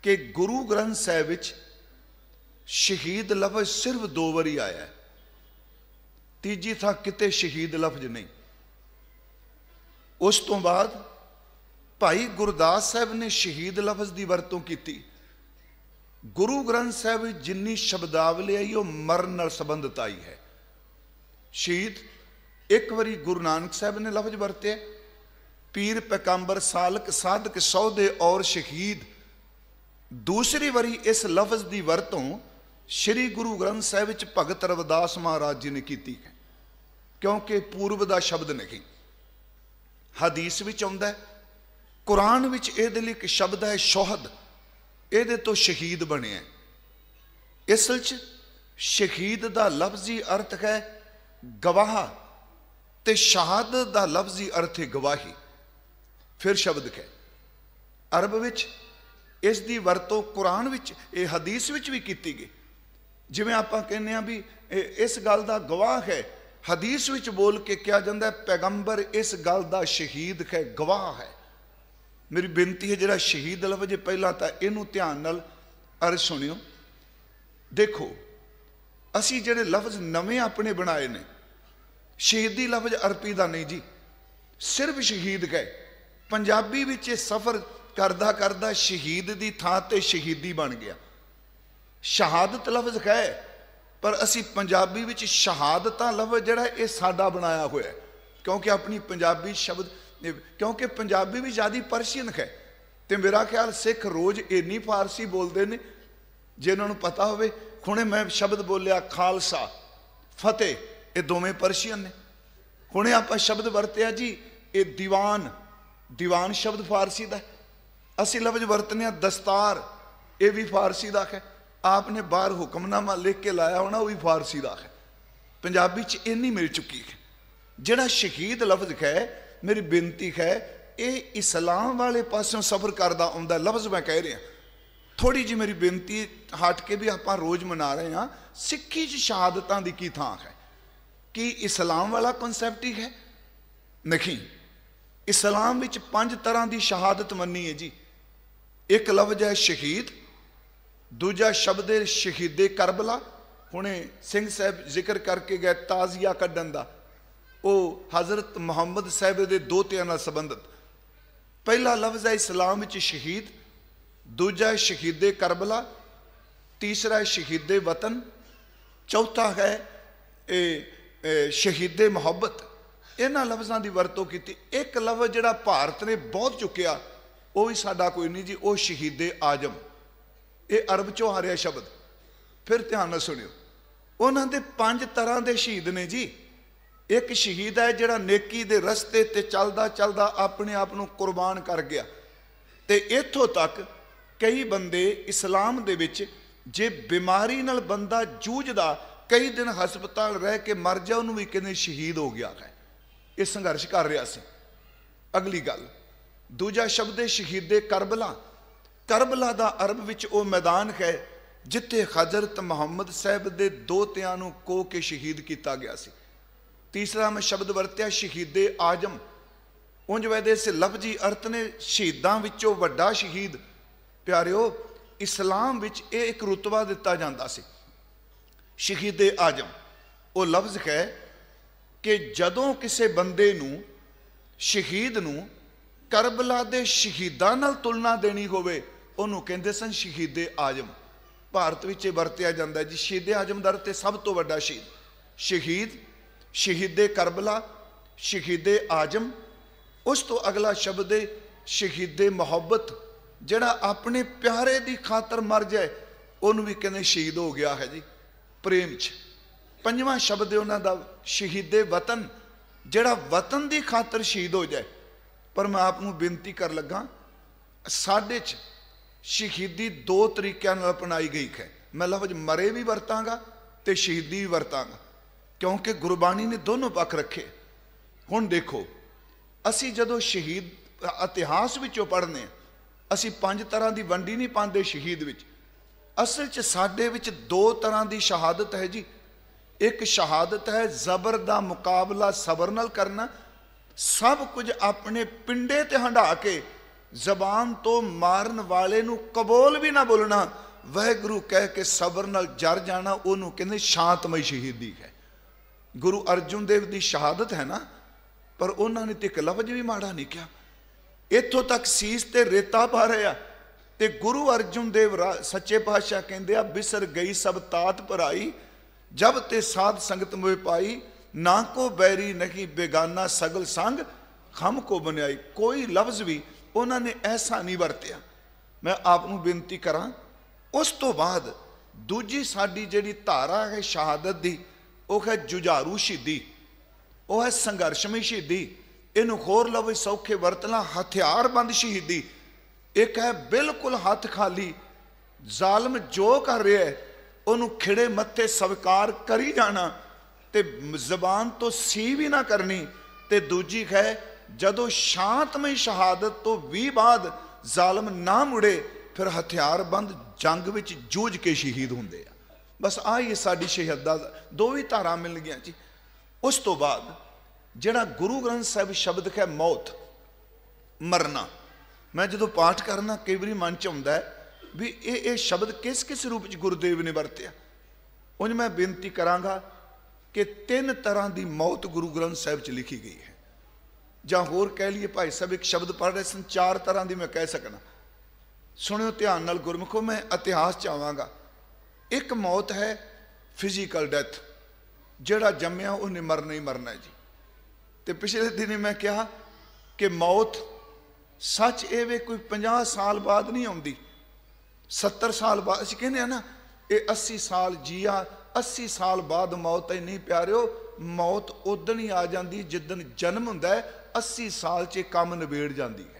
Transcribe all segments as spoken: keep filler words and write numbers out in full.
कि गुरु ग्रंथ साहिब विच शहीद लफ्ज सिर्फ दो बारी आया है, तीजी था किते शहीद लफ्ज नहीं। उस तो बाद भाई गुरदास साहब ने शहीद लफ्ज की वरतों की। गुरु ग्रंथ साहब जिन्नी शब्दावली आई वो मरण नाल संबंधित आई है। शहीद एक बारी गुरु नानक साहब ने लफ्ज वरते, पीर पैगंबर सालक साधक सौदे और शहीद। दूसरी बारी इस लफ्ज की वरतों श्री गुरु ग्रंथ साहब विच भगत रविदास महाराज जी ने की है, क्योंकि पूर्व का शब्द नहीं। हदीस विच आउंदा है, कुरान विच इहदे लई एक शब्द है शोहद, इहदे तो शहीद बने। असल च शहीद का लफ्जी अर्थ है गवाह, ते शहादत का लफ्जी अर्थ है गवाही। फिर शब्द है अरब विच इस दी वरतों कुरान विच ए हदीस विच भी की गई। जिवें आपां कहने आ भी इस गल दा गवाह है, हदीस विच बोल के क्या जाता है पैगंबर इस गल दा शहीद है, गवाह है। मेरी बेनती है जिहड़ा शहीद लफ्ज है पहला तो इनू ध्यान नाल अर्ज सुनियो। देखो असी जिहड़े लफ्ज नवे अपने बनाए ने, शहीदी लफ्ज अरबी का नहीं जी, सिर्फ शहीद गए। पंजाबी विच सफ़र करदा करदा शहीद की थां ते शहीदी बन गया। शहादत लफ्ज है पर असी पंजाबी विच शहादतां लफ्ज जिहड़ा ये साडा बनाया होया है, क्योंकि अपनी पंजाबी शब्द, क्योंकि पंजाबी भी ज़्यादा परशियन है। तो मेरा ख्याल सिख रोज़ इन्नी फारसी बोलते हैं, जे उन्होंने पता होवे। हुणे मैं शब्द बोलिया खालसा फतेह, ये दोवें परशियन ने। हुणे आपां शब्द वरतिया जी ये दीवान, दीवान शब्द फारसी का है। असी लफ्ज वरतने दस्तार, ये भी फारसी का है। आपने बाहर हुक्मनामा लिख के लाया होना, वो भी फारसी का है। पंजाबी च इन्नी मिल चुकी है। जिहड़ा शहीद लफ्ज है, मेरी बेनती है ये इस्लाम वाले पासों सफ़र करदा आउंदा लफ्ज मैं कह रहा। थोड़ी जी मेरी बेनती हट के भी आप रोज़ मना रहे हैं, सिक्खी च शहादतां दी की थां है कि इस्लाम वाला कॉन्सैप्ट ही है नहीं। इस्लाम विच पंज तरह की शहादत मनी है जी। एक लफ्ज है शहीद, दूजा शब्द है शहीदे करबला। हुणे सिंह साहब जिक्र करके गए ताजिया कड्ढन दा, वो हज़रत मुहम्मद साहब के दोतियां नाल संबंधित। पहला लफ्ज है इस्लाम विच शहीद, दूजा है शहीदे करबला, तीसरा है शहीदे वतन, चौथा है ए, शहीदे मुहब्बत। इन्हां लफ्ज़ों की वरतों की। एक लफ्ज जिहड़ा भारत ने बहुत चुकिया वो भी साडा कोई नहीं जी, वो शहीदे आजम। ये अरब चों आ रहा शब्द। फिर ध्यान नाल सुनियो, उन्हां दे पंज तरह के शहीद ने जी। एक शहीद है जिहड़ा नेकी दे रस्ते ते चलदा चलदा अपने आप नूं कुर्बान कर गया। ते इत्थों तक कई बंदे इस्लाम दे विच जे बीमारी नाल बंदा जूझदा कई दिन हस्पताल रह के मर जा, उन्होंने भी कहने शहीद हो गया है, ये संघर्ष कर रहा सी। अगली गल, दूजा शब्द है शहीदे करबला। करबला दा अरब विच वो मैदान है जिथे हज़रत मुहम्मद साहब दे दोतियां नूं को के शहीद किया गया सी। तीसरा मैं शब्द वरत्या शहीदे आजम। उंज वैदे से लफ्जी अर्थ ने शहीदां विचों वड्डा शहीद। प्यारिओ इस्लाम विच ये एक रुतबा दिता जाता सी शहीदे आजम। वो लफ्ज है कि जदों किसी बंदे नूं शहीद नूं करबला दे शहीदां नाल तुलना देनी होवे उन्होंने कहते सन शहीदे आजम। भारत विच वरत्या जाता है जी शहीदे आजम दा अर्थ सब तो वड्डा शहीद। शहीद, शहीदे करबला, शहीदे आजम। उस तो अगला शब्द है शहीदे मुहब्बत, जिहड़ा अपने प्यारे की खातर मर जाए उन्होंने भी कहते शहीद हो गया है जी प्रेम च। पंजवां शब्द है उन्हों का शहीदे वतन, जिहड़ा वतन की खातर शहीद हो जाए। पर मैं आपको बेनती कर लगा, साडे च शहीदी दो तरीकों अपनाई गई है। मैं लफ्ज मरे भी वरतांगा तो शहीदी भी वरतांगा, क्योंकि गुरबाणी ने दोनों पक्ष रखे। हुण देखो असी जदों शहीद इतिहास विचों पढ़ने, असी पंज तरह की वंडी नहीं पाते शहीद विच। असल च साडे विच दो तरह की शहादत है जी। एक शहादत है जबर का मुकाबला सबर नाल करना, सब कुछ अपने पिंडे ते हंडा के ਜ਼ਬਾਨ ਤੋਂ ਮਾਰਨ ਵਾਲੇ ਨੂੰ ਕਬੂਲ ਵੀ ਨਾ ਬੋਲਣਾ, ਵਾਹਿਗੁਰੂ ਕਹਿ ਕੇ ਸਬਰ ਨਾਲ ਜਰ ਜਾਣਾ, ਉਹਨੂੰ ਕਹਿੰਦੇ ਸ਼ਾਂਤਮਈ ਸ਼ਹੀਦੀ ਹੈ। ਗੁਰੂ ਅਰਜਨ ਦੇਵ ਦੀ ਸ਼ਹਾਦਤ ਹੈ ਨਾ, ਪਰ ਉਹਨਾਂ ਨੇ ਤੇ ਇੱਕ ਲਫ਼ਜ਼ ਵੀ ਮਾੜਾ ਨਹੀਂ ਕਿਹਾ। ਇੱਥੋਂ ਤੱਕ ਸੀਸ ਤੇ ਰੇਤਾ ਪਾ ਰਿਹਾ, ਤੇ ਗੁਰੂ ਅਰਜਨ ਦੇਵ ਸੱਚੇ ਪਾਤਸ਼ਾਹ ਕਹਿੰਦੇ ਆ, ਬਿਸਰ ਗਈ ਸਭ ਤਾਤ ਭਰਾਈ, ਜਬ ਤੇ ਸਾਧ ਸੰਗਤ ਮੋਹਿ ਪਾਈ, ਨਾ ਕੋ ਬੈਰੀ ਨਹੀਂ ਬੇਗਾਨਾ ਸਗਲ ਸੰਗ ਖਮ ਕੋ ਬਨਿਆਈ। ਕੋਈ ਲਫ਼ਜ਼ ਵੀ ਉਹਨਾਂ ਨੇ ਐਸਾ ਨਹੀਂ ਵਰਤਿਆ। ਮੈਂ ਆਪ ਨੂੰ ਬੇਨਤੀ ਕਰਾਂ, ਉਸ ਤੋਂ ਬਾਅਦ ਦੂਜੀ ਸਾਡੀ ਜਿਹੜੀ ਧਾਰਾ ਹੈ ਸ਼ਹਾਦਤ ਦੀ, ਉਹ ਹੈ ਜੁਝਾਰੂ ਸ਼ਹੀਦੀ, ਉਹ ਹੈ ਸੰਘਰਸ਼ਮਈ ਸ਼ਹੀਦੀ। ਇਹਨੂੰ ਹੋਰ ਲਫ਼ਜ਼ ਸੌਖੇ ਵਰਤ ਲਾਂ, ਹਥਿਆਰਬੰਦ ਸ਼ਹੀਦੀ। ਇੱਕ ਹੈ ਬਿਲਕੁਲ ਹੱਥ ਖਾਲੀ, ਜ਼ਾਲਮ ਜੋ ਕਰ ਰਿਹਾ ਹੈ ਉਹਨੂੰ ਖਿੜੇ ਮੱਥੇ ਸਵੀਕਾਰ ਕਰੀ ਜਾਣਾ, ਤੇ ਜ਼ਬਾਨ ਤੋਂ ਸੀ ਵੀ ਨਾ ਕਰਨੀ। ਤੇ ਦੂਜੀ ਹੈ ਜਦੋਂ ਸ਼ਾਂਤਮਈ ਸ਼ਹਾਦਤ ਤੋਂ ਵੀ ਬਾਅਦ ਜ਼ਾਲਮ ਨਾ ਮੁੜੇ, ਫਿਰ ਹਥਿਆਰਬੰਦ ਜੰਗ ਵਿੱਚ ਜੂਝ ਕੇ ਸ਼ਹੀਦ ਹੁੰਦੇ ਆ। ਬਸ ਆਹ ਹੀ ਸਾਡੀ ਸ਼ਹਾਦਤ, ਦੋ ਵੀ ਧਾਰਾ ਮਿਲ ਗਈਆਂ ਜੀ। ਉਸ ਤੋਂ ਬਾਅਦ ਜਿਹੜਾ ਗੁਰੂ ਗ੍ਰੰਥ ਸਾਹਿਬ ਸ਼ਬਦ ਹੈ ਮੌਤ, ਮਰਨਾ, ਮੈਂ ਜਦੋਂ ਪਾਠ ਕਰਨਾ ਕਈ ਵਾਰੀ ਮਨ 'ਚ ਆਉਂਦਾ ਵੀ ਇਹ ਇਹ ਸ਼ਬਦ ਕਿਸ ਕਿਸ ਰੂਪ 'ਚ ਗੁਰੂਦੇਵ ਨੇ ਵਰਤਿਆ। ਉਂਝ ਮੈਂ ਬੇਨਤੀ ਕਰਾਂਗਾ ਕਿ ਤਿੰਨ ਤਰ੍ਹਾਂ ਦੀ ਮੌਤ ਗੁਰੂ ਗ੍ਰੰਥ ਸਾਹਿਬ 'ਚ ਲਿਖੀ ਗਈ ਹੈ, ਜਾਂ ਹੋਰ ਕਹਿ ਲਈਏ ਭਾਈ ਸਾਹਿਬ ਇੱਕ ਸ਼ਬਦ ਪੜ੍ਹ ਰਹੇ ਸਨ, ਚਾਰ ਤਰ੍ਹਾਂ ਦੀ ਮੈਂ ਕਹਿ ਸਕਣਾ। ਸੁਣਿਓ ਧਿਆਨ ਨਾਲ ਗੁਰਮੁਖੋ, ਮੈਂ ਇਤਿਹਾਸ 'ਚ ਆਵਾਂਗਾ। ਇੱਕ ਮੌਤ ਹੈ ਫਿਜ਼ੀਕਲ ਡੈਥ, ਜਿਹੜਾ ਜੰਮਿਆ ਉਹਨੇ ਮਰਨਾ ਹੀ ਮਰਨਾ ਜੀ। ਤੇ ਪਿਛਲੇ ਦਿਨ ਮੈਂ ਕਿਹਾ ਕਿ ਮੌਤ ਸੱਚ ਇਹ ਵੇ ਕੋਈ ਪੰਜਾਹ ਸਾਲ ਬਾਅਦ ਨਹੀਂ ਆਉਂਦੀ, ਸੱਤਰ ਸਾਲ ਬਾਅਦ। ਅਸੀਂ ਕਹਿੰਦੇ ਆ ਨਾ ਇਹ ਅੱਸੀ ਸਾਲ ਜੀਆ, ਅੱਸੀ ਸਾਲ ਬਾਅਦ ਮੌਤ ਹੈ। ਨਹੀਂ ਪਿਆਰਿਓ, ਮੌਤ ਉਦਣ ਹੀ ਆ ਜਾਂਦੀ ਜਿੱਦਣ ਜਨਮ ਹੁੰਦਾ ਹੈ। ਅੱਸੀ ਸਾਲ 'ਚ ਕੰਮ ਨਿਬੇੜ ਜਾਂਦੀ ਹੈ।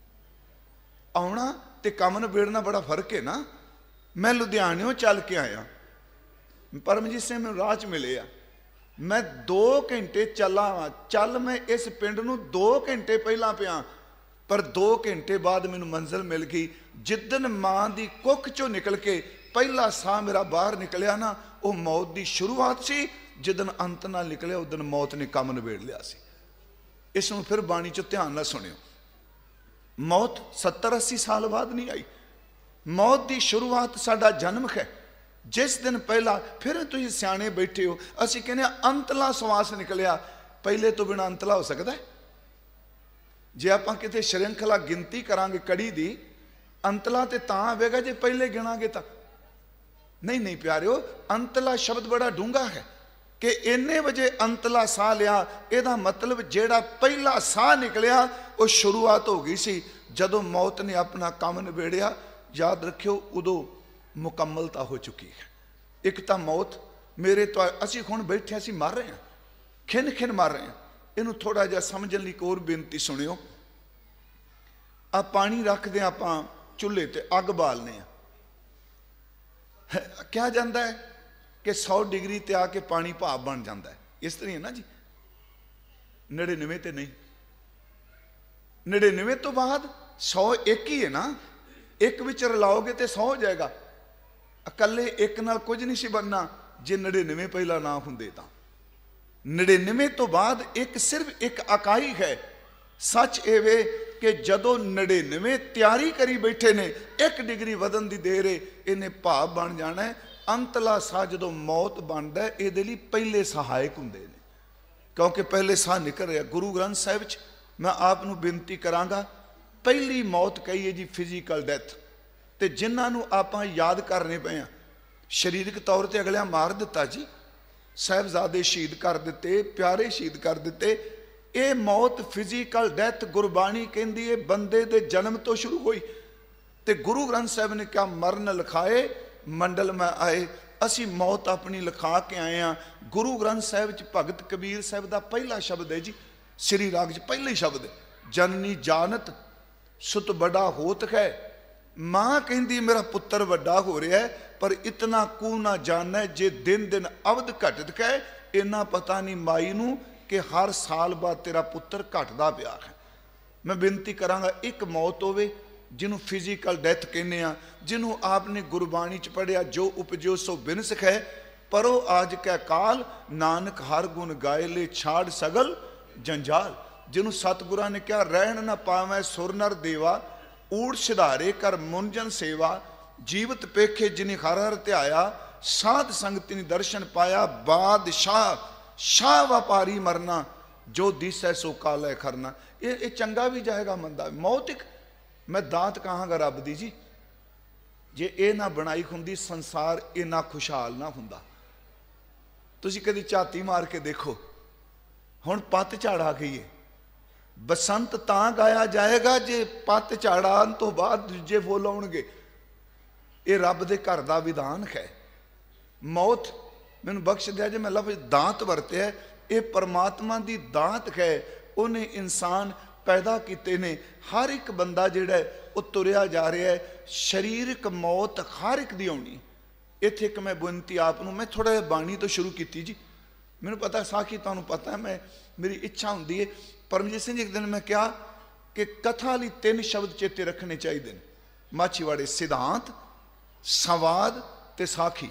ਆਉਣਾ ਤੇ ਕੰਮ ਨਿਬੇੜਨਾ ਬੜਾ ਫਰਕ ਹੈ ਨਾ। ਮੈਂ ਲੁਧਿਆਣਿਓਂ ਚੱਲ ਕੇ ਆਇਆ, ਪਰਮਜੀਤ ਸਿੰਘ ਮੈਨੂੰ ਰਾਹ 'ਚ ਮਿਲੇ ਆ, ਮੈਂ ਦੋ ਘੰਟੇ ਚੱਲਾਂ, ਚੱਲ ਮੈਂ ਇਸ ਪਿੰਡ ਨੂੰ ਦੋ ਘੰਟੇ ਪਹਿਲਾਂ ਪਿਆ, ਪਰ ਦੋ ਘੰਟੇ ਬਾਅਦ ਮੈਨੂੰ ਮੰਜ਼ਿਲ ਮਿਲ ਗਈ। ਜਿੱਦਣ ਮਾਂ ਦੀ ਕੁੱਖ 'ਚੋਂ ਨਿਕਲ ਕੇ ਪਹਿਲਾ ਸਾਹ ਮੇਰਾ ਬਾਹਰ ਨਿਕਲਿਆ ਨਾ, ਉਹ ਮੌਤ ਦੀ ਸ਼ੁਰੂਆਤ ਸੀ। ਜਿੱਦਣ ਅੰਤ ਨਾਲ ਨਿਕਲਿਆ ਉਦਣ ਮੌਤ ਨੇ ਕੰਮ ਨਿਬੇੜ ਲਿਆ ਸੀ। ਇਸ ਨੂੰ ਫਿਰ ਬਾਣੀ 'ਚ ਧਿਆਨ ਨਾਲ ਸੁਣਿਓ। ਮੌਤ ਸੱਤਰ ਅੱਸੀ ਸਾਲ ਬਾਅਦ ਨਹੀਂ ਆਈ। ਮੌਤ ਦੀ ਸ਼ੁਰੂਆਤ ਸਾਡਾ ਜਨਮ ਹੈ। ਜਿਸ ਦਿਨ ਪਹਿਲਾ, ਫਿਰ ਤੁਸੀਂ ਸਿਆਣੇ ਬੈਠੇ ਹੋ, ਅਸੀਂ ਕਹਿੰਦੇ ਅੰਤਲਾ ਸਵਾਸ ਨਿਕਲਿਆ। ਪਹਿਲੇ ਤੋਂ ਬਿਨਾਂ ਅੰਤਲਾ ਹੋ ਸਕਦਾ? ਜੇ ਆਪਾਂ ਕਿਤੇ ਸ਼੍ਰੰਖਲਾ ਗਿਣਤੀ ਕਰਾਂਗੇ ਕੜੀ ਦੀ, ਅੰਤਲਾ ਤੇ ਤਾਂ ਆਵੇਗਾ ਜੇ ਪਹਿਲੇ ਗਿਣਾਂਗੇ ਤਾਂ। ਨਹੀਂ ਨਹੀਂ ਪਿਆਰਿਓ, ਅੰਤਲਾ ਸ਼ਬਦ ਬੜਾ ਡੂੰਘਾ ਹੈ ਕਿ ਇੰਨੇ ਵਜੇ ਅੰਤਲਾ ਸਾਹ ਲਿਆ, ਇਹਦਾ ਮਤਲਬ ਜਿਹੜਾ ਪਹਿਲਾ ਸਾਹ ਨਿਕਲਿਆ ਉਹ ਸ਼ੁਰੂਆਤ ਹੋ ਗਈ ਸੀ। ਜਦੋਂ ਮੌਤ ਨੇ ਆਪਣਾ ਕੰਮ ਨਿਬੇੜਿਆ, ਯਾਦ ਰੱਖਿਓ ਉਦੋਂ ਮੁਕੰਮਲਤਾ ਹੋ ਚੁੱਕੀ ਹੈ। ਇੱਕ ਤਾਂ ਮੌਤ ਮੇਰੇ ਤੋਂ, ਅਸੀਂ ਹੁਣ ਬੈਠੇ ਅਸੀਂ ਮਰ ਰਹੇ ਹਾਂ, ਖਿੰਨ ਖਿੰਨ ਮਰ ਰਹੇ ਹਾਂ। ਇਹਨੂੰ ਥੋੜਾ ਜਿਹਾ ਸਮਝਣ ਲਈ ਇੱਕ ਹੋਰ ਬੇਨਤੀ ਸੁਣਿਓ। ਆ ਪਾਣੀ ਰੱਖਦੇ ਆਪਾਂ ਚੁੱਲ੍ਹੇ ਤੇ, ਅੱਗ ਬਾਲਨੇ ਆ, ਕਿਹਾ ਜਾਂਦਾ ਹੈ ਕਿ ਸੌ ਡਿਗਰੀ ਤੇ ਆ ਕੇ ਪਾਣੀ ਭਾਪ ਬਣ ਜਾਂਦਾ ਹੈ। ਇਸ ਤਰ੍ਹਾਂ ਹੈ ਨਾ ਜੀ। ਨੜਿਨਵੇਂ ਤੇ ਨਹੀਂ, ਨੜਿਨਵੇਂ ਤੋਂ ਬਾਅਦ ਸੌ ਇੱਕ ਹੀ ਹੈ ਨਾ। ਇੱਕ ਵਿੱਚ ਰਲਾਓਗੇ ਤੇ ਸੌ ਹੋ ਜਾਏਗਾ। ਇਕੱਲੇ ਇੱਕ ਨਾਲ ਕੁਝ ਨਹੀਂ ਸੀ ਬਣਨਾ ਜੇ ਨੜਿਨਵੇਂ ਪਹਿਲਾਂ ਨਾ ਹੁੰਦੇ ਤਾਂ। ਨੜਿਨਵੇਂ ਤੋਂ ਬਾਅਦ ਇੱਕ ਸਿਰਫ ਇੱਕ ਇਕਾਈ ਹੈ। ਸੱਚ ਇਹ ਵੇ ਕਿ ਜਦੋਂ ਨੜਿਨਵੇਂ ਤਿਆਰੀ ਕਰੀ ਬੈਠੇ ਨੇ, ਇੱਕ ਡਿਗਰੀ ਵਧਣ ਦੀ ਦੇਰ ਹੈ, ਇਹਨੇ ਭਾਪ ਬਣ ਜਾਣਾ ਹੈ। ਅੰਤਲਾ ਸਾਹ ਜਦੋਂ ਮੌਤ ਬਣਦਾ, ਇਹਦੇ ਲਈ ਪਹਿਲੇ ਸਹਾਇਕ ਹੁੰਦੇ ਨੇ, ਕਿਉਂਕਿ ਪਹਿਲੇ ਸਾਹ ਨਿਕਲ ਰਿਹਾ। ਗੁਰੂ ਗ੍ਰੰਥ ਸਾਹਿਬ 'ਚ ਮੈਂ ਆਪ ਨੂੰ ਬੇਨਤੀ ਕਰਾਂਗਾ, ਪਹਿਲੀ ਮੌਤ ਕਹੀਏ ਜੀ ਫਿਜ਼ੀਕਲ ਡੈਥ। ਤੇ ਜਿਨ੍ਹਾਂ ਨੂੰ ਆਪਾਂ ਯਾਦ ਕਰਨੇ ਪਏ ਆ, ਸਰੀਰਕ ਤੌਰ ਤੇ ਅਗਲਿਆਂ ਮਾਰ ਦਿੱਤਾ ਜੀ, ਸਾਹਿਬਜ਼ਾਦੇ ਸ਼ਹੀਦ ਕਰ ਦਿੱਤੇ, ਪਿਆਰੇ ਸ਼ਹੀਦ ਕਰ ਦਿੱਤੇ। ਇਹ ਮੌਤ ਫਿਜ਼ੀਕਲ ਡੈਥ ਗੁਰਬਾਣੀ ਕਹਿੰਦੀ ਹੈ ਬੰਦੇ ਦੇ ਜਨਮ ਤੋਂ ਸ਼ੁਰੂ ਹੋਈ। ਤੇ ਗੁਰੂ ਗ੍ਰੰਥ ਸਾਹਿਬ ਨੇ ਕਿਹਾ ਮਰਨ ਲਿਖਾਏ ਮੰਡਲ ਮੈਂ ਆਏ। ਅਸੀਂ ਮੌਤ ਆਪਣੀ ਲਿਖਾ ਕੇ ਆਏ ਹਾਂ। ਗੁਰੂ ਗ੍ਰੰਥ ਸਾਹਿਬ 'ਚ ਭਗਤ ਕਬੀਰ ਸਾਹਿਬ ਦਾ ਪਹਿਲਾ ਸ਼ਬਦ ਹੈ ਜੀ, ਸ੍ਰੀ ਰਾਗ 'ਚ ਪਹਿਲਾ ਹੀ ਸ਼ਬਦ, ਜਨਨੀ ਜਾਨਤ ਸੁਤ ਬੜਾ ਹੋਤ ਹੈ। ਮਾਂ ਕਹਿੰਦੀ ਮੇਰਾ ਪੁੱਤਰ ਵੱਡਾ ਹੋ ਰਿਹਾ, ਪਰ ਇਤਨਾ ਕੂ ਨਾ ਜਾਣੈ ਜੇ ਦਿਨ ਦਿਨ ਅਵਧ ਘਟਤ ਹੈ। ਇੰਨਾ ਪਤਾ ਨਹੀਂ ਮਾਈ ਨੂੰ ਕਿ ਹਰ ਸਾਲ ਬਾਅਦ ਤੇਰਾ ਪੁੱਤਰ ਘਟਦਾ ਪਿਆ ਹੈ। ਮੈਂ ਬੇਨਤੀ ਕਰਾਂਗਾ ਇੱਕ ਮੌਤ ਹੋਵੇ ਜਿਹਨੂੰ ਫਿਜ਼ੀਕਲ ਡੈਥ ਕਹਿੰਦੇ ਆ, ਜਿਹਨੂੰ ਆਪਨੇ ਗੁਰਬਾਣੀ 'ਚ ਪੜ੍ਹਿਆ, ਜੋ ਉਪਜਿਓ ਸੋ ਬਿਨਸਖ ਹੈ, ਪਰੋ ਆਜ ਕੈ ਕਾਲ ਨਾਨਕ ਹਰ ਗੁਣ ਗਾਏ ਲੈ ਛਾੜ ਸਗਲ ਜੰਜਾਲ। ਜਿਹਨੂੰ ਸਤਿਗੁਰਾਂ ਨੇ ਕਿਹਾ ਰਹਿਣ ਨਾ ਪਾਵੈ ਸੁਰ ਨਰ ਦੇਵਾ, ਊੜ ਸਿਧਾਰੇ ਕਰ ਮੁੰਜਨ ਸੇਵਾ, ਜੀਵਤ ਪੇਖੇ ਜਿਨੀ ਹਰ ਹਰ ਧਿਆਇਆ, ਸਾਧ ਸੰਗਤ ਨੇ ਦਰਸ਼ਨ ਪਾਇਆ, ਬਾਦਸ਼ਾਹ ਸ਼ਾਹ ਵਪਾਰੀ ਮਰਨਾ, ਜੋ ਦਿਸੈ ਸੋ ਕਾਲੈ ਖਰਨਾ। ਇਹ ਇਹ ਚੰਗਾ ਵੀ ਜਾਏਗਾ ਮੰਦਾ। ਮੌਤ ਇੱਕ ਮੈਂ ਦਾਤ ਕਹਾਂਗਾ ਰੱਬ ਦੀ ਜੀ, ਜੇ ਇਹ ਨਾ ਬਣਾਈ ਹੁੰਦੀ ਸੰਸਾਰ ਇੰਨਾ ਖੁਸ਼ਹਾਲ ਨਾ ਹੁੰਦਾ। ਤੁਸੀਂ ਕਦੀ ਝਾਤੀ ਮਾਰ ਕੇ ਦੇਖੋ, ਹੁਣ ਪੱਤ ਝਾੜ ਆ ਗਈ ਹੈ। ਬਸੰਤ ਤਾਂ ਗਾਇਆ ਜਾਏਗਾ ਜੇ ਪੱਤ ਝਾੜ ਆਉਣ ਤੋਂ ਬਾਅਦ ਦੂਜੇ ਫੁੱਲ ਆਉਣਗੇ। ਇਹ ਰੱਬ ਦੇ ਘਰ ਦਾ ਵਿਧਾਨ ਹੈ। ਮੌਤ ਮੈਨੂੰ ਬਖਸ਼ ਦਿਆ ਜੇ ਮੈਂ ਲਫ਼ਜ਼ ਦਾਤ ਵਰਤਿਆ, ਇਹ ਪਰਮਾਤਮਾ ਦੀ ਦਾਤ ਹੈ। ਉਹਨੇ ਇਨਸਾਨ ਪੈਦਾ ਕੀਤੇ ਨੇ। ਹਰ ਇੱਕ ਬੰਦਾ ਜਿਹੜਾ ਉਹ ਤੁਰਿਆ ਜਾ ਰਿਹਾ ਹੈ। ਸਰੀਰਕ ਮੌਤ ਹਰ ਇੱਕ ਦੀ ਆਉਣੀ। ਇੱਥੇ ਇੱਕ ਮੈਂ ਬੇਨਤੀ ਆਪ ਨੂੰ, ਮੈਂ ਥੋੜ੍ਹਾ ਜਿਹਾ ਬਾਣੀ ਤੋਂ ਸ਼ੁਰੂ ਕੀਤੀ ਜੀ। ਮੈਨੂੰ ਪਤਾ ਸਾਖੀ ਤੁਹਾਨੂੰ ਪਤਾ, ਮੈਂ ਮੇਰੀ ਇੱਛਾ ਹੁੰਦੀ ਹੈ। ਪਰਮਜੀਤ ਸਿੰਘ ਜੀ ਇੱਕ ਦਿਨ ਮੈਂ ਕਿਹਾ ਕਿ ਕਥਾ ਲਈ ਤਿੰਨ ਸ਼ਬਦ ਚੇਤੇ ਰੱਖਣੇ ਚਾਹੀਦੇ ਨੇ, ਮਾਛੀਵਾੜੇ: ਸਿਧਾਂਤ, ਸੰਵਾਦ ਤੇ ਸਾਖੀ।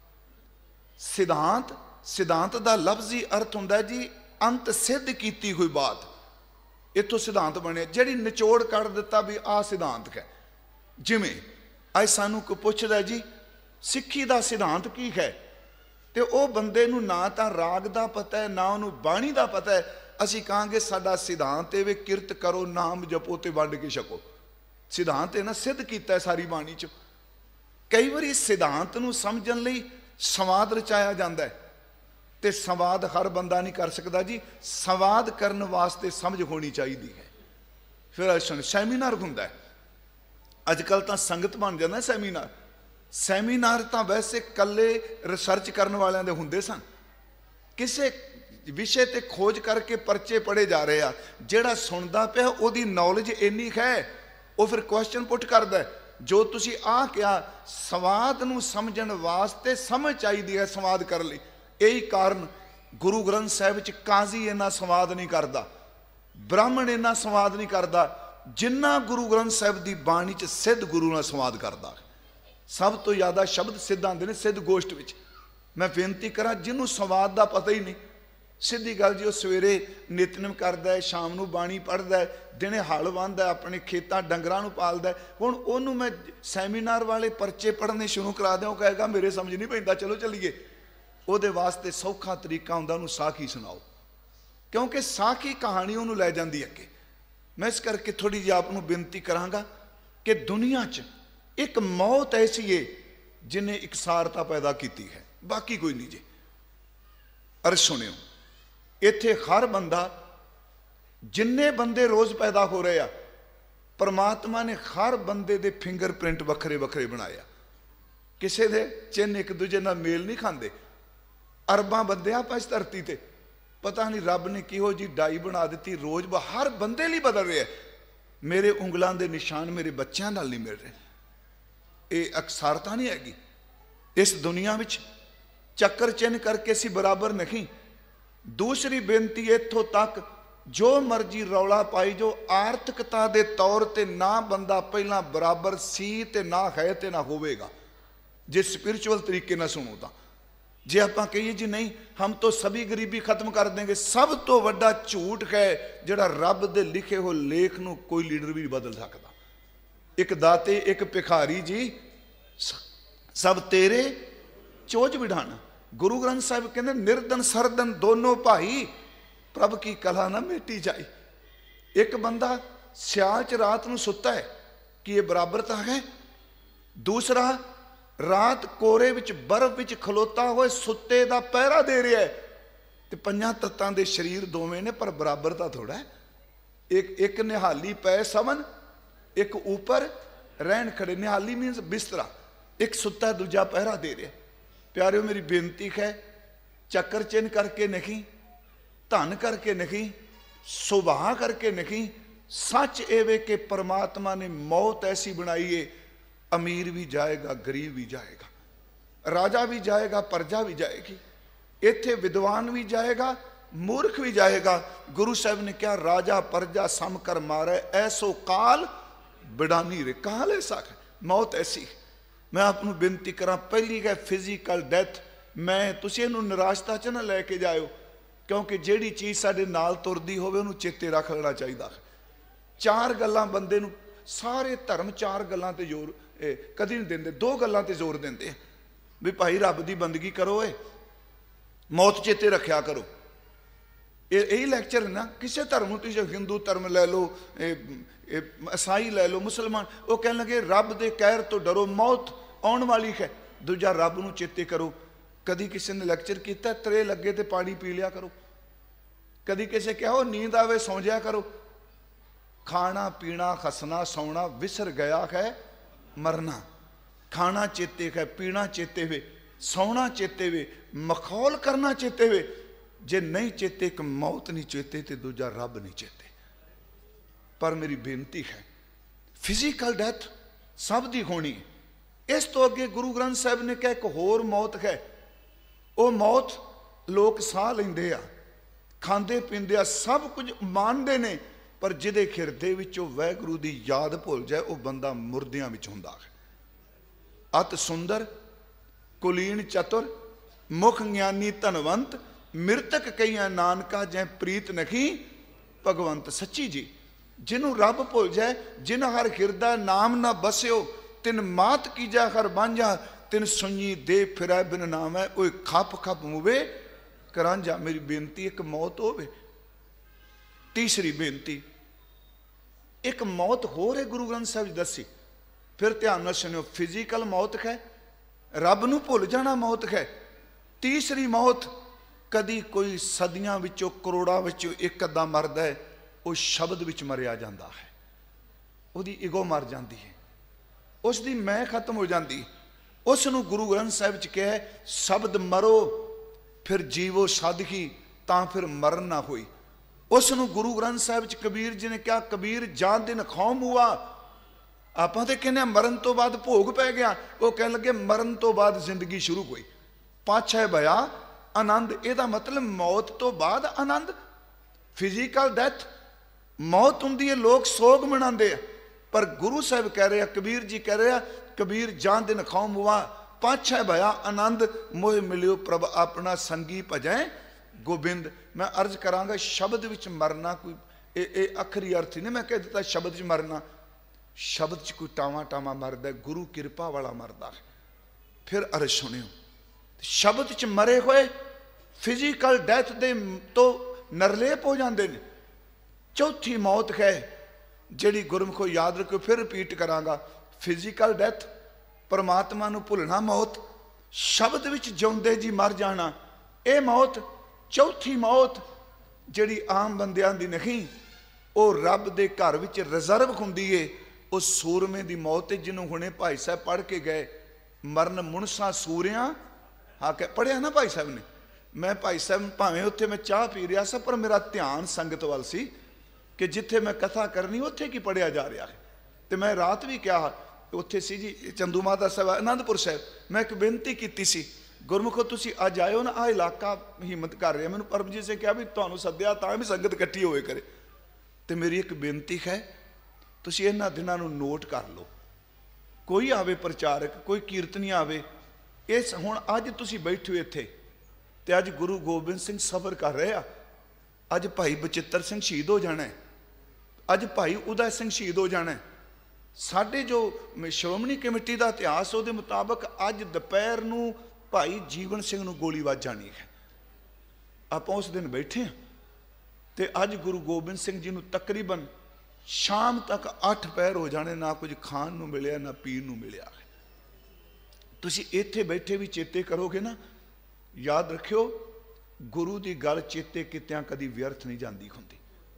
ਸਿਧਾਂਤ, ਸਿਧਾਂਤ ਦਾ ਲਫ਼ਜ਼ੀ ਅਰਥ ਹੁੰਦਾ ਜੀ ਅੰਤ ਸਿੱਧ ਕੀਤੀ ਹੋਈ ਬਾਤ। ਇੱਥੋਂ ਸਿਧਾਂਤ ਬਣਿਆ, ਜਿਹੜੀ ਨਿਚੋੜ ਕੱਢ ਦਿੱਤਾ ਵੀ ਆਹ ਸਿਧਾਂਤ ਹੈ। ਜਿਵੇਂ ਅੱਜ ਸਾਨੂੰ ਕੋਈ ਪੁੱਛਦਾ ਜੀ ਸਿੱਖੀ ਦਾ ਸਿਧਾਂਤ ਕੀ ਹੈ, ਤੇ ਉਹ ਬੰਦੇ ਨੂੰ ਨਾ ਤਾਂ ਰਾਗ ਦਾ ਪਤਾ ਹੈ ਨਾ ਉਹਨੂੰ ਬਾਣੀ ਦਾ ਪਤਾ ਹੈ। ਅਸੀਂ ਕਹਾਂਗੇ ਸਾਡਾ ਸਿਧਾਂਤ ਇਹ ਵੇ ਕਿਰਤ ਕਰੋ, ਨਾਮ ਜਪੋ ਤੇ ਵੰਡ ਕੇ ਛਕੋ। ਸਿਧਾਂਤ ਇਹ ਨਾ ਸਿੱਧ ਕੀਤਾ ਸਾਰੀ ਬਾਣੀ 'ਚ। ਕਈ ਵਾਰੀ ਸਿਧਾਂਤ ਨੂੰ ਸਮਝਣ ਲਈ ਸੰਵਾਦ ਰਚਾਇਆ ਜਾਂਦਾ ਹੈ, ਤੇ ਸੰਵਾਦ ਹਰ ਬੰਦਾ ਨਹੀਂ ਕਰ ਸਕਦਾ ਜੀ। ਸੰਵਾਦ ਕਰਨ ਵਾਸਤੇ ਸਮਝ ਹੋਣੀ ਚਾਹੀਦੀ ਹੈ। ਫਿਰ ਸੈਮੀਨਾਰ ਹੁੰਦਾ ਹੈ, ਅੱਜ ਕੱਲ੍ਹ ਤਾਂ ਸੰਗਤ ਬਣ ਜਾਂਦਾ ਸੈਮੀਨਾਰ। ਸੈਮੀਨਾਰ ਤਾਂ ਵੈਸੇ ਇਕੱਲੇ ਰਿਸਰਚ ਕਰਨ ਵਾਲਿਆਂ ਦੇ ਹੁੰਦੇ ਸਨ। ਕਿਸੇ ਵਿਸ਼ੇ ਤੇ ਖੋਜ ਕਰਕੇ ਪਰਚੇ ਪੜ੍ਹੇ ਜਾ ਰਹੇ ਆ। ਜਿਹੜਾ ਸੁਣਦਾ ਪਿਆ ਉਹਦੀ ਨੌਲੇਜ ਇੰਨੀ ਹੈ, ਉਹ ਫਿਰ ਕੁਐਸਚਨ ਪੁੱਟ ਕਰਦਾ, ਜੋ ਤੁਸੀਂ ਆਹ ਕਿਹਾ। ਸੰਵਾਦ ਨੂੰ ਸਮਝਣ ਵਾਸਤੇ ਸਮਝ ਚਾਹੀਦੀ ਹੈ ਸੰਵਾਦ ਕਰਨ ਲਈ। ਇਹੀ ਕਾਰਨ ਗੁਰੂ ਗ੍ਰੰਥ ਸਾਹਿਬ ਵਿੱਚ ਕਾਜ਼ੀ ਇੰਨਾ ਸੰਵਾਦ ਨਹੀਂ ਕਰਦਾ, ਬ੍ਰਾਹਮਣ ਇੰਨਾ ਸੰਵਾਦ ਨਹੀਂ ਕਰਦਾ, ਜਿੰਨਾ ਗੁਰੂ ਗ੍ਰੰਥ ਸਾਹਿਬ ਦੀ ਬਾਣੀ 'ਚ ਸਿੱਧ ਗੁਰੂ ਨਾਲ ਸੰਵਾਦ ਕਰਦਾ। ਸਭ ਤੋਂ ਜ਼ਿਆਦਾ ਸ਼ਬਦ ਸਿੱਧ ਆਉਂਦੇ ਨੇ ਸਿੱਧ ਗੋਸ਼ਟ ਵਿੱਚ। ਮੈਂ ਬੇਨਤੀ ਕਰਾਂ ਜਿਹਨੂੰ ਸੰਵਾਦ ਦਾ ਪਤਾ ਹੀ ਨਹੀਂ, ਸਿੱਧੀ ਗੱਲ ਜੀ, ਉਹ ਸਵੇਰੇ ਨਿਤਨੇਮ ਕਰਦਾ ਹੈ, ਸ਼ਾਮ ਨੂੰ ਬਾਣੀ ਪੜ੍ਹਦਾ ਹੈ, ਦਿਨੇ ਹਲ ਵਾਹੁੰਦਾ, ਆਪਣੇ ਖੇਤਾਂ ਡੰਗਰਾਂ ਨੂੰ ਪਾਲਦਾ। ਹੁਣ ਉਹਨੂੰ ਮੈਂ ਸੈਮੀਨਾਰ ਵਾਲੇ ਪਰਚੇ ਪੜ੍ਹਨੇ ਸ਼ੁਰੂ ਕਰਾ ਦਿਆਂ, ਉਹ ਕਹੇਗਾ ਮੇਰੇ ਸਮਝ ਨਹੀਂ ਪੈਂਦਾ, ਚਲੋ ਚੱਲੀਏ। ਉਹਦੇ ਵਾਸਤੇ ਸੌਖਾ ਤਰੀਕਾ ਹੁੰਦਾ, ਉਹਨੂੰ ਸਾਖੀ ਸੁਣਾਓ, ਕਿਉਂਕਿ ਸਾਖੀ ਕਹਾਣੀ ਉਹਨੂੰ ਲੈ ਜਾਂਦੀ ਅੱਗੇ। ਮੈਂ ਇਸ ਕਰਕੇ ਥੋੜ੍ਹੀ ਜਿਹੀ ਆਪ ਨੂੰ ਬੇਨਤੀ ਕਰਾਂਗਾ ਕਿ ਦੁਨੀਆ 'ਚ ਇੱਕ ਮੌਤ ਐਸੀ ਹੈ ਜਿਹਨੇ ਇਕਸਾਰਤਾ ਪੈਦਾ ਕੀਤੀ ਹੈ, ਬਾਕੀ ਕੋਈ ਨਹੀਂ ਜੀ। ਅਰ ਸੁਣਿਓ, ਇੱਥੇ ਹਰ ਬੰਦਾ, ਜਿੰਨੇ ਬੰਦੇ ਰੋਜ਼ ਪੈਦਾ ਹੋ ਰਹੇ ਆ, ਪਰਮਾਤਮਾ ਨੇ ਹਰ ਬੰਦੇ ਦੇ ਫਿੰਗਰਪ੍ਰਿੰਟ ਵੱਖਰੇ ਵੱਖਰੇ ਬਣਾਇਆ। ਕਿਸੇ ਦੇ ਚਿੰਨ੍ਹ ਇੱਕ ਦੂਜੇ ਨਾਲ ਮੇਲ ਨਹੀਂ ਖਾਂਦੇ। ਅਰਬਾਂ ਬੰਦੇ ਆਪਾਂ ਇਸ ਧਰਤੀ ਤੇ, ਪਤਾ ਨਹੀਂ ਰੱਬ ਨੇ ਕਿਹੋ ਜਿਹੀ ਡਾਈ ਬਣਾ ਦਿੱਤੀ, ਰੋਜ਼ ਹਰ ਬੰਦੇ ਲਈ ਬਦਲ ਰਿਹਾ। ਮੇਰੇ ਉਂਗਲਾਂ ਦੇ ਨਿਸ਼ਾਨ ਮੇਰੇ ਬੱਚਿਆਂ ਨਾਲ ਨਹੀਂ ਮਿਲ ਰਹੇ। ਇਹ ਅਕਸਾਰਤਾ ਨਹੀਂ ਹੈਗੀ ਇਸ ਦੁਨੀਆ ਵਿੱਚ। ਚੱਕਰ ਚਿੰਨ੍ਹ ਕਰਕੇ ਅਸੀਂ ਬਰਾਬਰ ਨਹੀਂ। ਦੂਸਰੀ ਬੇਨਤੀ ਇੱਥੋਂ ਤੱਕ, ਜੋ ਮਰਜ਼ੀ ਰੌਲਾ ਪਾਈ ਜੋ, ਆਰਥਿਕਤਾ ਦੇ ਤੌਰ ਤੇ ਨਾ ਬੰਦਾ ਪਹਿਲਾਂ ਬਰਾਬਰ ਸੀ ਤੇ ਨਾ ਹੈ ਤੇ ਨਾ ਹੋਵੇਗਾ, ਜੇ ਸਪਿਰਿਚੁਅਲ ਤਰੀਕੇ ਨਾਲ ਸੁਣੋ ਤਾਂ। ਜੇ ਆਪਾਂ ਕਹੀਏ ਜੀ ਨਹੀਂ ਹਮ ਤੋਂ ਸਭੀ ਗਰੀਬੀ ਖਤਮ ਕਰ ਦੇਂਗੇ, ਸਭ ਤੋਂ ਵੱਡਾ ਝੂਠ ਹੈ ਜਿਹੜਾ ਰੱਬ ਦੇ ਲਿਖੇ ਹੋਏ ਲੇਖ ਨੂੰ ਕੋਈ ਲੀਡਰ ਵੀ ਬਦਲ ਸਕਦਾ। ਇੱਕ ਦਾਤੇ ਇੱਕ ਭਿਖਾਰੀ ਜੀ, ਸਭ ਤੇਰੇ ਚੋਜ ਵਿਢਾਣਾ। ਗੁਰੂ ਗ੍ਰੰਥ ਸਾਹਿਬ ਕਹਿੰਦੇ ਨਿਰਦਨ ਸਰਦਨ ਦੋਨੋਂ ਭਾਈ, ਪ੍ਰਭ ਕੀ ਕਲਾ ਨਾ ਮੇਟੀ ਜਾਏ। ਇੱਕ ਬੰਦਾ ਸਿਆਲ 'ਚ ਰਾਤ ਨੂੰ ਸੁੱਤਾ ਹੈ, ਕੀ ਇਹ ਬਰਾਬਰਤਾ ਹੈ? ਦੂਸਰਾ ਰਾਤ ਕੋਰੇ ਵਿੱਚ ਬਰਫ਼ ਵਿੱਚ ਖਲੋਤਾ ਹੋਏ ਸੁੱਤੇ ਦਾ ਪਹਿਰਾ ਦੇ ਰਿਹਾ ਹੈ। ਤੇ ਪੰਜਾਂ ਤੱਤਾਂ ਦੇ ਸਰੀਰ ਦੋਵੇਂ ਨੇ, ਪਰ ਬਰਾਬਰਤਾ ਥੋੜਾ ਹੈ। ਇੱਕ ਇੱਕ ਨਿਹਾਲੀ ਪੈ ਸਵਨ, ਇੱਕ ਉੱਪਰ ਰਹਿਣ ਖੜੇ। ਨਿਹਾਲੀ ਮੀਨਸ ਬਿਸਤਰਾ, ਇੱਕ ਸੁੱਤਾ ਦੂਜਾ ਪਹਿਰਾ ਦੇ ਰਿਹਾ। ਪਿਆਰਿਓ ਮੇਰੀ ਬੇਨਤੀ ਹੈ, ਚੱਕਰ ਚਿੰਨ ਕਰਕੇ ਨਹੀਂ, ਧਨ ਕਰਕੇ ਨਹੀਂ, ਸੁਭਾਅ ਕਰਕੇ ਨਹੀਂ। ਸੱਚ ਇਹ ਵੇ ਕਿ ਪਰਮਾਤਮਾ ਨੇ ਮੌਤ ਐਸੀ ਬਣਾਈ ਏ, ਅਮੀਰ ਵੀ ਜਾਏਗਾ, ਗਰੀਬ ਵੀ ਜਾਏਗਾ, ਰਾਜਾ ਵੀ ਜਾਏਗਾ, ਪ੍ਰਜਾ ਵੀ ਜਾਏਗੀ। ਇੱਥੇ ਵਿਦਵਾਨ ਵੀ ਜਾਏਗਾ, ਮੂਰਖ ਵੀ ਜਾਏਗਾ। ਗੁਰੂ ਸਾਹਿਬ ਨੇ ਕਿਹਾ ਰਾਜਾ ਪ੍ਰਜਾ ਸਮ ਕਰ ਮਾਰੇ, ਐਸੋ ਕਾਲ ਬਿਡਾਨੀ ਰੇ। ਕਾਲ ਐਸਾ ਹੈ, ਮੌਤ ਐਸੀ। ਮੈਂ ਆਪ ਨੂੰ ਬੇਨਤੀ ਕਰਾਂ, ਪਹਿਲੀ ਹੈ ਫਿਜ਼ੀਕਲ ਡੈਥ। ਮੈਂ ਤੁਸੀਂ ਇਹਨੂੰ ਨਿਰਾਸ਼ਤਾ 'ਚ ਨਾ ਲੈ ਕੇ ਜਾਇਓ, ਕਿਉਂਕਿ ਜਿਹੜੀ ਚੀਜ਼ ਸਾਡੇ ਨਾਲ ਤੁਰਦੀ ਹੋਵੇ ਉਹਨੂੰ ਚੇਤੇ ਰੱਖ ਲੈਣਾ ਚਾਹੀਦਾ ਹੈ। ਚਾਰ ਗੱਲਾਂ ਬੰਦੇ ਨੂੰ सारे धर्म चार गल्लां ते जोर कदी नहीं देंदे, दो गल्लां ते जोर देंदे भी भाई रब की बंदगी करो, ए मौत चेते रखा करो। यही लैक्चर है ना। किसी धर्म तुम हिंदू धर्म लै लो, ईसाई लै लो, मुसलमान, वो कह लगे रब के कहर तो डरो, मौत आने वाली है। दूजा रब नूं चेते करो। कदी किसी ने लैक्चर किया त्रे लगे तो पानी पी लिया करो, कदी किसी कहा हो नींद आवे सौ जाया करो। खाना पीना हसना सौना विसर गया है मरना। खाना चेते है, पीना चेते वे, सौना चेते वे, मखौल करना चेते वे। जे नहीं चेते, एक मौत नहीं चेते तो दूजा रब नहीं चेते। पर मेरी बेनती है, फिजिकल डेथ सब दी होनी। इस तो अगे गुरु ग्रंथ साहब ने कहा एक होर मौत है। वो मौत लोग साह लेंदे आ, खांदे पींदे आ, सब कुछ मानते ने, पर जिहदे हिरदे विचों वाहिगुरू दी याद भुल जाए वो बंदा मुर्दियां विच हुंदा है। अत सुंदर कुलीन चतुर मुख ज्ञानी धनवंत, मृतक कईयां नानका जै प्रीत नखी भगवंत। सच्ची जी, जिन्हों रब भुल जाए, जिन हर हिरदा नाम ना बस्यो, तिन मात कीजा हर बांझा, तिन सुई दे फिरै बिन नाम है, वो खप खप मुवे करांझा। मेरी बेनती एक मौत होवे। तीसरी बेनती, एक मौत होर है गुरु ग्रंथ साहब जी दसी, फिर ध्यान नाल सुनियो। फिजिकल मौत है, रब नूं भुल जाना मौत है। तीसरी मौत, कदी कोई सदियां विचों करोड़ां विचों एक अद्धा मरदा है, वो शब्द विच मरिया जाता है, उसकी इगो मर जाती है, उसकी मैं खत्म हो जाती। उसनूं गुरु ग्रंथ साहिब च कहा है, शब्द मरो फिर जीवो सादगी, तां फिर मरण ना होई। उसनूं गुरु ग्रंथ साहिब च कबीर जी ने कहा, कबीर जान दिन खौम हुआ। आपां ते कहने मरण तो बाद भोग पै गया, वो कह लगे मरण तो बाद जिंदगी शुरू हुई। पाछे भया आनंद, ਇਹਦਾ मतलब मौत तो बाद आनंद। फिजिकल डेथ मौत हुंदी है, लोग सोग मनाते हैं, पर गुरु साहब कह रहे हैं, कबीर जी कह रहे हैं, कबीर जान दिन खौम हुआ, पाछे भया आनंद, मोह मिलियो प्रभ अपना संगी भजै गोबिंद। मैं अर्ज करांगा, शब्द विच मरना कोई ए, ए अखरी अर्थ नहीं मैं कह दिता शब्द च मरना। शब्द च कोई टावा टावा मरदा, गुरु कृपा वाला मरदा है। फिर अर्ज सुनियो, शब्द च मरे हुए फिजिकल डेथ दे तो नरलेप हो जाते हैं। चौथी मौत है जिहड़ी गुरमुखो याद रखो, फिर रिपीट करांगा। फिजिकल डेथ, परमात्मा नूं भुलना मौत, शब्द विच जिउंदे जी मर जाना ये मौत। चौथी मौत जिहड़ी आम बंदियां दी नहीं, वो रब दे घर विच रिजर्व हुंदी है, वो सूरमे दी मौत है, जिन्हों हुणे भाई साहब पढ़ के गए, मरण मुनसा सूरियां। हाँ कह पढ़िया ना भाई साहब ने। मैं भाई साहब भावें उत्थे मैं चाह पी रहा सा, पर मेरा ध्यान संगत वाल सी कि जिथे मैं कथा करनी उत्थे की पढ़िया जा रहा है। तो मैं रात भी क्या उत्थे सी जी चंदू माता साहब आनंदपुर साहब, मैं एक बेनती की सी, गुरमुखो तुसी अज आयो ना, आ इलाका हिम्मत कर रहा। मैंने परमजीत से कहा भी तुहानू सद्या तां भी संगत इकट्ठी होए करे। तो मेरी एक बेनती है, तुसी इन्हां दिनां नूं नोट कर लो। कोई आवे प्रचारक, कोई कीर्तनी आवे, इस हुण अज तुसी बैठे हो इत्थे, ते अज गुरु गोबिंद सिंह सफर कर रहे आ, अज भाई बचित्र सिंह शहीद हो जाना है, अज भाई उदय सिंह शहीद हो जाना है। साडे जो श्रोमणी कमेटी का इतिहास उहदे मुताबक अज दोपहर नूं भाई जीवन सिंह नूं गोली वज जानी है। आपां उस दिन बैठे हैं, ते अज गुरु गोबिंद सिंह जी नूं तकरीबन शाम तक अठ पैर हो जाने, ना कुछ खाण नूं मिलिया ना पीण नूं मिलिया है। तुसीं इत्थे बैठे भी चेते करोगे ना, याद रखियो गुरु की गल चेते कित्तियां कदी व्यर्थ नहीं जाती हुंदी।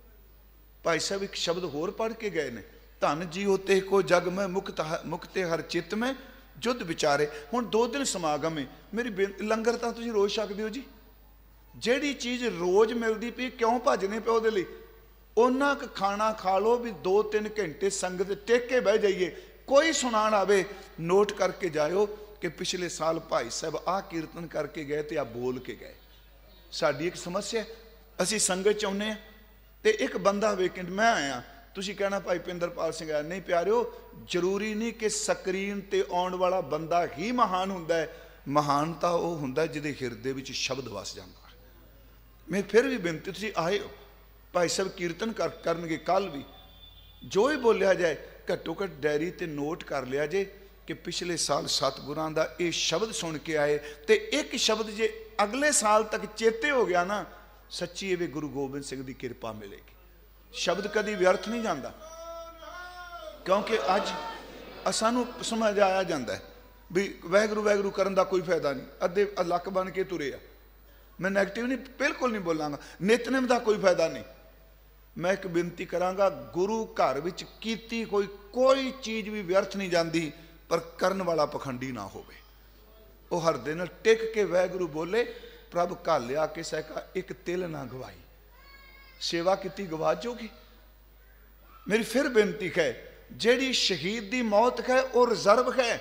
भाई साहब एक शब्द होर पढ़ के गए ने, धन जी होते को जग में मुक्त मुक्ते हर चित्त में जुद विचारे। हुण दो दिन समागम है, मेरी लंगर तां तुसीं रोज़ छकदे हो जी, जिहड़ी चीज़ रोज़ मिलती पई क्यों भजने पे उहदे लई? उन्ना क खाना खा लो भी दो तीन घंटे संगत टेक के बह जाइए। कोई सुनाण आवे नोट करके जाओ कि पिछले साल भाई साहब आ कीर्तन करके गए तो आ बोल के गए। साडी एक समस्या, असी संगत च आउणे आ ते एक बंदा वेकेंट, मैं आया, तुसीं कहना भाई पिंदरपाल सिंह आया। नहीं प्यारिओ, जरूरी नहीं कि स्क्रीन ते आउण वाला बंदा ही महान हुंदा है। महान तां ओह हुंदा है जिहदे हिरदे विच शब्द वस जांदा है। मैं फिर भी बेनती, तुसीं आए हो, भाई साहब कीर्तन कर करनगे कल भी, जो ही बोलिया जाए घट्टो घट डायरी ते नोट कर लिया जे कि पिछले साल सतगुरां दा ये शब्द सुन के आए, तो एक शब्द जे अगले साल तक चेते हो गया ना, सच्ची ये भी गुरु गोबिंद सिंह की कृपा मिलेगी। शब्द कभी व्यर्थ नहीं जाता, क्योंकि अज सानू समझ आया जाता है भी वैगुरू वैगुरू करन दा कोई फायदा नहीं, अद्धे लक बन के तुरे आ। मैं नैगेटिव नहीं, बिल्कुल नहीं बोलांगा, नितनेम का कोई फायदा नहीं। मैं एक बेनती करांगा, गुरु घर विच कीती कोई कोई चीज़ भी व्यर्थ नहीं जाती, पर करन वाला पखंडी ना होवे। वो हर दिन टिक के वैगुरू बोले, प्रभ घालिया किसे का एक तिल ना गवाई, सेवा की गवा जाओगी। मेरी फिर बेनती है, जेड़ी शहीद की मौत है वो रिजर्व है,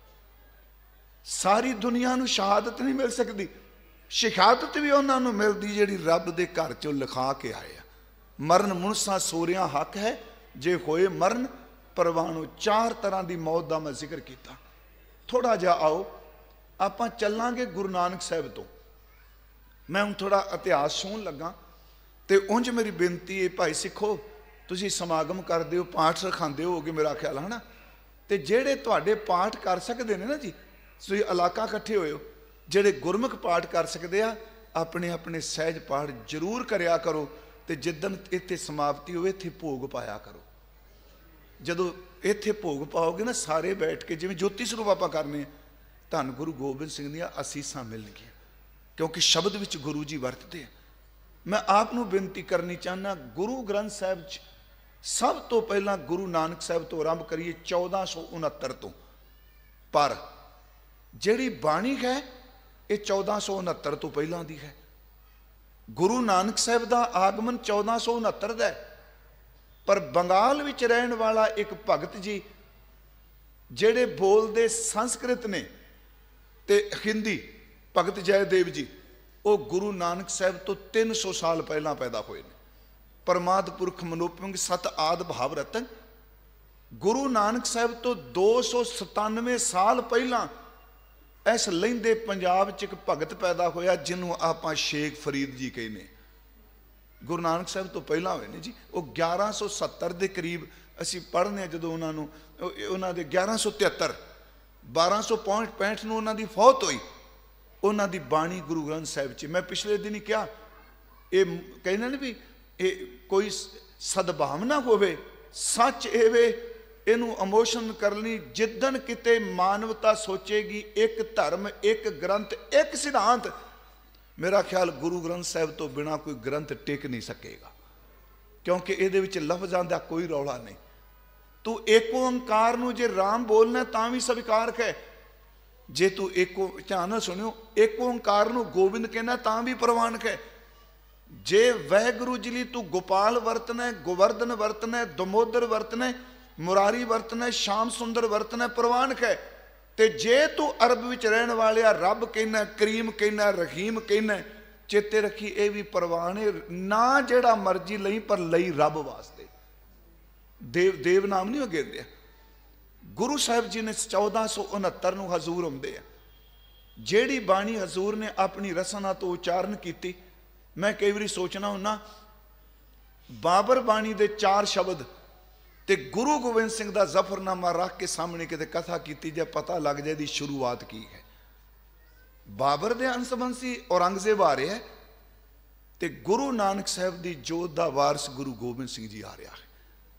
सारी दुनिया नूं शहादत नहीं मिल सकती। शहादत भी उन्होंने मिलती जिहड़ी रब दे घर चों लिखा के आए। मरण मुनसा सोरिया हक है, जे होए मरण परवानो। चार तरह की मौत का मैं जिक्र किया। थोड़ा जा आओ आप चलांगे गुरु नानक साहब तो। मैं हूँ थोड़ा इतिहास सुन लगा, तो उंज मेरी बेनती है, भाई सिखो तुसीं समागम करते हो, पाठ रखाते होगे मेरा ख्याल है ना, तो जेड़े तुहाडे पाठ कर सकते हैं ना जी, तुसीं इलाका इकट्ठे होए हो, जेड़े गुरमुख पाठ कर सकते आ, अपने अपने सहज पाठ जरूर करया करो। तो जिदन इत्थे समाप्ति हो, इत्थे भोग पाया करो। जदों इत्थे भोग पाओगे ना, सारे बैठ के जिवें ज्योति स्वरूप आपां करने, धन गुरु गोबिंद सिंह दीआं असीसां मिलणगीआं, क्योंकि शब्द विच गुरु जी वरतदे आ। मैं आप नूं बेनती करनी चाहना, गुरु ग्रंथ साहिब च सब तो पहला गुरु नानक साहब तो आरंभ करिए चौदह सौ उनहत्तर तो, पर जिहड़ी बाणी है ये चौदह सौ उनहत्तर तो पहला दी है। गुरु नानक साहब का आगमन चौदह सौ उनहत्तर का है, पर बंगाल विच रहन वाला एक भगत जी जेड़े बोलते संस्कृत ने ते हिंदी, भगत जयदेव जी, वो गुरु नानक साहब तो तीन सौ साल पहला पैदा हुए ने। परमाद पुरख मनोपंग सत आद भाव रतन। गुरु नानक साहब तो दो सौ सतानवे साल पहला इस लहिंदे पंजाब च एक भगत पैदा होया जिन्हों आप शेख फरीद जी कहने। गुरु नानक साहब तो पहला हुए ने जी। वो ग्यारह सौ सत्तर के करीब असी पढ़ने जो उन्होंने ग्यारह सौ तिहत्तर बारह सौ पॉइंट पैंठ में उन्होंने फौत हुई। उन्होंने बाणी गुरु ग्रंथ साहिब च, मैं पिछले दिन ही क्या ये कहने भी ये कोई सद्भावना होवे, सच एवे, इनू इमोशन करनी। जिदन किते मानवता सोचेगी एक धर्म, एक ग्रंथ, एक सिद्धांत, मेरा ख्याल गुरु ग्रंथ साहिब तो बिना कोई ग्रंथ टिक नहीं सकेगा, क्योंकि ये लफ्जां दा कोई रौला नहीं। तू एक ओंकार नू जे राम बोलना तां भी स्वीकार है, जे तू एक ध्यान नाल सुनियो एक ओंकार नू गोबिंद कहना तां भी प्रवान है। जे वैगुरु जी ली तू गोपाल वरतना है, गोवर्धन वरतना है, दमोदर वरतना है, मुरारी वरतना है, श्याम सुंदर वरतना है, प्रवान है। ते जे तू अरब विच रहने वाले रब कहना, करीम कहना, रहीम कहना, चेते रखी ये भी प्रवान है ना। जेड़ा मर्जी लई पर लई रब वास्ते, देव देव नाम नहीं गेंदे। गुरु साहब जी ने चौदह सौ उनहत्तर नूं हजूर आउंदे आ। जेड़ी बाणी हजूर ने अपनी रसना तो उचारण की, मैं कई बार सोचना हुन्ना बाबर बाणी दे चार शब्द ते गुरु गोबिंद सिंह दा जफरनामा रख के सामने किते कथा की जाए, पता लग जाए दी शुरुआत की है। बाबर दे अंशवंशी औरंगजेब आ रहा है, ते गुरु नानक साहब दी जोत दा वारस गुरु गोबिंद सिंह जी आ रहा है।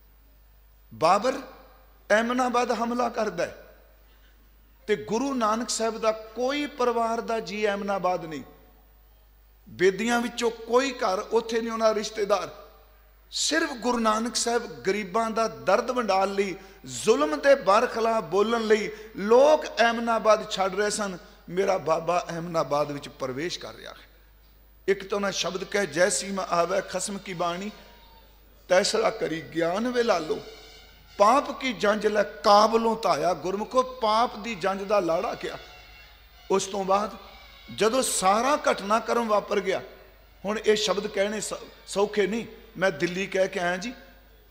बाबर एमनाबाद हमला करदा है, ते गुरु नानक साहब दा कोई परिवार दा जी एमनाबाद नहीं, बेदियां विचों कोई घर उत्थे नहीं, उन्हां रिश्तेदार। सिर्फ गुरु नानक साहब गरीबां दा दर्द वंडाल लई, जुल्म दे बरखिलाफ बोलण लई लोग एमनाबाद छड्ड रहे सन। मेरा बाबा एमनाबाद विच प्रवेश कर रहा है। एक तो उन्हें शब्द कह, जैसी मैं आवे खसम की बाणी, तैसरा करी ज्ञान वे लालो। पाप की जंज लै काबलों ताया, गुरमुखो पाप की जंज का लाड़ा क्या। उस तो बाद जदों सारा घटनाक्रम वापर गया, हुण ये शब्द कहने सौखे नहीं। मैं दिल्ली कह के आया जी,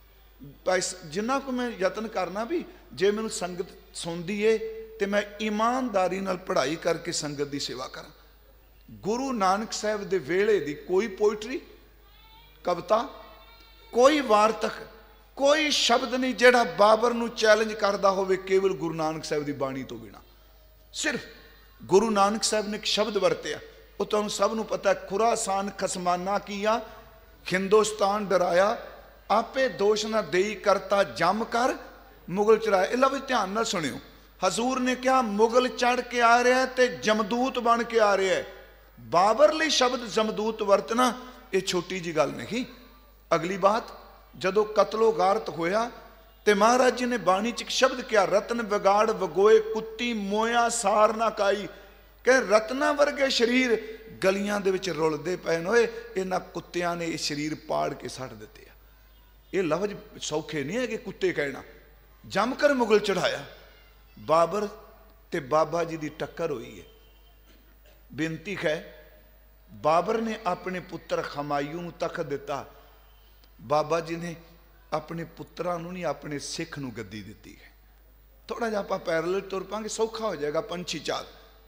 जिन्ना को मैं यतन करना भी जे मैनूं संगत सुनदी है तो मैं ईमानदारी नाल पढ़ाई करके संगत की सेवा करा। गुरु नानक साहब दे वेले दी कोई पोइट्री, कविता, कोई वार्तक, कोई शब्द नहीं जिहड़ा बाबर नूं चैलेंज करदा होवे केवल गुरु नानक साहिब की बाणी तो बिना। सिर्फ गुरु नानक साहिब ने एक शब्द वरतिया, वो तुहानूं सब नूं पता है, खुरासान खसमाना किया हिंदुस्तान डराया, आपे दोष ना देई करता जम कर मुगल चढ़ाया। ये लफ्ज़ ध्यान नाल सुनियो। हजूर ने कहा मुगल चढ़ के आ रहा है तो जमदूत बन के आ रहा है। बाबर लिए शब्द जमदूत वरतना ये छोटी जी गल नहीं। अगली बात, जदों कतलो गारत होया तो महाराज जी ने बाणी च एक शब्द किया, रतन बिगाड़ वगोए कुत्ती मोया सार ना काई। कह रत्ना वर्गे शरीर गलियां दे विच रुलदे पए होए, इन्हां कुत्तियां ने ये शरीर पाड़ के सट दिते आ। ये लफ्ज सौखे नहीं है कि कुत्ते कहना। जमकर मुगल चढ़ाया। बाबर ते बाबा जी की टक्कर हुई है। बेनती है, बाबर ने अपने पुत्र हमायूं नूं तखत दिता, बाबा जी ने अपने पुत्रां नूं नहीं अपने सिख नूं गद्दी दिती है। थोड़ा जिहा आपां पैरल तुर पांगे, सौखा हो जाएगा पंछी चाल।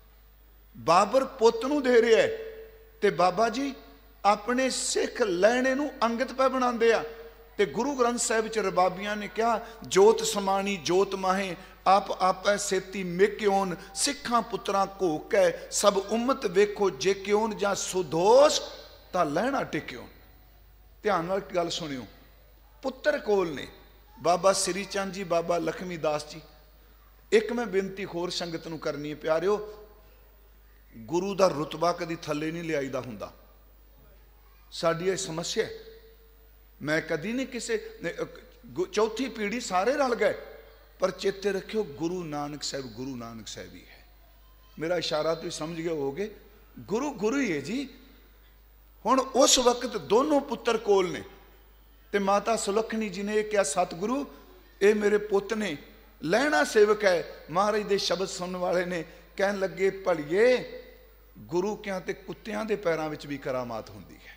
बाबर पुत नूं दे रहा है ते बाबा जी अपने सिख लैणे नूं अंगत पै बनांदे आ। ते गुरु ग्रंथ साहिब च रबाबियां ने कहा, जोत समानी जोत माहे आप आपै सेती मेक्योन, सिखां पुत्रां घोक है सब उम्मत वेखो जे क्यों जां सुदोष तां लहना टिक्योन। ध्यान नाल गल सुनियो। पुत्र कोल ने बाबा श्री चंद जी, बाबा लक्ष्मी दास जी। एक मैं बेनती होर संगत नूं करनी है, प्यारिओ, गुरु दा रुतबा कदी थल्ले नहीं लियाईदा हुंदा। साडी ये समस्या है। मैं कदी नहीं किसे, चौथी पीढ़ी सारे रल गए, पर चेते रखियो गुरु नानक साहिब गुरु नानक साहिब ही है। मेरा इशारा तो समझ गए होगे, गुरु गुरु ही है जी। हुण उस वक्त दोनों पुत्र कोल ने ते माता सुलखनी जी ने क्या, सतगुरु ये मेरे पुत ने, लहना सेवक है। महाराज दे शब्द सुनने वाले ने कहन लगे, भलिए गुरु क्या ते कुत्तियां दे पैरां विच भी करामात हुंदी है।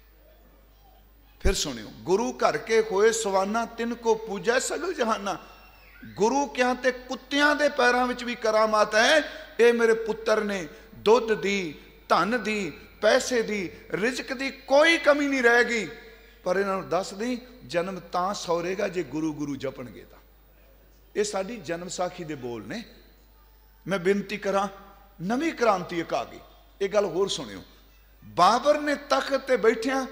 फिर सुनियो, गुरु घर के होए सवाना तिनको पूजा सगल जहाना। गुरु क्या ते कुत्तियां दे पैरां विच भी करामात है। ये मेरे पुत्र ने दुध दी, धन दी, पैसे दी, रिजक दी कोई कमी नहीं रहेगी। पर इन्हां नूं दस दी जन्म तां सौरेगा जे गुरु गुरु जपणगे तां। ये साडी जन्म साखी दे बोल ने। मैं बेनती करा, नवी क्रांति एक आ गई। ये गल होर सुनियो। बाबर ने तख्त ते बैठिया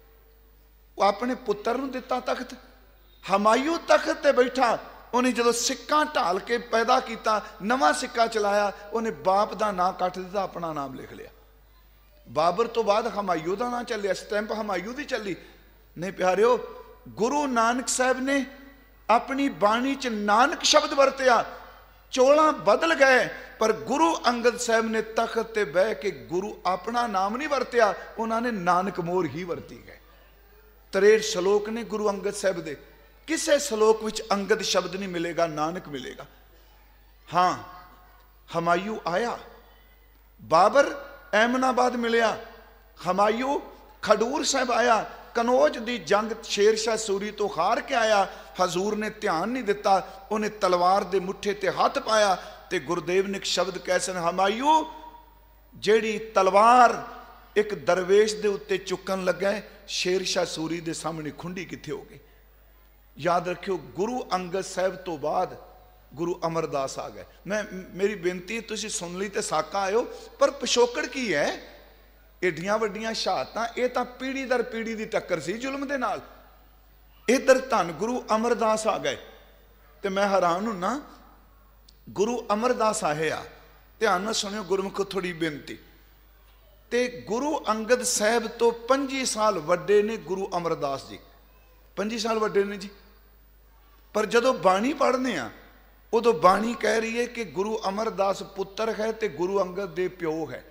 अपने पुत्र नूं दिता तख्त। हमायूं तख्त ते बैठा, उन्हें जो सिक्का ढाल के पैदा किया, नवा सिक्का चलाया, उन्हें बाप का नाम कट दिता, अपना नाम लिख लिया। बाबर तो बाद हमायूं का नाम चलिया, स्टैंप हमायूं की चली नहीं। प्यारिओ, गुरु नानक साहब ने अपनी बाणी च नानक शब्द वरतिया, चोला बदल गए, पर गुरु अंगद साहब ने तख्त ते बह के गुरु अपना नाम नहीं वरतिया, उन्होंने नानक मोर ही वरती गए। त्रेठ श्लोक ने गुरु अंगद साहब दे, किसे श्लोक विच अंगद शब्द नहीं मिलेगा, नानक मिलेगा। हाँ, हमायूं आया, बाबर एमनाबाद मिलिया, हमायूं खडूर साहब आया, कनौज दी जंग शेरशाह सूरी तो हार के आया। हजूर ने ध्यान नहीं दिता, उन्हें तलवार दे मुठे ते हाथ पाया ते गुरुदेव ने एक शब्द कैसे, हमायूं जेड़ी तलवार एक दरवेश दे उत्ते चुकन लगा, शेरशाह सूरी दे सामने खुंडी किथे हो गई। याद रखियो, गुरु अंगद साहब तो बाद गुरु अमरदास आ गए। मैं मेरी बेनती, तुसीं सुन ली तो साका आयो, पर पिछोकड़ की है? एडियां वड्डियां शहादतां, ये तां पीढ़ी दर पीढ़ी की टक्कर सी जुल्म दे नाल। इधर धन गुरु अमरदास आ गए तो मैं हैरान हुन्ना। गुरु अमरदास आए आ, ध्यान नाल सुनियो गुरमुखो, थोड़ी बेनती। ते गुरु अंगद साहब तो पंजी साल वड्डे ने गुरु अमरदास जी, पंजी साल वड्डे ने जी। पर जदों बाणी पढ़ने आ, उदों बाणी कह रही है कि गुरु अमरदास पुत्र है तो गुरु अंगद दे प्यो है।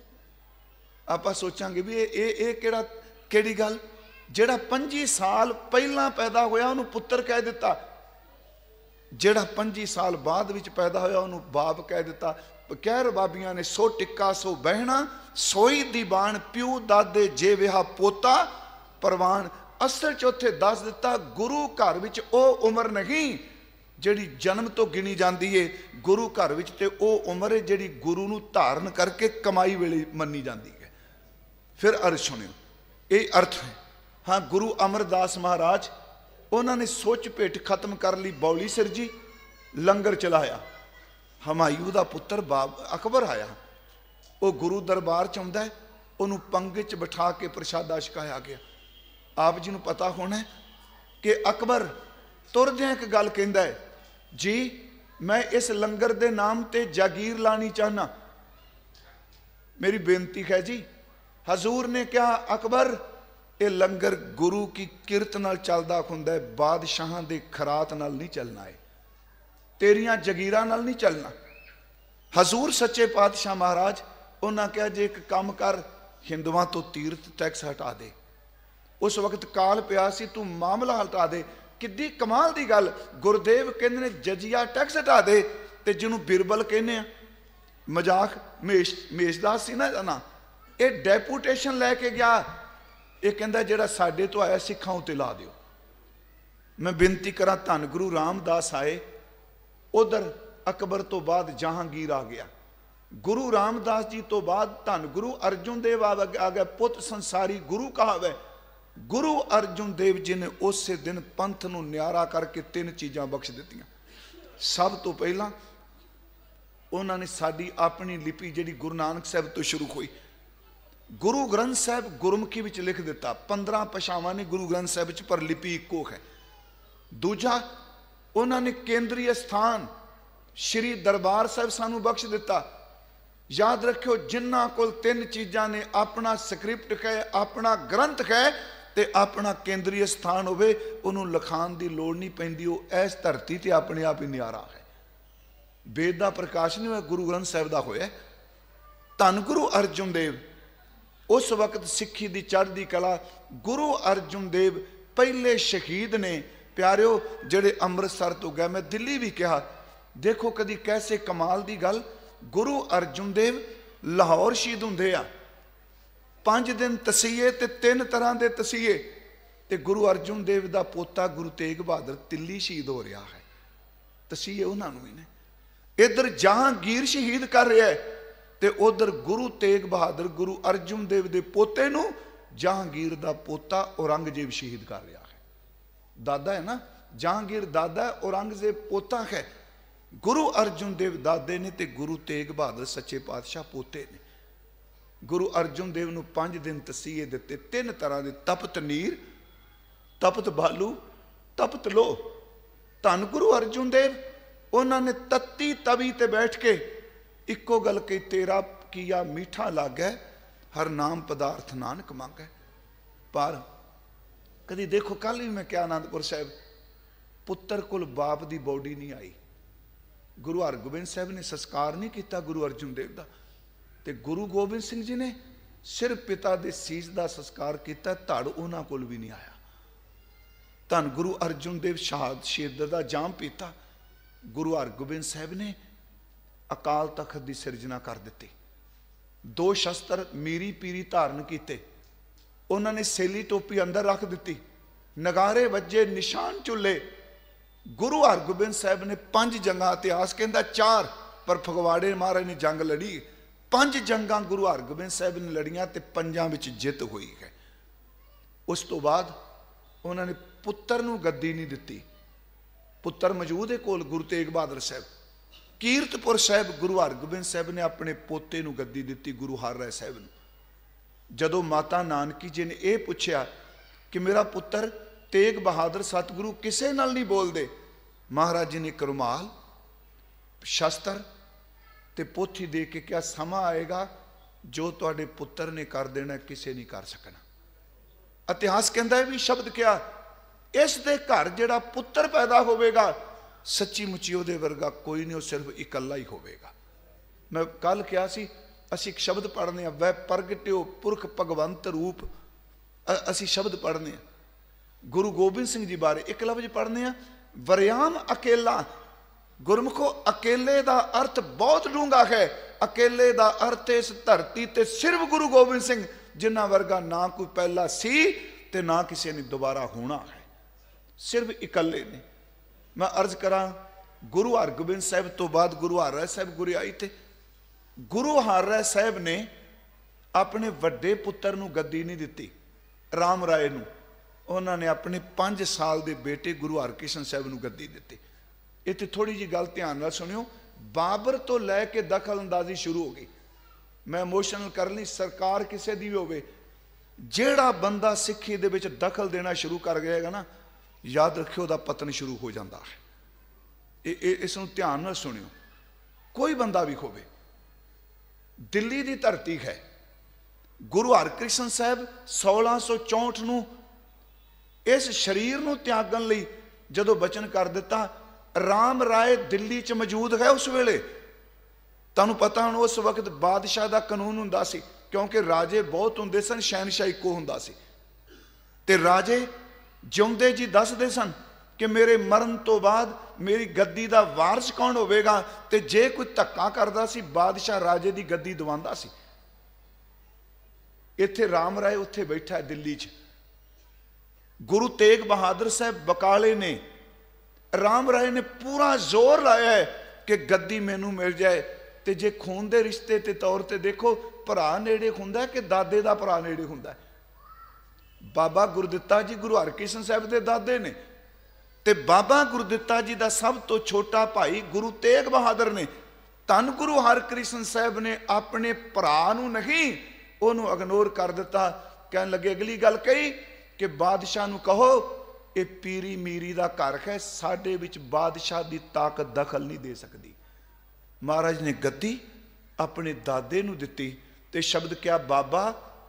आप सोचांगे भी ये ये केड़ा केड़ी गल, जेड़ा पंजी साल पहला पैदा होया उन्होंने पुत्र कह दिता, जेड़ा पंजी साल बाद विच पैदा होया उन्होंने बाप कह दिता। कह रबाबियां ने, सो टिक्का सो बहना सोई दीवान, प्यू दादे जे विहा पोता परवान। असल चौथे दस दिता, गुरु घर विच ओ उम्र नहीं जिहड़ी जन्म तो गिनी जाती है, गुरु घर विच ते ओ उम्र है जिहड़ी गुरु नूं धारण करके कमाई वेले मन्नी जाती है। फिर अर्थ सुनियो, ये अर्थ है। हाँ, गुरु अमरदास महाराज उन्होंने सोच भेट खत्म कर ली, बौली सिर जी लंगर चलाया। हमायूं दा पुत्र बाब अकबर आया, वो गुरु दरबार च आउंदा है, उन्होंने पंगे च बिठा के प्रशादा छकाया गया। आप जी नूं पता होना है कि अकबर तुरदियां एक गल कहंदा है, जी मैं इस लंगर दे नाम ते जागीर लानी चाहना, मेरी बेनती है जी। हजूर ने कहा अकबर ये लंगर गुरु की किरत नाल चलदा हुंदा है, बादशाहां दे खरात नाल नहीं चलना है, तेरियां जगीरां नाल नहीं चलना। हजूर सच्चे पातशाह महाराज उन्हें कहा जे एक काम कर, हिंदुआं तो तीर्थ टैक्स हटा दे। उस वक्त काल पिया सी, तू मामला हटा दे। किड्डी कमाल दी गल, गुरदेव कहंदे ने जजिया टैक्स हटा दे, ते जिन्हों बिरबल कहने मजाक मेश मेशदास सी ना ना, ये डेपूटेशन लैके गया, ये कहंदा जिहड़ा साडे तो आया सिखां उत्ते ला दिओ। मैं बेनती करा, धन गुरु रामदास आए, उधर अकबर तो बाद जहांगीर आ गया, गुरु रामदास जी तो बाद धन गुरु अर्जुन देव आ गया, पुत संसारी गुरु कहावे। गुरु अर्जुन देव जी ने उस दिन पंथ नूं न्यारा करके तीन चीज़ां बख्श दित्तियां। सब तो पहला उन्होंने साडी अपनी लिपि जिहड़ी गुरु नानक साहब तो शुरू हुई, गुरु ग्रंथ साहब गुरमुखी विच लिख दिता। पंद्रह भाषावां ने गुरु ग्रंथ साहब च, पर लिपि इक्को है। दूजा उन्होंने केंद्रीय स्थान श्री दरबार साहब सानू बख्श दिता। याद रखियो, जिन्हां कोल तीन चीज़ां ने, अपना स्क्रिप्ट है, अपना ग्रंथ है, ते अपना केंद्रीय स्थान होवे, उन्होंने लिखाण दी लोड़ नहीं पैंदी, वो इस धरती ते अपने आप ही न्यारा है। वेद का प्रकाश नहीं होया, गुरु ग्रंथ साहब का होया। धन गुरु अर्जुन देव उस वक्त सिक्खी दी चढ़दी कला, गुरु अर्जुन देव पहले शहीद ने प्यारिओ जिहड़े अमृतसर तो गए। मैं दिल्ली भी कहा, देखो कदी कैसे कमाल दी गल, गुरु अर्जुन देव लाहौर शहीद हुंदे आ, पांच दिन तसीए ते तीन तरह के तसीए, ते गुरु अर्जुन देव का पोता गुरु तेग बहादुर दिल्ली शहीद हो रहा है, तसीए उन्होंने भी ने। इधर जहांगीर शहीद कर रहा है, ते उधर गुरु तेग बहादुर गुरु अर्जुन देव के पोते नूं जहांगीर का पोता औरंगजेब शहीद कर रहा है। दादा है ना, जहांगीर दादा है, औरंगजेब पोता है। गुरु अर्जुन देव दादे ने, ते गुरु तेग बहादुर सच्चे पातशाह पोते ने। गुरु अर्जुन देव नूं पांच दिन तसीए दिते, तीन तरह के, तपत नीर, तपत बालू, तपत लो। धन गुरु अर्जुन देव उन्होंने तत्ती तवी ते बैठ के इक्को गल कही, तेरा किया मीठा लागै, हर नाम पदार्थ नानक मांगै। पर कदी देखो, कल भी मैं क्या आनंदपुर साहब, पुत्र कोल बाप दी बॉडी नहीं आई, गुरु हरगोबिंद साहब ने संस्कार नहीं किया गुरु अर्जुन देव का, ते गुरु गोबिंद सिंह जी ने सिर्फ पिता दे सीस का संस्कार किया, धड़ उन्हां कोल भी नहीं आया। धन गुरु अर्जुन देव शहाद शहीद का जाम पीता, गुरु हरगोबिंद साहब ने अकाल तख्त की सिरजना कर दी। दो शस्त्र मीरी पीरी धारण किए, उन्होंने सैली टोपी अंदर रख दी, नगारे वजे, निशान चुले। गुरु हरगोबिंद साहब ने पांच जंगा, इतिहास कहता चार, पर फगवाड़े महाराज ने जंग लड़ी। पांच जंगा गुरु हरगोबिंद साहब ने लड़ियां, ते पंजां विच जित हुई है। उस तो बाद उन्होंने पुत्र नूं गद्दी नहीं दी, पुत्र मौजूद है कोल गुरु तेग बहादुर साहब। कीरतपुर साहब गुरु हरगोबिंद साहब ने अपने पोते नूं गद्दी दी, गुरु हर राय साहब नूं। जदों माता नानकी जी ने यह पूछया कि मेरा पुत्र तेग बहादुर सतगुरु किसे नाल नहीं बोलते, महाराज जी ने एक रुमाल, शस्त्र ते पोथी दे के क्या, समा आएगा जो तुहाडे पुत्र ने कर देना, किसे नहीं कर सकना। इतिहास कहता है भी शब्द क्या, इस दे घर जिहड़ा पुत्र पैदा होवेगा, सच्ची मुची उहदे वर्गा कोई नहीं, वो सिर्फ इकल्ला ही होवेगा। मैं कल कहा सी, असीं एक शब्द पढ़ने, वै प्रगटिओ पुरख भगवंत रूप, असीं शब्द पढ़ने गुरु गोबिंद सिंह जी बारे। एक लफ्ज पढ़ने, वरियाम अकेला। गुरमुखो अकेले का अर्थ बहुत डूंगा है। अकेले का अर्थ इस धरती ते सिर्फ गुरु गोबिंद सिंह जिन्हां वर्गा ना कोई पहला सी ते ना किसी ने दोबारा होना है, सिर्फ इकल्ले ने। मैं अर्ज करा, गुरु हरगोबिंद साहब तो बाद गुरु हर राय साहब गुरु आई थे। गुरु हर राय साहब ने अपने वड्डे पुत्र नूं गद्दी नहीं दी, राम राय नूं। उन्होंने अपने पाँच साल के बेटे गुरु हरकृष्ण साहब नूं गद्दी दित्ती। इत्थे थोड़ी जी गल ध्यान नाल सुनियो, बाबर तो लैके दखल अंदाजी शुरू हो गई। मैं इमोशनल कर ली, सरकार किसी की भी होवे, जेड़ा बंदा सिੱਖੀ दे विच दखल देना शुरू कर गएगा ना, याद रखियो उहदा पतन शुरू हो जाता है। इस नूं ध्यान नाल सुनियो, कोई बंदा भी होवे। दिल्ली की धरती है, गुरु हरकृष्ण साहब सोलह सौ चौंठ नूं इस शरीर नूं त्यागण लई जदों वचन कर दिता, राम राय दिल्ली च मौजूद है उस वेले। तुहानूं पता हुण उस वक्त बादशाह का कानून हुंदा सी, क्योंकि राजे बहुत हुंदे सन, शहनशाह इक्को हुंदा सी। ते राजे जिउंदे जी दसदे सन कि मेरे मरण तो बाद मेरी गद्दी का वारस कौन होवेगा, ते जे कोई धक्का करदा सी बादशाह राजे की गद्दी दवांदा सी। इत्थे राम राय उत्थे बैठा है दिल्ली च। गुरु तेग बहादुर साहब बकाले ने, राम राय ने पूरा जोर लाया है कि गद्दी मैनू मिल जाए। ते जे खून के रिश्ते के तौर पर देखो, भरा नेड़े हुंदा कि दादे का भरा नेड़े हुंदा। बाबा गुरदित्ता जी गुरु हरकृष्ण साहब के दादे ने, ते बाबा गुरदित्ता जी का सब तो छोटा भाई गुरु तेग बहादुर ने। धन गुरु हरकृष्ण साहब ने अपने भरा नूं नहीं, उन्होंने इग्नोर कर दिता। कहन लगे अगली गल कही कि बादशाह नूं कहो ये पीरी मीरी का घर है, साडे विच बादशाह की ताकत दखल नहीं दे सकती। महाराज ने गद्दी अपने दादे नूं दित्ती ते शब्द क्या, बाबा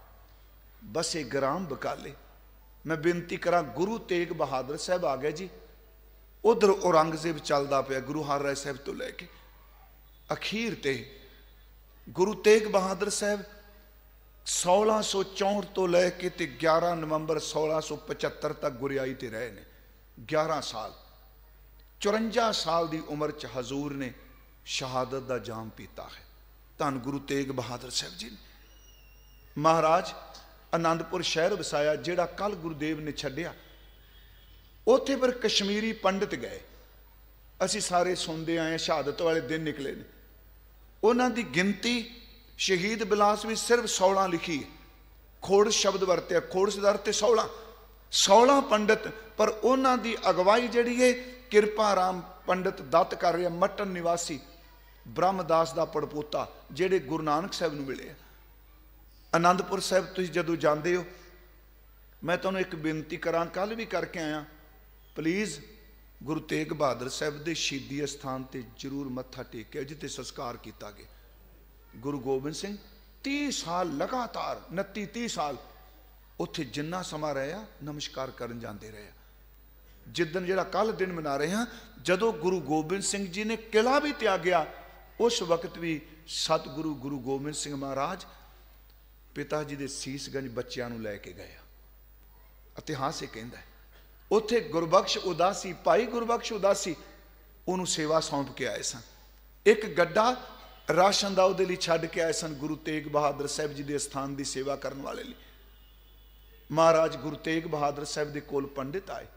बसे ग्राम बकाले। मैं बेनती करा, गुरु तेग बहादुर साहब आ गए जी। उधर औरंगजेब चलता पाया गुरु हर राय साहब तो लैके अखीर ते गुरु तेग बहादुर साहब सोलह सौ चौंठ तो लैके ते ग्यारह नवंबर सोलह सौ पचहत्तर तक गुरियाई ते रहे ने। ग्यारह साल, चौरंजा साल की उम्र च हजूर ने शहादत का जाम पीता है। धन गुरु तेग बहादुर साहब जी ने। महाराज आनंदपुर शहर वसाया, जिहड़ा कल गुरुदेव ने छड्डिया। उत्थे पर कश्मीरी पंडित गए, असी सारे सुनते आए, शहादत वाले दिन निकले ने। उन्हां दी गिनती शहीद बिलास भी सिर्फ सोलह लिखी है। खोड़ शब्द वरत्या, खोड़ सदर ते सोलह सोलह पंडित, पर उन्हां दी अगवाई जिहड़ी है किरपा राम पंडित दत्त कर रहे, मटन निवासी ब्रह्मदास का पड़पोता, जिहड़े गुरु नानक साहब नूं मिले। आनंदपुर साहब तुसीं जदों जांदे हो, मैं तुहानूं एक बेनती करा, कल भी करके आया, प्लीज़ गुरु तेग बहादुर साहब के शहीदी अस्थान ते जरूर मत्था टेकिया जिते संस्कार किया गया। गुरु गोबिंद सिंह तीस साल लगातार, उनती तीस साल उत्थे जिन्ना समा रहा नमस्कार करन जाते रहे। जिदन जिहड़ा कल दिन मना रहे हैं, जदों गुरु गोबिंद सिंह जी ने किला भी त्यागया, उस वक्त भी सतगुरु गुरु गोबिंद सिंह महाराज पिता जी के सीसगंज बच्चों नूं लैके गए। इतिहास ये कहता है, उत्थे गुरबख्श उदासी, भाई गुरबख्श उदासी उन्होंने सेवा सौंप के आए सन। एक गड्ढा राशन का उहदे लई छड्ड के आए सन गुरु तेग बहादुर साहब जी के स्थान की सेवा करने वाले लिए। महाराज गुरु तेग बहादुर साहब के कोल पंडित आए।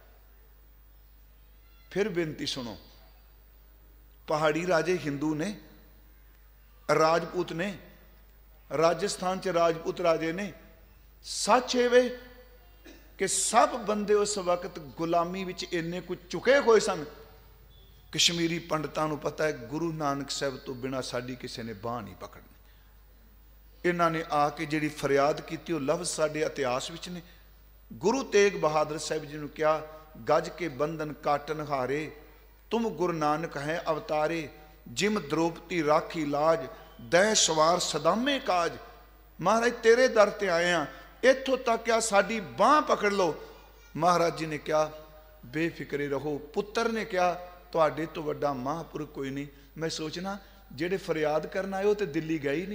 फिर बेनती सुनो, पहाड़ी राजे हिंदू ने, राजपूत ने, राजस्थान च राजपूत राजे ने। सच है वे कि सब बंदे उस वक्त गुलामी विच इन्ने कुछ चुके हुए सन। कश्मीरी पंडितां नूं पता है गुरु नानक साहब तो बिना साडी किसी ने बांह नहीं पकड़नी। इन्हां ने आके जिहड़ी फरियाद की वो लफ्ज़ साडे इतिहास विच ने। गुरु तेग बहादुर साहब जी नूं कहा, गज के बंधन काटन हारे, तुम गुरु नानक हैं अवतारे, जिम द्रौपदी राखी लाज, दै सवार सदामे काज। महाराज तेरे दर ते आए हैं, इत्थों तक क्या साडी बांह पकड़ लो। महाराज जी ने कहा बेफिक्रे रहो। पुत्र ने कहा तुहाडे तो वड्डा महापुरुष कोई नहीं। मैं सोचना जेड़े फरियाद करना आए वो तो दिल्ली गए ही नहीं।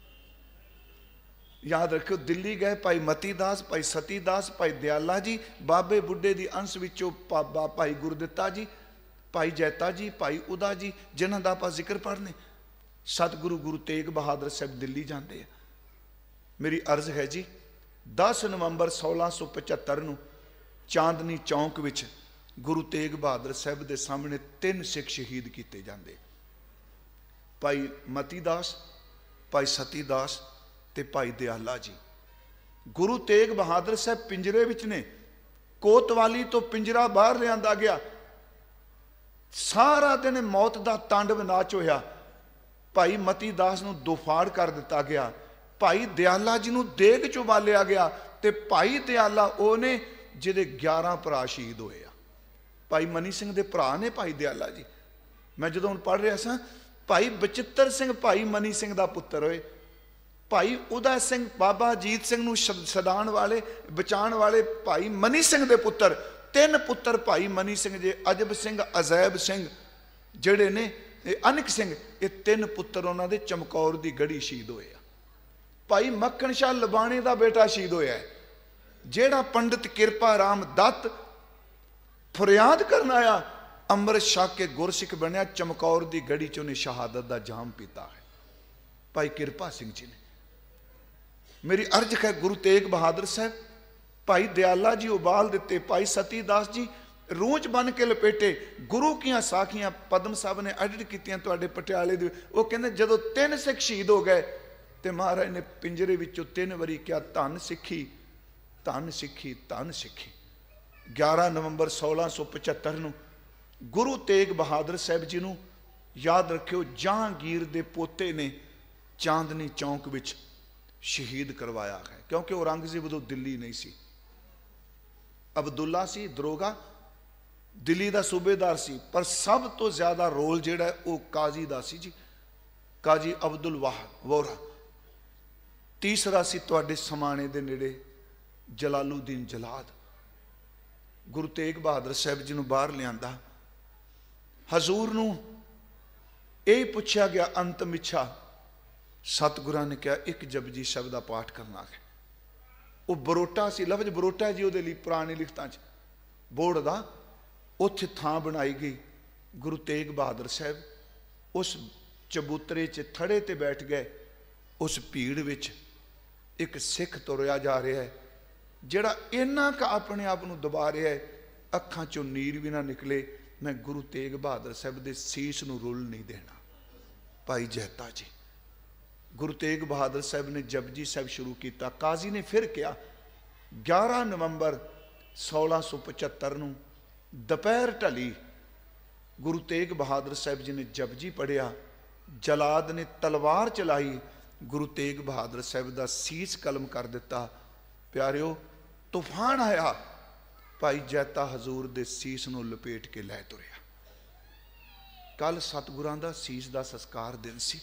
याद रखियो, दिल्ली गए भाई मती दास, भाई सती दास, भाई दयाला जी, बाबे बुढ़े की अंश विचों बाबा भाई गुरदित्ता जी, भाई जैता जी, भाई उदा जी, जिन्हों का आप जिक्र पढ़ने। सतगुरु गुरु तेग बहादुर साहब दिल्ली जाते हैं। मेरी अर्ज है जी, दस नवंबर सोलह सौ पचहत्तर नूं चांदनी चौंक विच गुरु तेग बहादुर साहब के सामने तीन सिख शहीद किए जाते, भाई मती दास, भाई सती दास ते भाई दयाला जी। गुरु तेग बहादुर साहब पिंजरे विच ने, कोतवाली तो पिंजरा बाहर लिया गया, सारा दिन मौत का तांडव नाच होया। भाई मती दास नूं दोफाड़ कर दिता गया, भाई दयाला जी नूं देग चों बालिया गया, ते भाई दयाला वो ने जिहदे ग्यारह भरा शहीद होए आ। भाई मनी सिंह दे भरा ने भाई दयाला जी। मैं जदों पढ़ रहा सा, भाई बचित्र सिंह भाई मनी सिंह दा पुत्तर होए, भाई उदय सिंह बाबा अजीत सिंह नूं छडाण वाले बचाण वाले भाई मनी सिंह दे पुत्तर, तीन पुत्तर भाई मनी सिंह जे, अजब सिंह अजैब सिंह जिहड़े ने अनक सिंह, ये तीन पुत्तर उन्हां दे चमकौर दी गढ़ी शहीद होए आ। भाई मक्खण शाह लबाणे दा बेटा शहीद होया है, जिहड़ा पंडित किरपा राम दत्त फरियाद करन आया, अमृत छक के गुरसिख बनया, चमकौर दी गढ़ी च उन्हें शहादत दा जाम पीता है। भाई किरपा सिंह जी ने। मेरी अर्ज है गुरु तेग बहादुर साहब, भाई दयाला जी उबाल दिते, भाई सती दास जी रूंच बन के लपेटे। गुरु कियां साखियां पदम साहब ने एडिट कीतियां तुहाडे पटियाले दे, वो कहंदे जदों तीन सिख शहीद हो गए ते महाराज ने पिंजरे विचों तीन वारी क्या धन सिखी धन सिखी धन सिखी। ग्यारह नवंबर सोलह सौ पचहत्तर नूं गुरु तेग बहादुर साहब जी नूं याद रखियो, जहांगीर दे पोते ने चांदनी चौंक विच शहीद करवाया है, क्योंकि औरंगजेब उदों दिल्ली नहीं सी। अब्दुल्ला सी दरोगा, दिल्ली का सूबेदार सी, पर सब तो ज्यादा रोल जिहड़ा है वो काजी दा सी जी, काजी अब्दुल वाह वोरा। तीसरा सी तुहाडे समाणे दे नेड़े जलालुद्दीन जलाद। गुरु तेग बहादुर साहब जी नूं बाहर लिआंदा, हजूर नूं यह पुछया गया अंतम इच्छा, सतगुरां ने कहा एक जपजी शब्द का पाठ करना है। वो बरोटा सी, लफ्ज बरोटा जी उहदे लई पुरानी लिखतां च बोर्ड दा, उत्थे थां बनाई गई। गुरु तेग बहादुर साहब उस चबूतरे च थड़े ते बैठ गए। उस भीड़ विच एक सिख तुरया जा रहा है, जिहड़ा इन्ना क अपने आप नूं दबा रहा है, अखां चों नीर भी ना निकले, मैं गुरु तेग बहादुर साहब दे सीस नूं रुल नहीं देना। भाई जैता जी, गुरु तेग बहादुर साहब ने जपजी साहब शुरू किया। काजी ने फिर कहा, ग्यारह नवंबर सोलह सौ पचहत्तर नूं दोपहर ढली, गुरु तेग बहादुर साहब जी ने जपजी पढ़िया, जलाद ने तलवार चलाई, गुरु तेग बहादुर साहब का सीस कलम कर दिता। प्यारिओ तूफान आया, भाई जैता हजूर दे सीस नूं लपेट के लै तुरया। कल सतगुरां दा सीस दा संस्कार दिन सी।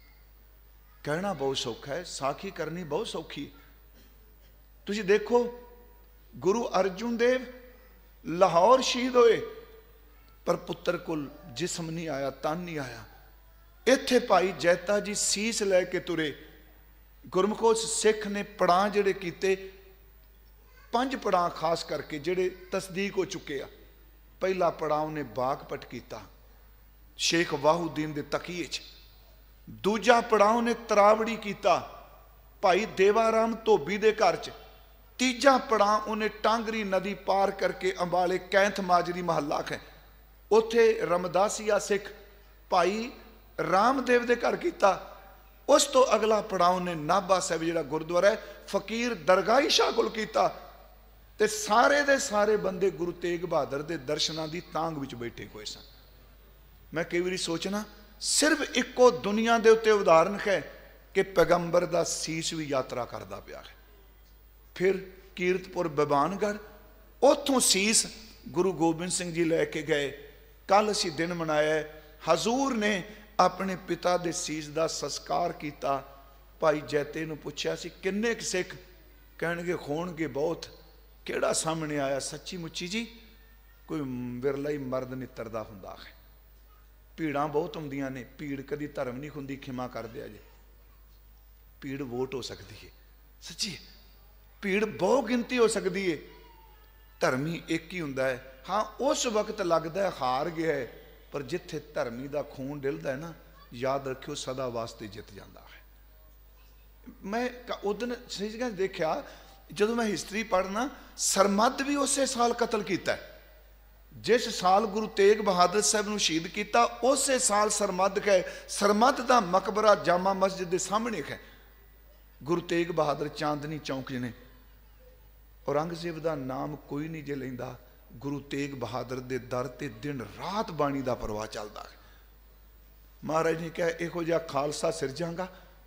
कहना बहुत सौखा है, साखी करनी बहुत सौखी। तुसीं देखो गुरु अर्जुन देव लाहौर शहीद होए, पर पुत्र कोल जिस्म नहीं आया, तन नहीं आया। इत्थे भाई जैता जी सीस लैके तुरे। गुरमुखो सिख ने पड़ां जिहड़े कीते, पंज पड़ां खास करके जिहड़े तस्दीक हो चुके आ। पहला पड़ाव ने बागपट किया शेख वाहुद्दीन दे तकीए च, दूजा पड़ाव ने तरावड़ी किया भाई देवाराम धोबी दे घर च, तीजा पड़ाव उन्हें टांगरी नदी पार करके अंबाले कैंथ माजरी महल्ला है, उथे रमदासिया सिख भाई रामदेव दे घर किया। उस तो अगला पड़ाव ने नाभा साहब जिहड़ा गुरुद्वारा है फकीर दरगाही शाह कोल कीता, ते सारे दे सारे बंदे गुरु तेग बहादुर दे दर्शनां दी तांग विच बैठे होए सन। मैं कई बारी सोचना सिर्फ इको दुनिया दे उत्ते उदाहरण है कि पैगंबर दा सीस भी यात्रा करदा पिया है। फिर कीरतपुर बिबानगढ़, उथों सीस गुरु गोबिंद सिंह जी लैके गए। कल असी दिन मनाया, हजूर ने अपने पिता दे सीस दा संस्कार किया। भाई जैते नूं पुछया सी किन्ने क सिख, कहणगे होणगे बहुत। किहड़ा सामने आया, सच्ची मुच्ची जी कोई विरला ही मर्द नितरदा हुंदा है। भीड़ां बहुत हुंदियां ने, भीड़ कदी धर्म नहीं हुंदी, खिमा कर दिया जे। भीड़ वोट हो सकती है, सच्ची है। भीड़ बहु गिनती हो सकती है, धर्मी एक ही हुंदा है। हाँ उस वक्त लगता है हार गया है, पर जिथे धर्मी का खून डिलदा है ना, याद रखियो सदा वास्ते जित जाता है। मैं उस दिन सही देखा जो मैं हिस्टरी पढ़ना, सरमद भी उस साल कतल किया है। जिस साल गुरु तेग बहादुर साहब नूं शहीद किया, उस साल सरमद है। सरमद का मकबरा जामा मस्जिद के सामने है। गुरु तेग बहादुर चांदनी चौक ने औरंगजेब का नाम कोई नहीं जे लैंदा, गुरु तेग बहादुर के दर ते दिन रात बाणी का प्रवाह चलता है। महाराज ने कहा इहो जिहा खालसा सिरजांगा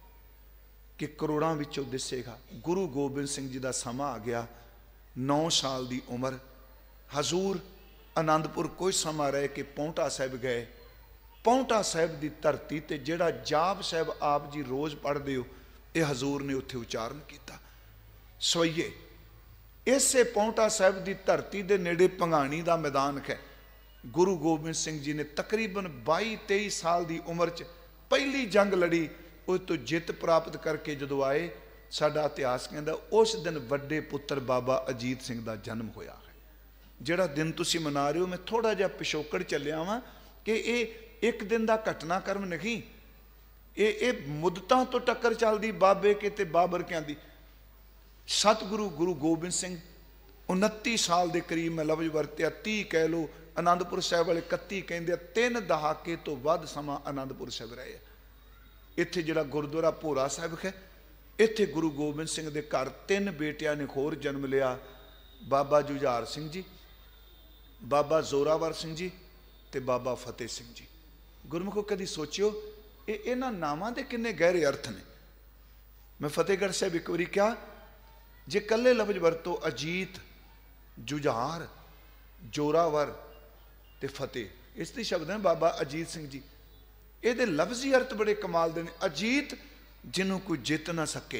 कि करोड़ों विचों दिसेगा। गुरु गोबिंद सिंह जी का समा आ गया, नौ साल की उम्र। हजूर आनंदपुर कोई समा रह के पौंटा साहिब गए। पौंटा साहिब की धरती ते जिहड़ा जाप साहिब आप जी रोज़ पढ़ते हो, ये हजूर ने उत्थे उचारण किया। सवैये इसे पौंटा साहिब की धरती के नेड़े भंगाणी का मैदान है। गुरु गोबिंद सिंह जी ने तकरीबन बाई तेई साल की उम्र च पहली जंग लड़ी, उस तो जित प्राप्त करके जो आए, साडा इतिहास कहता उस दिन वड्डे पुत्र बाबा अजीत सिंह का जन्म होया है। जिहड़ा दिन तुसीं मना रहे हो, मैं थोड़ा जिहा पिछोकड़ चलिया वां कि ये एक दिन का घटनाक्रम नहीं, ये ये मुद्दतां तो टक्कर चलदी बाबे के ते बाबर क्या दी। सतगुरु गुरु गोबिंद सिंह उनती साल के करीब मैं लफ्ज वरत्या, तीह कह लो, आनंदपुर साहिब वाले इकत्ती कहते, तीन दहाके तो वध समा आनंदपुर साहिब रहे। इत्थे जिहड़ा गुरुद्वारा भोरा साहिब है, इत्थे गुरु गोबिंद सिंह के घर तीन बेटियां ने होर जन्म लिया, बाबा जुझार सिंह जी, बाबा जोरावर सिंह जी ते बाबा फतेह सिंह जी। गुरमुखो कदी सोचियो ये इन्हां नावां दे किन्ने गहरे अर्थ ने। मैं फतेहगढ़ साहिब एक बारी क्या जे कल्ले लफ्ज वरतो अजीत, जुझार, जोरावर ते फतेह, इस दी शब्द है बाबा अजीत सिंह जी। ये लफ्जी अर्थ बड़े कमाल दे ने। अजीत जिन्हों कोई जित ना सके,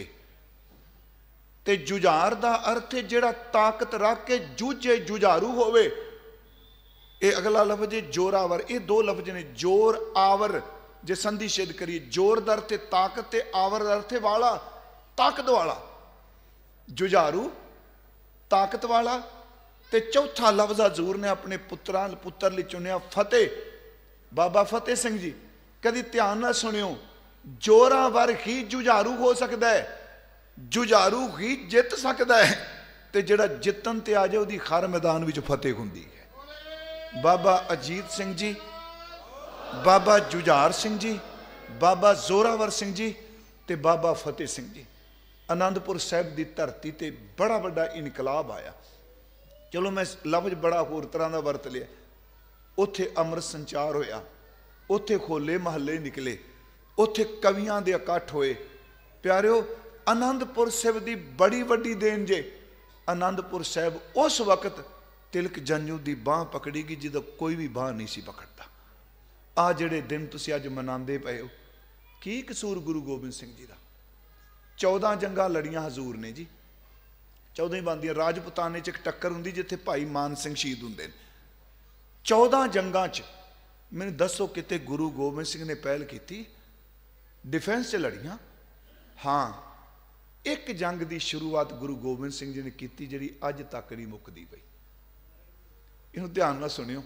ते जुझार दा अर्थ है जिहड़ा ताकत रख के जूझे, जुझारू होवे। ये अगला लफ्ज है जोरावर। ये दो लफ्ज ने, जोर आवर। जे संधि छेद करिए, जोर दा अर्थ है ताकत ते आवर दा अर्थ है वाला, ताकत वाला। जुझारू ताकत वाला। ते चौथा लफ्ज हजूर ने अपने पुत्रां पुत्र लई चुनिया फतेह, बाबा फतेह सिंह जी। कभी ध्यान ना सुनियो, जोरावर ही जुझारू हो सकता है, जुझारू ही जित सकता है, ते जिहड़ा जितन ते आ जाए उहदी हर मैदान विच फतेह हुंदी है। बाबा अजीत सिंह जी, बाबा जुझार सिंह जी, बाबा जोरावर सिंह जी ते बाबा फतेह सिंह जी। आनंदपुर साहिब की धरती ते बड़ा बड़ा इनकलाब आया। चलो मैं लफ्ज बड़ा होर तरह का वरत लिया। उत्थे अमृत संचार होया, उत्थे होले महल्ले निकले, उत्थे कवियां दे इकट्ठ होए। प्यारिओ आनंदपुर साहिब की बड़ी वड्डी देन जे। आनंदपुर साहिब उस वक्त तिलक जंजू की बांह पकड़ी गई जिदा कोई भी बांह नहीं सी पकड़ता। आ जिहड़े दिन तुसीं अज मनांदे पए हो, की कसूर गुरु गोबिंद सिंह जी का? चौदह जंगा लड़ियां हजूर ने जी, चौदह ही बनदियां। राजपुताने च एक टक्कर हुंदी जिथे भाई मान सिंह शहीद हुंदे ने। चौदह जंगां च मैनूं दसो किते गुरु गोबिंद सिंह ने पहल की? डिफेंस च लड़ियां। हाँ, एक जंग की शुरुआत गुरु गोबिंद सिंह जी ने की जिहड़ी अज तक नहीं मुकदी पई। इहनूं ध्यान नाल सुनियो।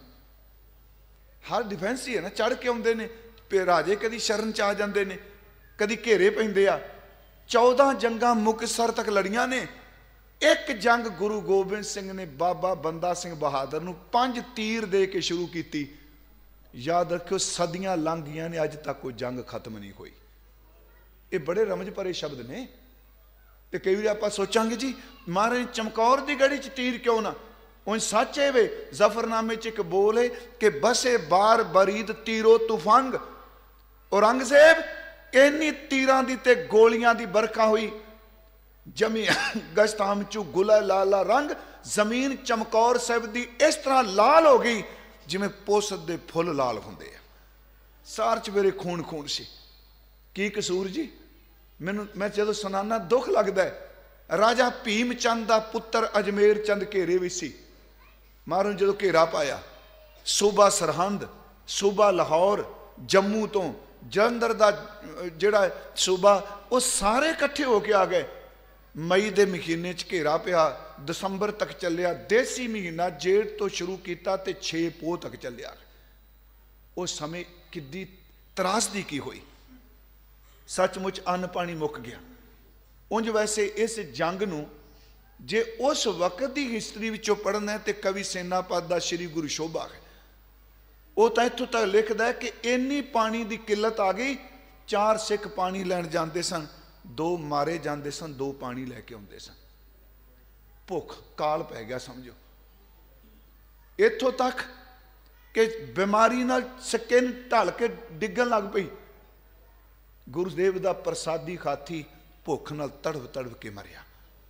हर डिफेंस ही है ना, चढ़ के आउंदे ने, राजे कदी शरण च आ जांदे ने, कदी घेरे पैंदे आ। चौदह जंगां मुकतसर तक लड़ियां ने। एक जंग गुरु गोबिंद सिंह ने बाबा बंदा सिंह बहादुर नूं पंज तीर दे के शुरू की। याद रखियो सदियां लंघ गईयां ने, अज तक कोई जंग खत्म नहीं हुई। ये बड़े रमज भरे शब्द ने। तो कई बार आप सोचांगे जी महाराज चमकौर की गढ़ी च तीर क्यों ना? उन सच है वे, जफरनामे च एक बोल है कि बसे बार बरीद तीरो तुफंग। औरंगजेब इन्नी तीरां दी ते गोलियां दी बरखा हुई, जमी गश्ताम चू गुला लाला रंग। जमीन चमकौर साहिब दी इस तरह लाल हो गई जिमें पोसत दे फुल लाल होंदे आ। सार च मेरे खून खून सी। की कसूर जी? मैनू मैं जदों सुनाना दुख लगता है। राजा भीम चंद का पुत्र अजमेर चंद घेरे भी सी। महाराज जो घेरा पाया, सूबा सरहंद, सूबा लाहौर, जम्मू तो जलंधर का जिहड़ा सूबा, वो सारे इकट्ठे होके आ गए। मई के महीने च घेरा पिया, दसंबर तक चलिया। देसी महीना जेठ तो शुरू किया ते छे पोह तक चलिया। उस समय किद्दी त्रासदी की हुई। सचमुच अन्न पानी मुक गया। उंज वैसे इस जंग नूं जे उस वक्त की हिस्टरी विचों पढ़ना है तो कवि सेनापत का श्री गुरु शोभा है। वो तो इत्थों तक लिखता है कि इन्नी पानी की किल्लत आ गई, चार सिख पानी लैण जाते सन, दो मारे जाते सन, दो पानी लैके आते सन। भुख काल पै गया समझो। इत्थों तक कि बीमारी नाल स्किन ढल के डिगन लग पई। गुरुदेव का प्रसादी खाती भुख नाल तड़फ तड़फ के मरिया।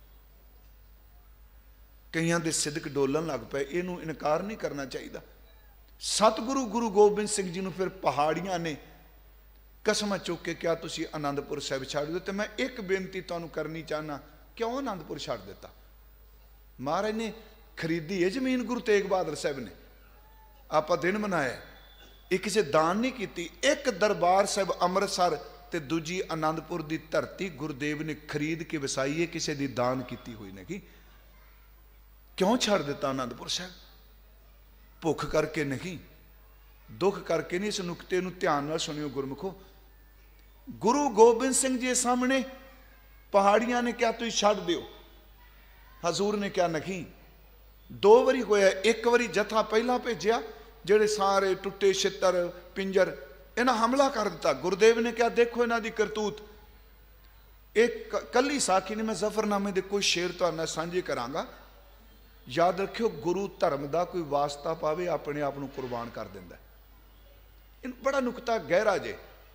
कईयां दे सिदक डोलन लग पे। इनू इनकार नहीं करना चाहिए। सतगुरु गुरु गोबिंद सिंह जी नूं फिर पहाड़ियां ने कसम चुक के क्या तुसी आनंदपुर साहिब छड्ड दो। तो मैं एक बेनती तुहानूं करनी चाहना, क्यों आनंदपुर छड्ड दिता? महाराज ने खरीदी है जमीन गुरु तेग बहादुर साहब ने। आपां दिन मनाया, ये किसी दान नहीं की। एक दरबार साहब अमृतसर ते दूजी आनंदपुर की धरती गुरुदेव ने खरीद के वसाई है, किसी की दान की हुई नहीं। क्यों छड्ड दिता आनंदपुर साहब? भुख करके नहीं, दुख करके नहीं। इस नुकते नूं ध्यान नाल सुनियो गुरमुखो। गुरु गोबिंद सिंह जी सामने पहाड़ियां ने क्या तुसीं छड्ड दिओ, हजूर ने क्या नहीं। दो वारी होया। एक वारी जथा पहला भेजिया, जेड़े सारे टुटे छितर पिंजर इन्हां हमला कर दिता। गुरुदेव ने क्या देखो इन्हां दी करतूत। एक कली साखी ने मैं जफरनामे दे कोई शेर तुहाडे नाल सांझे करांगा। याद रखियो, गुरु धर्म का कोई वास्ता पावे अपने आप को कुर्बान कर दिंदा। इन बड़ा नुकता गहरा जे।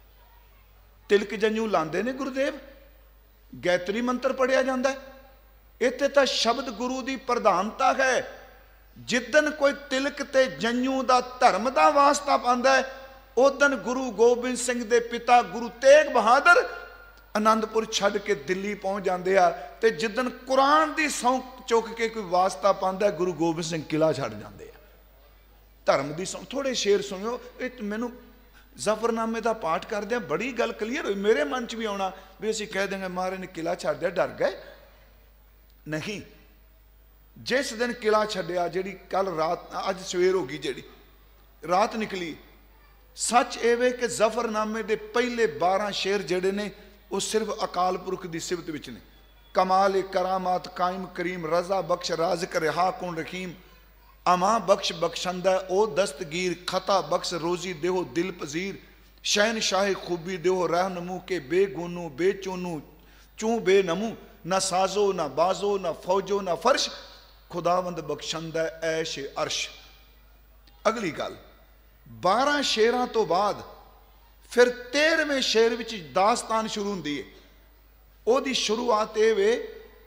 तिलक जंजू लांदे ने गुरुदेव, गायत्री मंत्र पढ़िया जाता है। इत्थे तां शब्द गुरु की प्रधानता है। जिदन कोई तिलक ते जंजू का धर्म का वास्ता पांदा है, उदन गुरु गोबिंद सिंह दे पिता गुरु तेग बहादुर आनंदपुर छड्ड के दिल्ली पहुंच जाते हैं। तो जिदन कुरान की सौं चुक के कोई वास्ता पांदा, गुरु गोबिंद सिंह किला छड्ड जाते हैं। धर्म की सौं। थोड़े शेर सुनियो। मैनू जफरनामे का पाठ करदे बड़ी गल क्लीयर हुई। मेरे मन च भी आना भी असीं कह देंगे महाराज ने किला छड्ड दिया, डर गए। नहीं, जिस दिन किला छड्डिया, जिहड़ी कल रात अज सवेर हो गई, जिहड़ी रात निकली, सच एवे कि जफरनामे के पहले बारह शेर जिहड़े ने वो सिर्फ अकाल पुरख की सिफत विच ने। कमाल करामात कायम करीम, रजा बख्श राज़िक रिहा कुन रहीम, अमा बख्श बख्शंदा ओ दस्तगीर, खता बख्श रोजी देहो दिल पजीर, शहन शाह खूबी देहो रहनमू के बेगुनू बेचूनू चूँ बेनमू, ना साजो ना बाजो ना फौजो ना फर्श, खुदावंद बख्शंदा ऐश अर्श। अगली गल, बारह शेरां तो बाद फिर तेरहवें शेर विच दास्तान शुरू होंदी है। ओदी शुरुआत ये वे,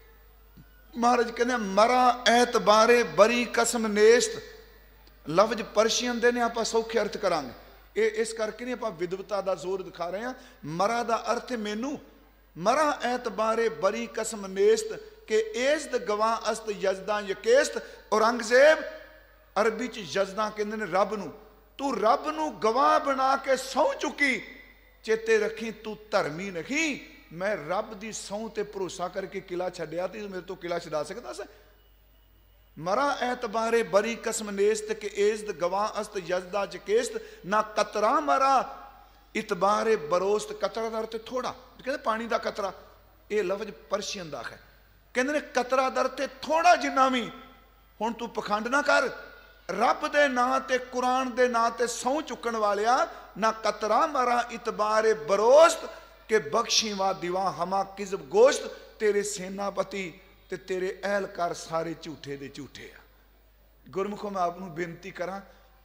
महाराज कहते मरा एतबारे बरी कसम नेस्त। लफ्ज परशियन दे ने, आप सौखे अर्थ करांगे। ये इस करके नहीं आप विद्वता का जोर दिखा रहे हैं। मरा का अर्थ मैनू, मरा एतबारे बरी कसम नेस्त के एज़द गवाह अस्त यजदा यकेस्त। औरंगजेब अरबी च यजदा कहते हैं रब नू। तू रब नू गवाह बना के सौं चुकी, चेते रखी तू धर्मी नहीं। मैं रब की सौं ते भरोसा करके किला छड्डिया, तो मेरे तो किला छड़ा सकता से? मरा एतबारे बरी कसम नेस्त के एज़द गवाह अस्त यजदा जकेस्त, ना कतरा मरा इतबारे बरोस्त। कतरा का अर्थ थोड़ा, कहते पानी का कतरा। ये लफ्ज परशियन का है। कहते ने कतरा का अर्थ थोड़ा जिन्ना भी। हुण तू पखंड ना कर, रब दे नां ते कुरान दे नां ते सौं चुकन वालिया, ना कतरा मरा इतबारे बरोस्त के बख्शी वा दीवा हमा किजब गोश्त। तेरे सेनापति ते तेरे अहलकार सारे झूठे दे झूठे आ। गुरमुखों मैं आपनू बेनती करा,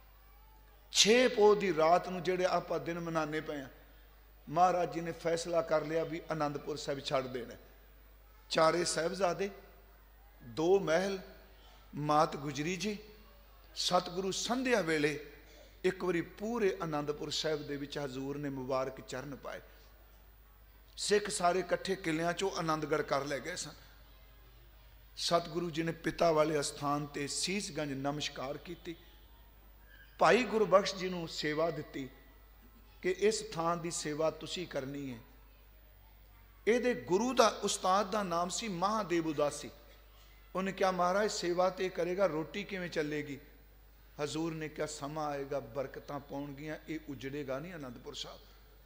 छे पो की रात नूं जिहड़े आपां दिन मनाने पे आ, महाराज जी ने फैसला कर लिया भी आनंदपुर साहिब छड्ड देना। चारे साहिबजादे, दो महल, मात गुजरी जी, सतगुरु संध्या वेले एक बारी पूरे आनंदपुर साहिब दे विच हजूर ने मुबारक चरण पाए। सिख सारे कट्ठे किलियां चों आनंदगढ़ कर ले गए सन। सतगुरु जी ने पिता वाले अस्थान ते सीसगंज नमस्कार की। भाई गुरबख्श जी नूं सेवा दिती कि इस थान की सेवा तुसी करनी है। ये गुरु का उस्ताद का नाम सी महादेव उदासी। उन्हें क्या महाराज सेवा तो करेगा, रोटी किवें चलेगी? हजूर ने क्या समा आएगा, बरकतां पाउणगियां, ये उजड़ेगा नहीं आनंदपुर साहब।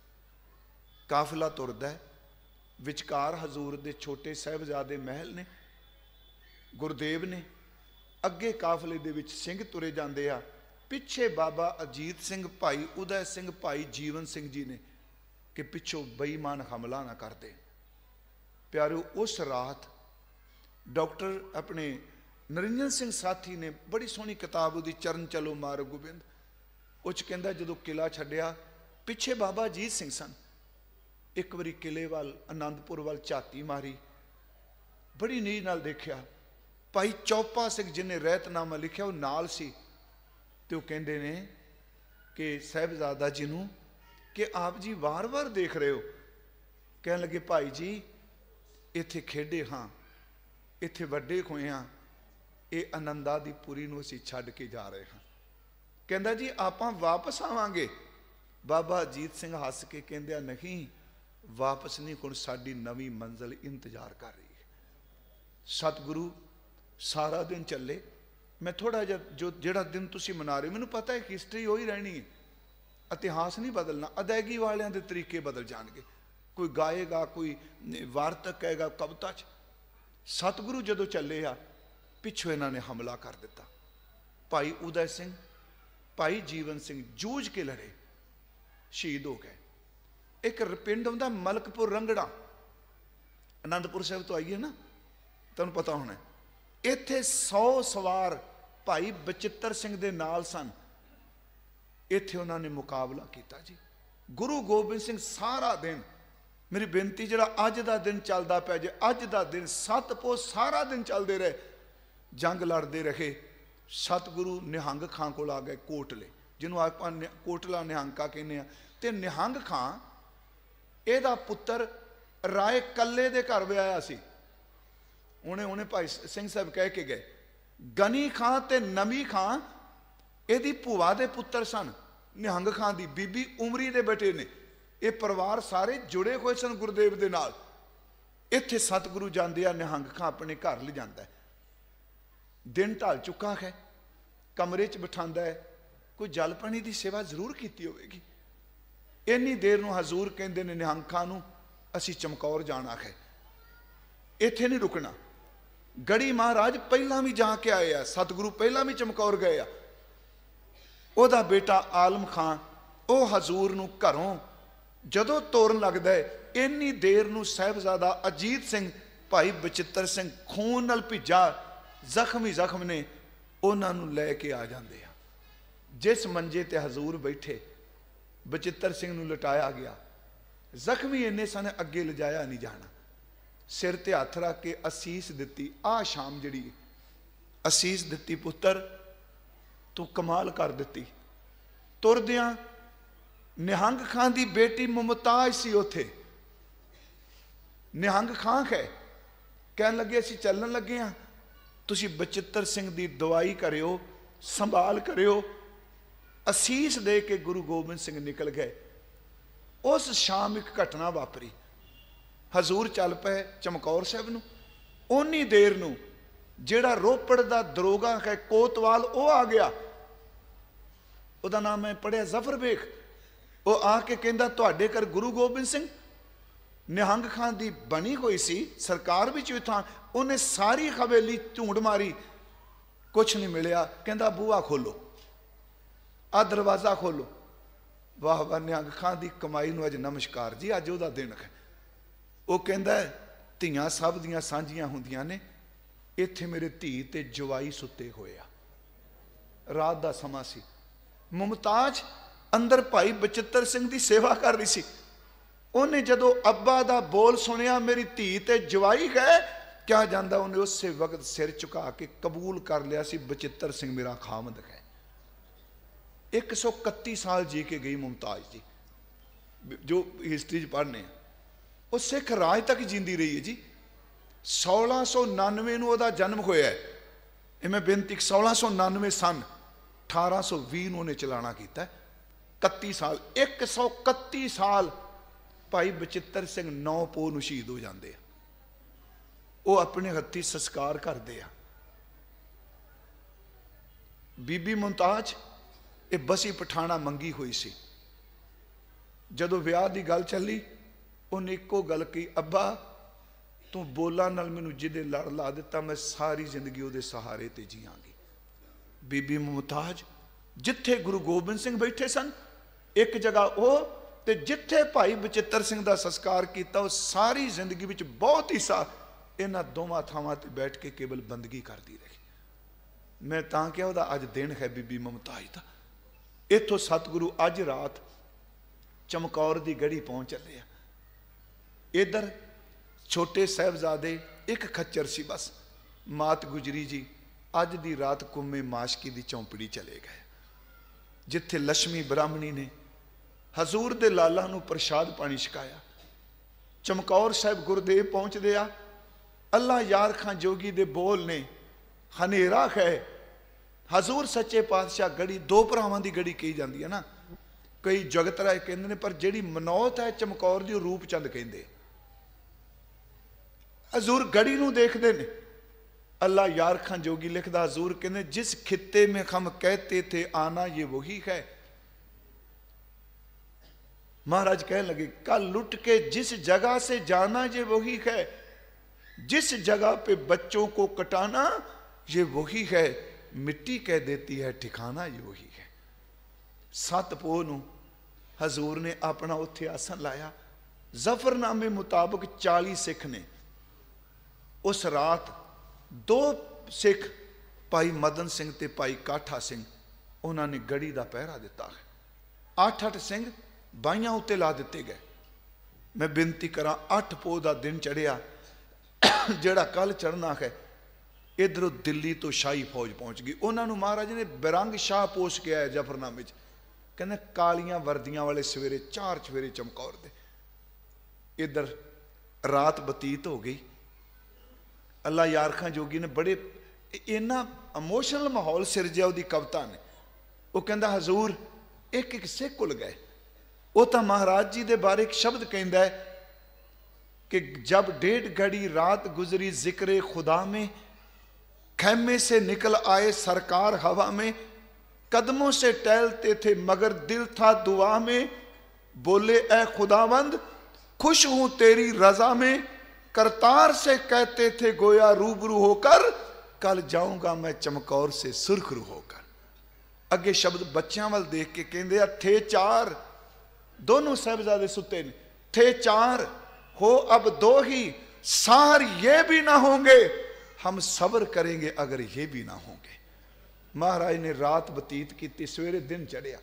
काफिला तुरदा है, विचकार हजूर दे छोटे साहिबजादे महल ने, गुरदेव ने, अगे काफिले दे विच सिंह तुरे जांदे आ, पिछे बाबा अजीत सिंह, भाई उदय सिंह, भाई जीवन सिंह जी ने कि पिछों बेईमान हमला ना कर दे। प्यारो, उस रात डॉक्टर अपने नरिंजन सिंह साथी ने बड़ी सोहनी किताब उहदी चरण चलो मार गोबिंद, उच कहंदा जदों किला छड्डिया पिछे बाबा अजीत सिंह सन, एक बारी किले वाल आनंदपुर वाल झाती मारी, बड़ी नीज नाल देखिया भाई चौपा सिंह जिन्हें रहतनामा लिखिया वो नाल सी, ते वो कहंदे ने कि साहिबजादा जी नूं कि आप जी वार वार देख रहे हो, कह लगे भाई जी इत्थे खेडे हाँ, इत्थे वड्डे होए हाँ, ये आनंदा दी पुरी नूं असीं छड्ड के जा रहे हाँ, कहंदा जी आपां वापस आवांगे। बाबा अजीत सिंह हस के कहंदे नहीं वापस नहीं, हुण साडी नवीं मंजिल इंतजार कर रही है। सतगुरु सारा दिन चले, मैं थोड़ा जिहा जो जिहड़ा दिन तुसीं मना रहे हो मैनूं पता है हिस्टरी उही रहनी है, इतिहास नहीं बदलना, अदायगी वालियां दे तरीके बदल जाणगे, कोई गाएगा कोई वार्तक कहेगा कविता च। सतगुरु जदों चले आ पिछों इन्हां ने हमला कर दिता, भाई उदय सिंह भाई जीवन सिंह जूझ के लड़े, शहीद हो गए। एक पिंड आउंदा मलकपुर रंगड़ा, आनंदपुर साहिब तो आइए ना, तुहानूं पता होना, इत्थे सौ सवार भाई बचित्र सिंह दे नाल सन, इत्थे उन्होंने मुकाबला किया जी। गुरु गोबिंद सिंह सारा दिन, मेरी बेनती जिहड़ा अज दा दिन चलदा पिया जे, अज दा दिन सत पो सारा दिन चलते रहे, जंग लड़ते रहे। सतगुरु निहंग खां कोल आ गए, कोटले जिन्हों आपां कोटला निहंका कहने आ, ते निहंग खां एदा पुत्र राय कल्ले दे घर विआया सी, उन्हें उन्हें भाई सिंह साहब कह के गए, गनी खां ते नवी खां एदी भूआ दे पुत्र सन, निहंग खां दी बीबी उमरी दे बेटे ने, ये परिवार सारे जुड़े हुए सन गुरुदेव दे नाल। इत्थे सतगुरु जांदे आ, निहंग खां अपने घर ले जांदा है, दिन ढल चुका है, कमरे च बिठांदा है, कोई जल पानी की सेवा जरूर की होगी। इन्नी देर नूं हजूर कहंदे ने निहंग खां नूं असीं चमकौर जाना है, इत्थे नहीं रुकना। गढ़ी महाराज पहला भी जाके आए आ, सतगुरु पहला भी चमकौर गए आ। ओदा बेटा आलम खां वो हजूर नूं घरों जदों तोरन लगदा है, इन्नी देर नूं साहिबजादा अजीत सिंह भाई बचित्र सिंह खून नाल भिजा जख्म ही जख्म ने उन्हां नूं लै के आ जांदे आ। जिस मंजे ते हजूर बैठे बचित्र सिंह नूं लटाया गया, जख्मी इन्ने सन अगे लिजाया नहीं जाना, सिर ते हथ रख के असीस दिती। आ शाम जिहड़ी असीस दिती, पुत्र तू कमाल कर दिती। तुरदियां निहंग खां दी बेटी मुमताज सी उत्थे, निहंग खां है कहन लगे असीं चलन लगे हाँ, तुसीं बचित्र सिंह दी दवाई करियो, संभाल करियो। असीस दे के गुरु गोबिंद सिंह निकल गए। उस शाम एक घटना वापरी, हजूर चल पे चमकौर साहब नूं, उन्नी देर नूं जिहड़ा रोपड़ दा दरोगा है कोतवाल वो आ गया, उहदा नाम मैं पढ़िया जफर बेग। वो आके कहंदा तुहाडे घर गुरु गोबिंद सिंह, निहंग खां दी बनी हुई सी सरकार विच भी थां, उन्हें सारी हवेली ढूंढ मारी, कुछ नहीं मिलिया। कहंदा बूहा खोलो, आ दरवाजा खोलो। वाह वाह, निहंग खां दी कमाई नूं अज नमस्कार जी, अज उहदा दिन है। वो कहंदा धीआं सब दियां सांझियां हुंदियां ने, इत्थे मेरे धी ते जवाई सुते होए आ। रात दा समा सी, मुमताज अंदर भाई बचित्र सिंह दी सेवा कर रही सी। उन्हें जदों अब्बा दा बोल सुनिया मेरी धी ते जवाई है क्या जांदा, उन्हें उस वक्त सिर झुका के कबूल कर लिया सी बचित्र सिंह मेरा खामद है। एक सौ इकती साल जी के गई मुमताज जी, जो हिस्टरी पढ़ने वो सिख राज तक जींदी रही है जी। सोलह सौ नानवे नूं ओहदा जन्म होया है। मैं बेनती सोलह सौ नानवे सन अठारह सौ भी उन्हें चलाना किया, इकती साल एक सौ इकती साल भाई बचित्र सिंह नौ पो नूं शहीद हो जाते हैं। वो अपने हत्थी संस्कार करते हैं। बीबी मुमताज ये बसी पठाना मंगी हुई सी, जदों विआह की गल चली उन्हें एको गल कही, अब्बा तू बोला नाल मैनूं जिदे लड़ ला दिता, मैं सारी जिंदगी उहदे सहारे ते जीआंगी। बीबी मुमताज जिथे गुरु गोबिंद सिंह बैठे सन एक जगह वो, ते जिथे भाई बचित्र सिंह का संस्कार किया, सारी जिंदगी विच बहुत हिस्सा इन्हां दोवां थावां ते बैठ के केवल बंदगी करती रही। मैं तां क्या उहदा अज दिन है बीबी मुमताज दा। इत्थों सतगुरु अज रात चमकौर की गढ़ी पहुँच चले आ। इधर छोटे साहबजादे एक खच्चर सी बस, मात गुजरी जी अज दी रात कुम्मे माशकी दी चौंपड़ी चले गए, जिथे लक्ष्मी ब्राह्मणी ने हजूर दे लाला नूं प्रसाद पानी छकाया। चमकौर साहब गुरदेव पहुँचदे आ। अल्लाह यार खां जोगी दे बोल ने, हनेरा है हजूर सच्चे पातशाह गढ़ी दो भरावां दी गढ़ी कही जाती है ना, कई जगत राय कहते हैं, पर जिहड़ी मनौत है चमकौर दी रूप चंद कहते। हजूर गढ़ी नूं देखदे ने। अल्लाह यार खां जोगी लिखदा, हजूर कहते जिस खित्ते में हम कहते थे आना ये वही है। महाराज कह लगे कल लुट के जिस जगह से जाना ये वही है, जिस जगह पे बच्चों को कटाना ये वही है, मिट्टी कह देती है ठिकाना ये वही है। सत पोह नूं हजूर ने अपना उत्थे आसन लाया। जफरनामे मुताबिक चाली सिख ने। उस रात दो सिख भाई मदन सिंह ते भाई काठा सिंह उन्होंने गढ़ी का पहरा दिता है। अठ अठ सिंह बाइयां उत्ते ला दिते गए। मैं बेनती करा अठ पोह का दिन चढ़िया जिहड़ा कल चढ़ना है। इधरों दिल्ली तो शाही फौज पहुंच गई। उन्होंने महाराज ने बिरंग शाह पोस के आया जफरनामे च, कहने कालियां वर्दियां वाले सवेरे चार चवेरे चमकौर दे। इधर रात बतीत हो गई। अल्लाह यार खां जोगी ने बड़े इन्ना इमोशनल माहौल सिरजिया उहदी कविता ने। वो कहता हजूर एक एक सिख कुल गए। वो तो महाराज जी दे बारे एक शब्द कहता है कि जब डेढ़ घड़ी रात गुजरी जिक्र खुदा में, खैमे से निकल आए सरकार हवा में, कदमों से टहलते थे मगर दिल था दुआ में, बोले ए खुदावंद खुश हूं तेरी रजा में, करतार से कहते थे गोया रूबरू होकर, कल जाऊंगा मैं चमकौर से सुरखरू होकर। अगे शब्द बच्चों वाल देख के कहते थे चार, दोनों साहिबजादे सुते ने, थे चार हो अब दो ही, सार ये भी ना होंगे, हम सब्र करेंगे अगर ये भी ना होंगे। महाराज ने रात बतीत की, सवेरे दिन चढ़िया।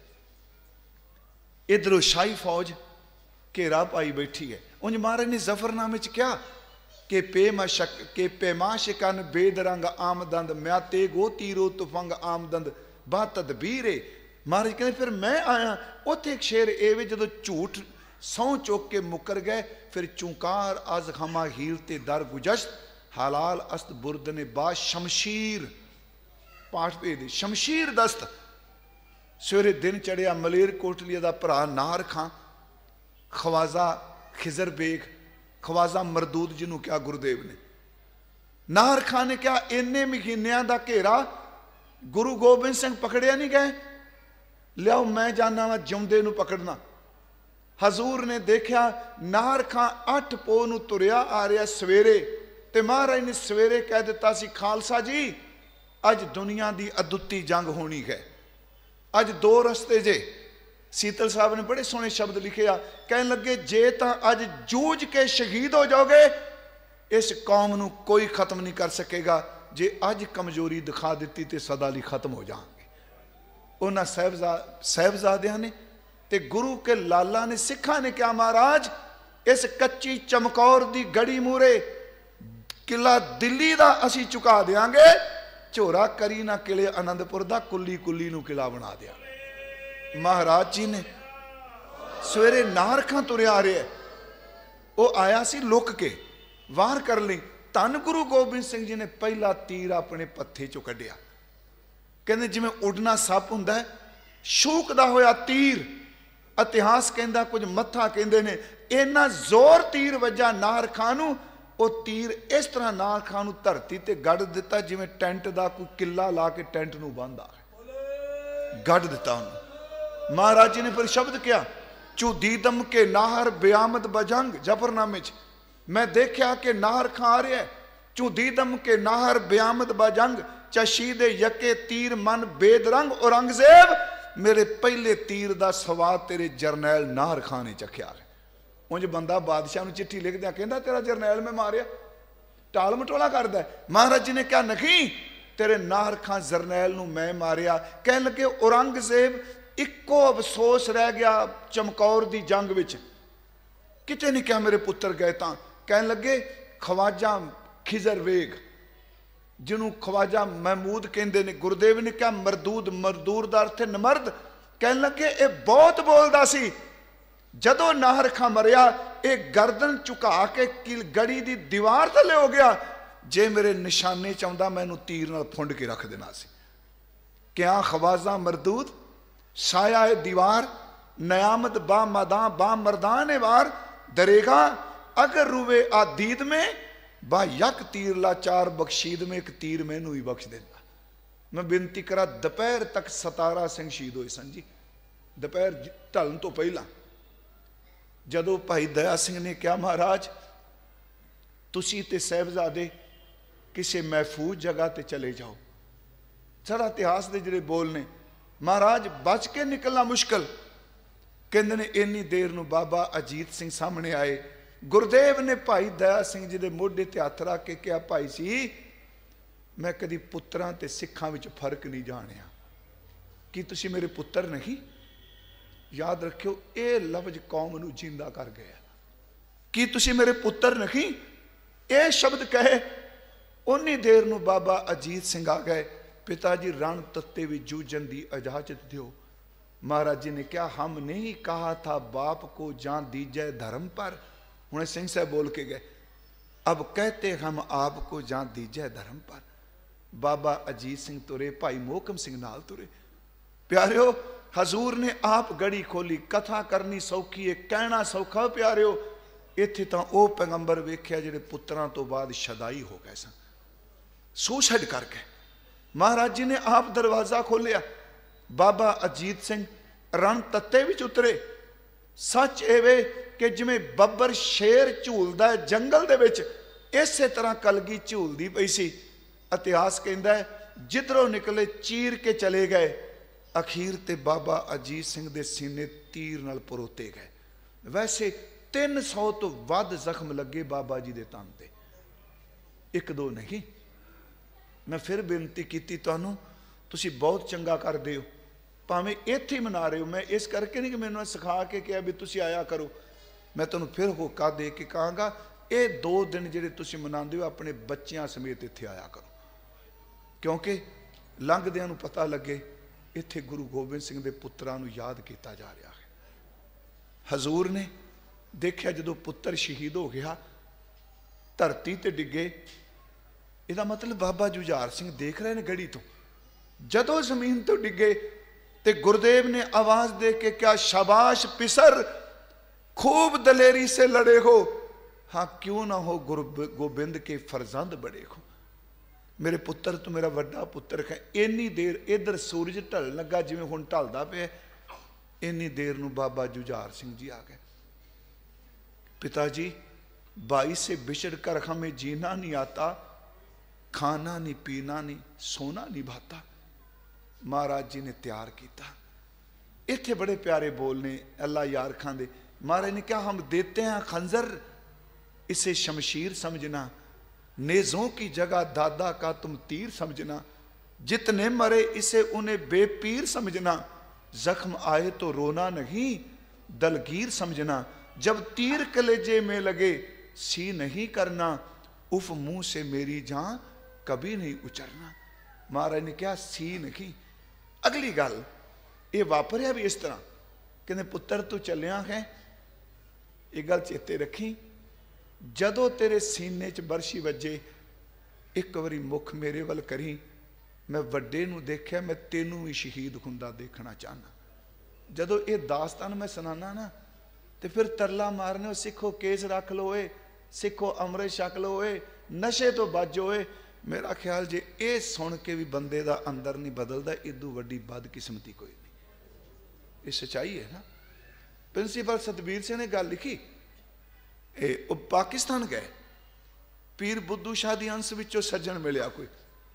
इधरों शाही फौज घेरा पाई बैठी है। उन्ज महाराज ने जफरनामे च क्या कि पेमा शक के पेमा शिकन बेदरंग आमदंद, म्याते गो तीरो तुफंग आमदंद बा तदबीरे। महाराज कहते फिर मैं आया। उत्थे एक शेर एवे जदों झूठ सौ चुक के मुकर गए, फिर चुंकार अज खमा हील ते दर गुजश्त, हलाल अस्त बुर्द ने बा शमशीर, पाठ भेद शमशीर दस्त। सवेरे दिन चढ़िया। मलेर कोटलिया का भरा नार खां, ख्वाजा खिजर बेग, ख्वाजा मरदूद जिन्हों क्या गुरुदेव ने, नार खां ने क्या इन्ने महीनों का घेरा, गुरु गोबिंद सिंह पकड़िया नहीं गए, लियाओ मैं जाना वा जिउंदे नूं पकड़ना। हजूर ने देखा नार खां अठ पोह नूं तुरिया आ रहा सवेरे, ते महाराज ने सवेरे कह दिता सी खालसा जी अज दुनिया की अदुੱਤੀ जंग होनी है, अज दो रस्ते जे। सीतल साहब ने बड़े सोहने शब्द लिखे आ, कह लगे जे तो अज जूझ के शहीद हो जाओगे, इस कौम नूं कोई खत्म नहीं कर सकेगा, जे अज कमजोरी दिखा दी तो सदा लई खत्म हो जाएंगे। उन्होंने साहबजा साहबजादियां ने ते गुरु के लाला ने सिखा ने क्या महाराज इस कच्ची चमकौर दी गढ़ी मूरे किला दिल्ली दा असी चुका देंगे, झोरा करी ना किले आनंदपुर दा कुली कुली नूं किला बना दिया। महाराज जी ने सवेरे नार खां तुरिया आ रहा, वो आया सी लुक के वार कर ली। धन गुरु गोबिंद सिंह जी ने पहला तीर अपने पत्थे चो कढ़िया। कहते जिवें उड़ना सप हुंदा है, शूकदा होया तीर। इतिहास कहता कुछ मत्था कहते ने इन्ना जोर तीर वजा नार खां नूं, वो तीर इस तरह नार खां नूं धरती ते गड़ दिता जिवें टेंट दा कोई किला ला के टेंट नूं बांधा गड़ दिता उन्होंने। महाराज जी ने फिर शब्द किया चुदीदम के नाहर ब्यामद बजंग। जफरनामे च मैं देखा कि नाहर खां आ रहा है, चुदीदम के नाहर ब्यामद बजंग, चशीदे यके तीर मन बेदरंग औरंगजेब। मेरे पहले तीर का स्वाद तेरे जरनैल नाहर खां ने चखिया है। उंज बंदा बादशाह नूं चिट्ठी लिखदिया कहंदा तेरा जरनैल मैं मारिया, टाल मटोला करदा है। महाराज जी ने कहा नहीं, तेरे नाहर खां जरनैल नूं मैं मारिया। कहन लगे औरंगजेब इक्को अफसोस रह गया चमकौर दी जंग विच, किते नहीं कहा मेरे पुत्र गए। तां कहन लगे ख्वाजा खिजर वेग, जिन्हों ख्वाजा महमूद कहते ने, गुरुदेव ने कहा मरदूद, मरदूर दा अर्थ नमर्द। कहन लगे ये बहुत बोलदा सी, जदों नाहर खां मरिया ये गर्दन झुका के गड़ी दी दीवार थले हो गया। जे मेरे निशाने चाहता मैं इहनूं तीर नाल फुंड के रख देना सी। क्या ख्वाजा मरदूद साया है दीवार, नयामत बा मदा बा मरदान वार, दरेगा अगर रुवे आदीद में बा यक तीर ला चार बख्शीद में, एक तीर मैनू ही बख्श देता। मैं बेनती करा, दोपहर तक सतारा सिंह शहीद होए सन जी, दोपहर ढलन तो पहला। जदों भाई दया सिंह ने कहा महाराज तुसी ते साहिबजादे किसी महफूज जगह ते चले जाओ, सारा इतिहास के जिहड़े बोल ने, महाराज बच के निकलना मुश्किल। कहते ने इन्नी देर नूं बाबा अजीत सिंह सामने आए। गुरुदेव ने भाई दया सिंह जी के मोढे ते हथ रख के कहा, भाई जी मैं कदी पुत्रां ते सिखां विच फर्क नहीं जानिया, कि तुसी मेरे पुत्र नहीं? याद रखियो ये लफ्ज कौम नूं जिंदा कर गया। कि तुसी मेरे पुत्र नहीं, ये शब्द कहे उन्नी देर नूं बाबा अजीत सिंह आ गए। पिताजी रण तत्ते भी जूझन की इजाजत दो। महाराज जी ने कहा हम नहीं कहा था बाप को जान दीजिए धर्म पर। हुण सिंह साहब बोल के गए, अब कहते हम आपको जान दीजिए धर्म पर। बाबा अजीत सिंह तुरे, भाई मोहकम सिंह नाल तुरे। प्यारियो हजूर ने आप गड़ी खोली, कथा करनी सौखी है, कहना सौखा। प्यारियो इत्थे तां ओह पैगंबर वेख्या जिहड़े पुत्रां तो बाद शदाई हो गए सन, सुसाइड करके। महाराज जी ने आप दरवाजा खोलिया। बाबा अजीत सिंह रण तत्ते विच उतरे। सच एवे कि जिवें बब्बर शेर झूलदा है जंगल दे विच, इसे तरह कलगी झूलदी पई सी। इतिहास कहंदा है जिधरों निकले चीर के चले गए, अखीर ते बाबा अजीत सिंह दे सीने तीर नाल परोते गए। वैसे तीन सौ तो वध जख्म लगे बाबा जी दे तन ते, एक दो नहीं। मैं फिर बेनती की तुहानूं, तुसी बहुत चंगा करदे हो, भावें इत्थे मना रहे हो। मैं इस करके नहीं कि मैनूं सिखा के कहा भी तुसी आया करो। मैं तुहानूं फिर होका दे के कहांगा, ये दो दिन जिहड़े तुसी मनांदे हो अपने बच्चियां समेत इत्थे आया करो, क्योंकि लंघदियां नूं पता लगे इत्थे गुरु गोबिंद सिंह दे पुत्रां नूं याद किया जा रहा है। हजूर ने देखिया जदों पुत्र शहीद हो गया, धरती ते डिगे, इहदा मतलब बाबा जुझार सिंह देख रहे हैं गड़ी तो। जदों जमीन तो डिगे ते गुरुदेव ने आवाज दे के क्या, शाबाश पिसर, खूब दलेरी से लड़े हो, हाँ क्यों ना हो गुरु गोबिंद के फरजंद बड़े हो। मेरे पुत्र तो मेरा वड्डा पुत्र है। इन्नी देर इधर सूरज ढल लगा जिवें हुण ढलदा पिया, इन्नी देर नूं बाबा जुझार सिंह जी आ गए। पिताजी भाई से बिछड़ कर हमें जीना नहीं आता, खाना नहीं पीना नहीं सोना नहीं भाता। महाराज जी ने तैयार किया। इत्थे बड़े प्यारे बोल ने अल्लाह यार खां दे। महाराज ने कहा हम देते हैं खंजर, इसे शमशीर समझना, नेज़ों की जगह दादा का तुम तीर समझना, जितने मरे इसे उन्हें बेपीर समझना, जख्म आए तो रोना नहीं दलगीर समझना, जब तीर कलेजे में लगे सी नहीं करना, उफ मुंह से मेरी जान कभी नहीं उचरना। महाराज ने क्या सी नहीं। अगली गल ये वापरिया भी इस तरह, कहते पुत्र तू चलिया है, ये गल चेते रखी, जदों तेरे सीने च बरछी वजे एक बारी मुख मेरे वल करी, मैं वड्डे नूं देखिया, मैं तेनू भी शहीद हुंदा देखना चाहना। जदों ये दास्तान मैं सुनाना ना तो फिर तरला मारने, सिखो केस रख लो, सिखो अमृत छक लो, नशे तो बचो। मेरा ख्याल जे ये सुन के भी बंदे दा अंदर नहीं बदलता, इदू वड्डी बदकिस्मती कोई नहीं। ये सच्चाई है ना। प्रिंसीपल सतबीर सिंह ने गल लिखी, ए, पाकिस्तान गए, पीर बुद्धू शाह दी अंश विचों सज्जन मिलिया कोई,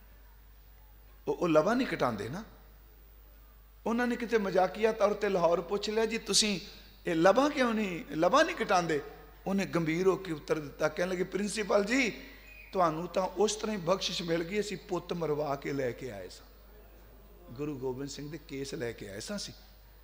वो लवा नहीं कटाते ना। उन्होंने कितने मजाकिया तौर पर लाहौर पूछ लिया जी तुसी ये लवा क्यों नहीं लवा नहीं कटाते। उन्हें गंभीर होकर उत्तर दिता, कहने लगे प्रिंसीपल जी ਤੁਹਾਨੂੰ ਤਾਂ ਉਸ ਤਰ੍ਹਾਂ ਹੀ ਬਖਸ਼ਿਸ਼ ਮਿਲ ਗਈ, ਅਸੀਂ ਪੁੱਤ ਮਰਵਾ ਕੇ ਲੈ ਕੇ ਆਏ ਸਾਂ, ਗੁਰੂ ਗੋਬਿੰਦ ਸਿੰਘ ਦੇ ਕੇਸ ਲੈ ਕੇ ਆਏ ਸਾਂ ਅਸੀਂ।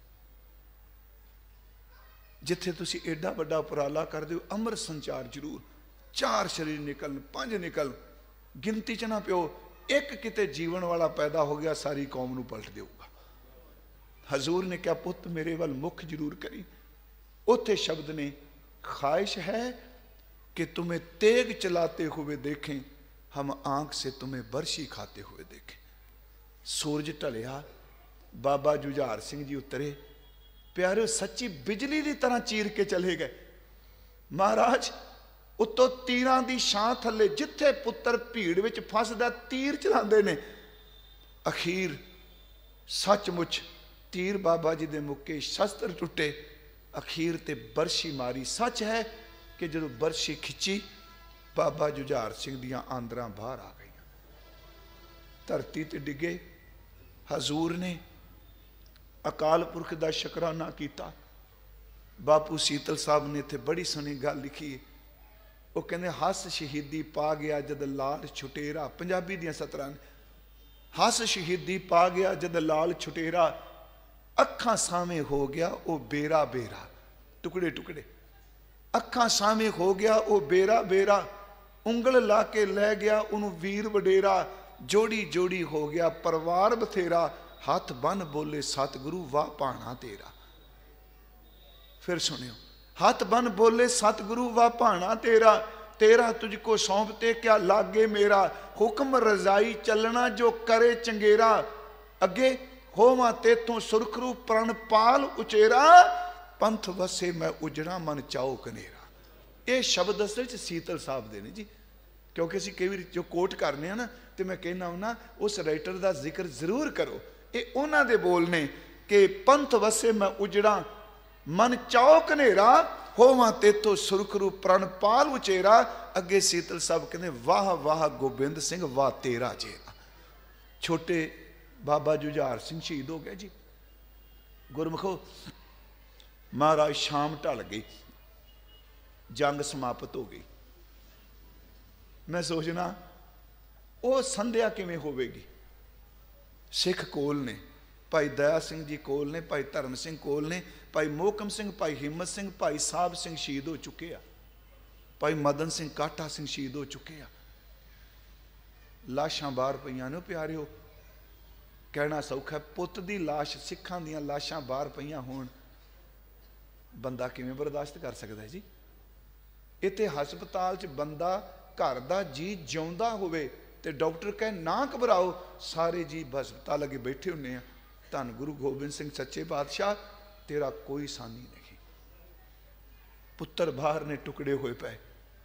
ਜਿੱਥੇ ਤੁਸੀਂ ਐਡਾ ਵੱਡਾ ਉਪਰਾਲਾ ਕਰਦੇ ਹੋ, ਅੰਮ੍ਰਿਤ ਸੰਚਾਰ ਜ਼ਰੂਰ, ਚਾਰ ਸਰੀਰ ਨਿਕਲਣ, ਪੰਜ ਨਿਕਲ, ਗਿਣਤੀ ਚ ਨਾ ਪਿਓ, ਇੱਕ ਕਿਤੇ ਜੀਵਨ ਵਾਲਾ ਪੈਦਾ ਹੋ ਗਿਆ ਸਾਰੀ ਕੌਮ ਨੂੰ ਪਲਟ ਦੇਊਗਾ। ਹਜ਼ੂਰ ਨੇ ਕਿਹਾ ਪੁੱਤ ਮੇਰੇ ਵੱਲ ਮੁੱਖ ਜ਼ਰੂਰ ਕਰੀ। ਉੱਥੇ ਸ਼ਬਦ ਨੇ, ख्वाहिश है कि तुम्हें तेग चलाते हुए देखें, हम आंख से तुम्हें बरशी खाते हुए देखें। सूरज ढलिया, बाबा जुझार सिंह जी उतरे, प्यारे सच्ची बिजली की तरह चीर के चले गए। महाराज उत्तों तीरां दी छां थले जिथे पुत्र भीड़ विच फसदा तीर चलाते ने, अखीर सचमुच तीर बाबा जी दे मुक्के, शस्त्र टुटे, अखीर ते बरशी मारी। सच है कि जो बरशी खिंची, बाबा जुझार सिंह दियां आंदरां बाहर आ गई, धरती ते डिगे। हजूर ने अकाल पुरख का शुकराना किया। बापू सीतल साहब ने इत्थे बड़ी सोहनी गल लिखी है, वो कहते हस शहीदी पा गया जद लाल छुटेरा, पंजाबी दियां सतरां ने, हस शहीदी पा गया जद लाल छुटेरा, अखां सामे हो गया वो बेरा बेरा, टुकड़े टुकड़े, अखां सामे हो गया वो बेरा बेरा, उंगल ला के लै गया उन्हों वीर वडेरा, जोड़ी जोड़ी हो गया परिवार बथेरा, हाथ बन बोले सतगुरु वाह भाना तेरा। फिर सुनियो, हाथ बन बोले सतगुरु वाह भाना तेरा, तेरा तुझको सौंपते क्या लागे मेरा, हुक्म रजाई चलना जो करे चंगेरा, अगे होवा तेतों सुरखरू प्रण पाल उचेरा, पंथ वसे मैं उजड़ा मन चाओ कनेरा। ये शब्द असल च सीतल साहब दे ने जी, क्योंकि असीं कई बार जो कोट करने ना, तो मैं कहना हूं उस राइटर का जिक्र जरूर करो। ये उन्हां दे बोल ने कि पंथ वसे मैं उजड़ा मन चाओ कनेरा, होवा तेतों सुरखरू प्रण पाल उचेरा। अगे सीतल साहब कहते वाह वाह गोबिंद सिंह वाह तेरा चेरा। छोटे बाबा जुझार सिंह शहीद हो गया जी। गुरमुखो, महाराज शाम ढल गई, जंग समाप्त हो गई। मैं सोचना वो संध्या किवें होवेगी। सिख कोल ने, भाई दया सिंह जी कोल ने, भाई धर्म सिंह कोल ने, भाई मोहकम सिंह, भाई हिम्मत सिंह, भाई साहब सिंह शहीद हो चुके हैं, भाई मदन सिंह काठा सिंह शहीद हो चुके हैं। लाशां बाहर पईयां ने प्यारे हो, कहना सौखा, पुत दी लाश, सिखां दियां लाशां बाहर पईयां होण, बंदा किवें बर्दाश्त कर सकता है जी। इत्थे हस्पताल च बंदा घर दा जी जिउंदा होवे ते डॉक्टर कहे ना घबराओ, सारे जी हस्पताल अगे बैठे हुंदे आ। धन गुरु गोबिंद सिंह सच्चे बादशाह, तेरा कोई सानी नहीं। पुत्र बाहर ने टुकड़े होए पे,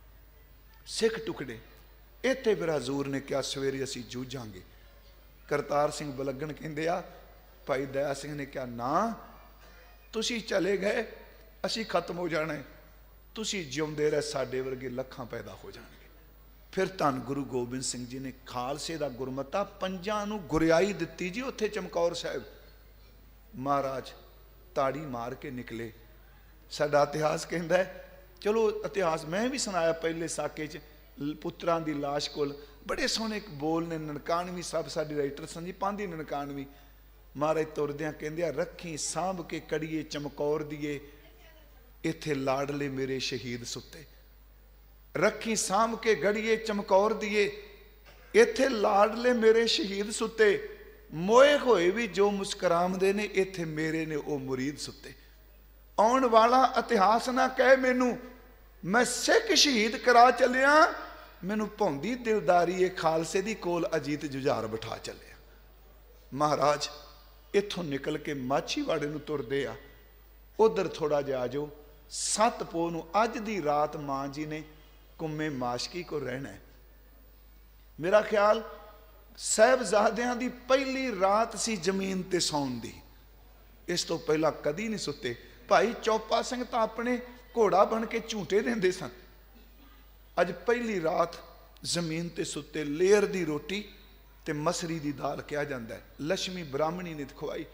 सिख टुकड़े। इत्थे फिर हजूर ने क्या सवेरे असीं जूझांगे। करतार सिंह बलगन कहंदे आ, भाई दया सिंह ने क्या ना तुसी चले गए असी खत्म हो जाना है, तुसी जिउंदे रहे साडे वर्गे लखां पैदा हो जाणगे। फिर धन गुरु गोबिंद सिंह जी ने खालसे दा गुरमता पंजां नूं गुरियाई दित्ती जी। उत्थे चमकौर साहिब महाराज ताड़ी मार के निकले। साडा इतिहास कहंदा है, चलो इतिहास मैं भी सुनाया पहले साके च, पुत्रां दी लाश कोल बड़े सोहने बोल ने। ननकानवी साहब साडी राइटर सन जी, पांदी ननकानवी। महाराज तुरदियां कहंदे रखी सांभ के कड़िए चमकौर दिए, इत्थे लाडले मेरे शहीद सुते। रखी सांभ के गड़िए चमकौर दिए, इत्थे लाडले मेरे शहीद सुते। मोए होए भी जो मुस्करामदे ने, इत्थे मेरे ने ओ मुरीद सुते। आउण वाला इतिहास ना कहे मैनू, मैं सिख शहीद करा चलिया, मैनू भौंदी दिलदारी ए खालसे दी कोल अजीत जुझार बिठा चलिया। महाराज इत्थों निकल के माछीवाड़े नूं तुरदे आ, उधर थोड़ा जिहा आ जाओ। सत्त पो नूं अज दी रात मां जी ने कुम्मे माशकी को रहना है। मेरा ख्याल साहिबजादियां दी पहली रात सी जमीन ते सौण दी, इस तो पहला कदी नहीं सुते। भाई चौपा सिंह तो अपने घोड़ा बन के झूटे देंदे सन, अज पहली रात जमीन ते सुते। लेयर दी रोटी ते मसरी दी दाल कहा जाता है, लक्ष्मी ब्राह्मणी ने खवाई।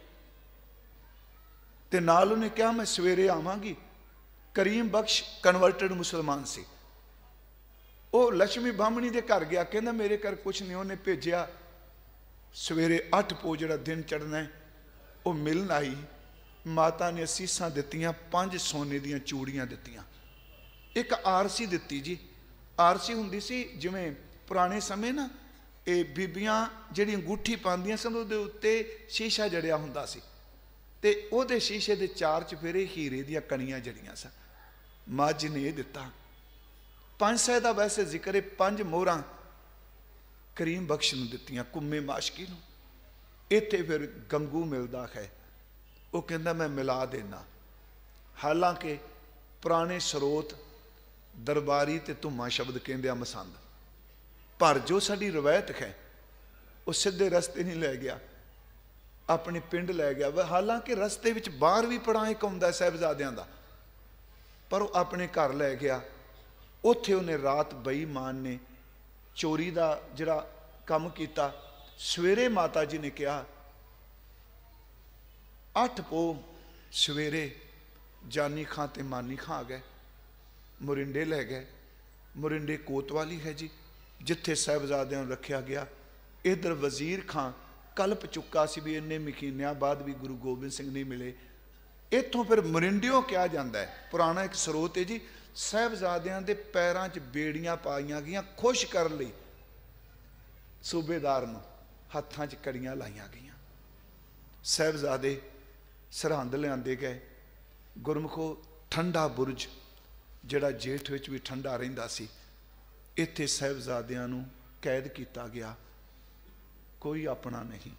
ते नाल उन्हें कहा मैं सवेरे आवांगी। करीम बख्श कन्वर्टेड मुसलमान सी, ਉਹ ਲక్ష్ਮੀ ਬਾਹਮਣੀ ਦੇ ਘਰ ਗਿਆ, ਕਹਿੰਦਾ ਮੇਰੇ ਘਰ ਕੁਛ ਨਹੀਂ। ਉਹਨੇ ਭੇਜਿਆ ਸਵੇਰੇ ਅੱਠ ਪੋ ਜਿਹੜਾ ਦਿਨ ਚੜ੍ਹਨਾ ਉਹ ਮਿਲਣ ਆਈ। ਮਾਤਾ ਨੇ ਅਸੀਸਾਂ ਦਿੱਤੀਆਂ, ਪੰਜ ਸੋਨੇ ਦੀਆਂ ਚੂੜੀਆਂ ਦਿੱਤੀਆਂ, ਇੱਕ ਆਰਸੀ ਦਿੱਤੀ ਜੀ। ਆਰਸੀ ਹੁੰਦੀ ਸੀ ਜਿਵੇਂ ਪੁਰਾਣੇ ਸਮੇਂ ਨਾ ਇਹ ਬੀਬੀਆਂ ਜਿਹੜੀ ਅੰਗੂਠੀ ਪਾਉਂਦੀਆਂ ਸਨ ਉਹਦੇ ਉੱਤੇ ਸ਼ੀਸ਼ਾ ਜੜਿਆ ਹੁੰਦਾ ਸੀ, ਤੇ ਉਹਦੇ ਸ਼ੀਸ਼ੇ ਦੇ ਚਾਰ ਚੁਫੇਰੇ ਹੀਰੇ ਦੀਆਂ ਕਣੀਆਂ ਜੜੀਆਂ ਸਨ। ਮਾਂ ਜੀ ਨੇ ਇਹ ਦਿੱਤਾ। ਪੰਜ ਸੌ ਦਾ ਵੈਸੇ ਜ਼ਿਕਰ ਹੈ, ਪੰਜ ਮੋਹਰਾਂ ਕਰੀਮ ਬਖਸ਼ ਨੂੰ ਦਿੱਤੀਆਂ, ਕੁੰਮੇ ਮਾਸ਼ਕੀ ਨੂੰ। ਇੱਥੇ ਫਿਰ ਗੰਗੂ ਮਿਲਦਾ ਹੈ, ਉਹ ਕਹਿੰਦਾ ਮੈਂ ਮਿਲਾ ਦੇਣਾ। ਹਾਲਾਂਕਿ ਪੁਰਾਣੇ ਸਰੋਤ ਦਰਬਾਰੀ ਤੇ ਧੁੰਮਾ ਸ਼ਬਦ ਕਹਿੰਦੇ ਆ ਮਸੰਦ, ਪਰ ਜੋ ਸਾਡੀ ਰਵਾਇਤ ਹੈ ਉਹ ਸਿੱਧੇ ਰਸਤੇ ਨਹੀਂ ਲੈ ਗਿਆ, ਆਪਣੇ ਪਿੰਡ ਲੈ ਗਿਆ। ਹਾਲਾਂਕਿ ਰਸਤੇ ਵਿੱਚ ਬਾਹਰ ਵੀ ਪੜਾਂ ਇੱਕ ਆਉਂਦਾ ਸਾਹਿਬਜ਼ਾਦਿਆਂ ਦਾ, ਪਰ ਉਹ ਆਪਣੇ ਘਰ ਲੈ ਗਿਆ। ਉੱਥੇ ਉਹਨੇ ਰਾਤ ਬੇਈਮਾਨ ਨੇ ਚੋਰੀ ਦਾ ਜਿਹੜਾ ਕੰਮ ਕੀਤਾ। ਸਵੇਰੇ ਮਾਤਾ ਜੀ ਨੇ ਕਿਹਾ ਅੱਠ ਪੋ ਸਵੇਰੇ ਜਾਨੀ ਖਾਂ ਤੇ ਮਾਨੀ ਖਾਂ ਆ ਗਏ, ਮੋਰਿੰਡੇ ਲੈ ਗਏ। ਮੋਰਿੰਡੇ ਕੋਤਵਾਲੀ ਹੈ ਜੀ, ਜਿੱਥੇ ਸਾਹਿਬਜ਼ਾਦਿਆਂ ਨੂੰ ਰੱਖਿਆ ਗਿਆ। ਇੱਧਰ ਵਜ਼ੀਰ ਖਾਂ ਕਲਪ ਚੁੱਕਾ ਸੀ ਵੀ ਇੰਨੇ ਮਹੀਨਿਆਂ ਬਾਅਦ ਵੀ ਗੁਰੂ ਗੋਬਿੰਦ ਸਿੰਘ ਨਹੀਂ ਮਿਲੇ। ਇੱਥੋਂ ਫਿਰ ਮੋਰਿੰਡਿਓ ਕਿਹਾ ਜਾਂਦਾ ਹੈ, ਪੁਰਾਣਾ ਇੱਕ ਸਰੋਤ ਹੈ ਜੀ। ਸਾਹਿਬਜ਼ਾਦਿਆਂ ਦੇ ਪੈਰਾਂ 'ਚ ਬੇੜੀਆਂ ਪਾਈਆਂ ਗਈਆਂ ਖੁਸ਼ ਕਰਨ ਲਈ, ਸੂਬੇਦਾਰ ਨੂੰ ਹੱਥਾਂ 'ਚ ਕੜੀਆਂ ਲਾਈਆਂ ਗਈਆਂ। ਸਾਹਿਬਜ਼ਾਦੇ ਸਰਹੰਦ ਲਿਆਂਦੇ ਗਏ। ਗੁਰਮੁਖੋ ਠੰਡਾ ਬੁਰਜ ਜਿਹੜਾ ਜੇਠ ਵਿੱਚ ਵੀ ਠੰਡਾ ਰਹਿੰਦਾ ਸੀ, ਇੱਥੇ ਸਾਹਿਬਜ਼ਾਦਿਆਂ ਨੂੰ ਕੈਦ ਕੀਤਾ ਗਿਆ। ਕੋਈ ਆਪਣਾ ਨਹੀਂ।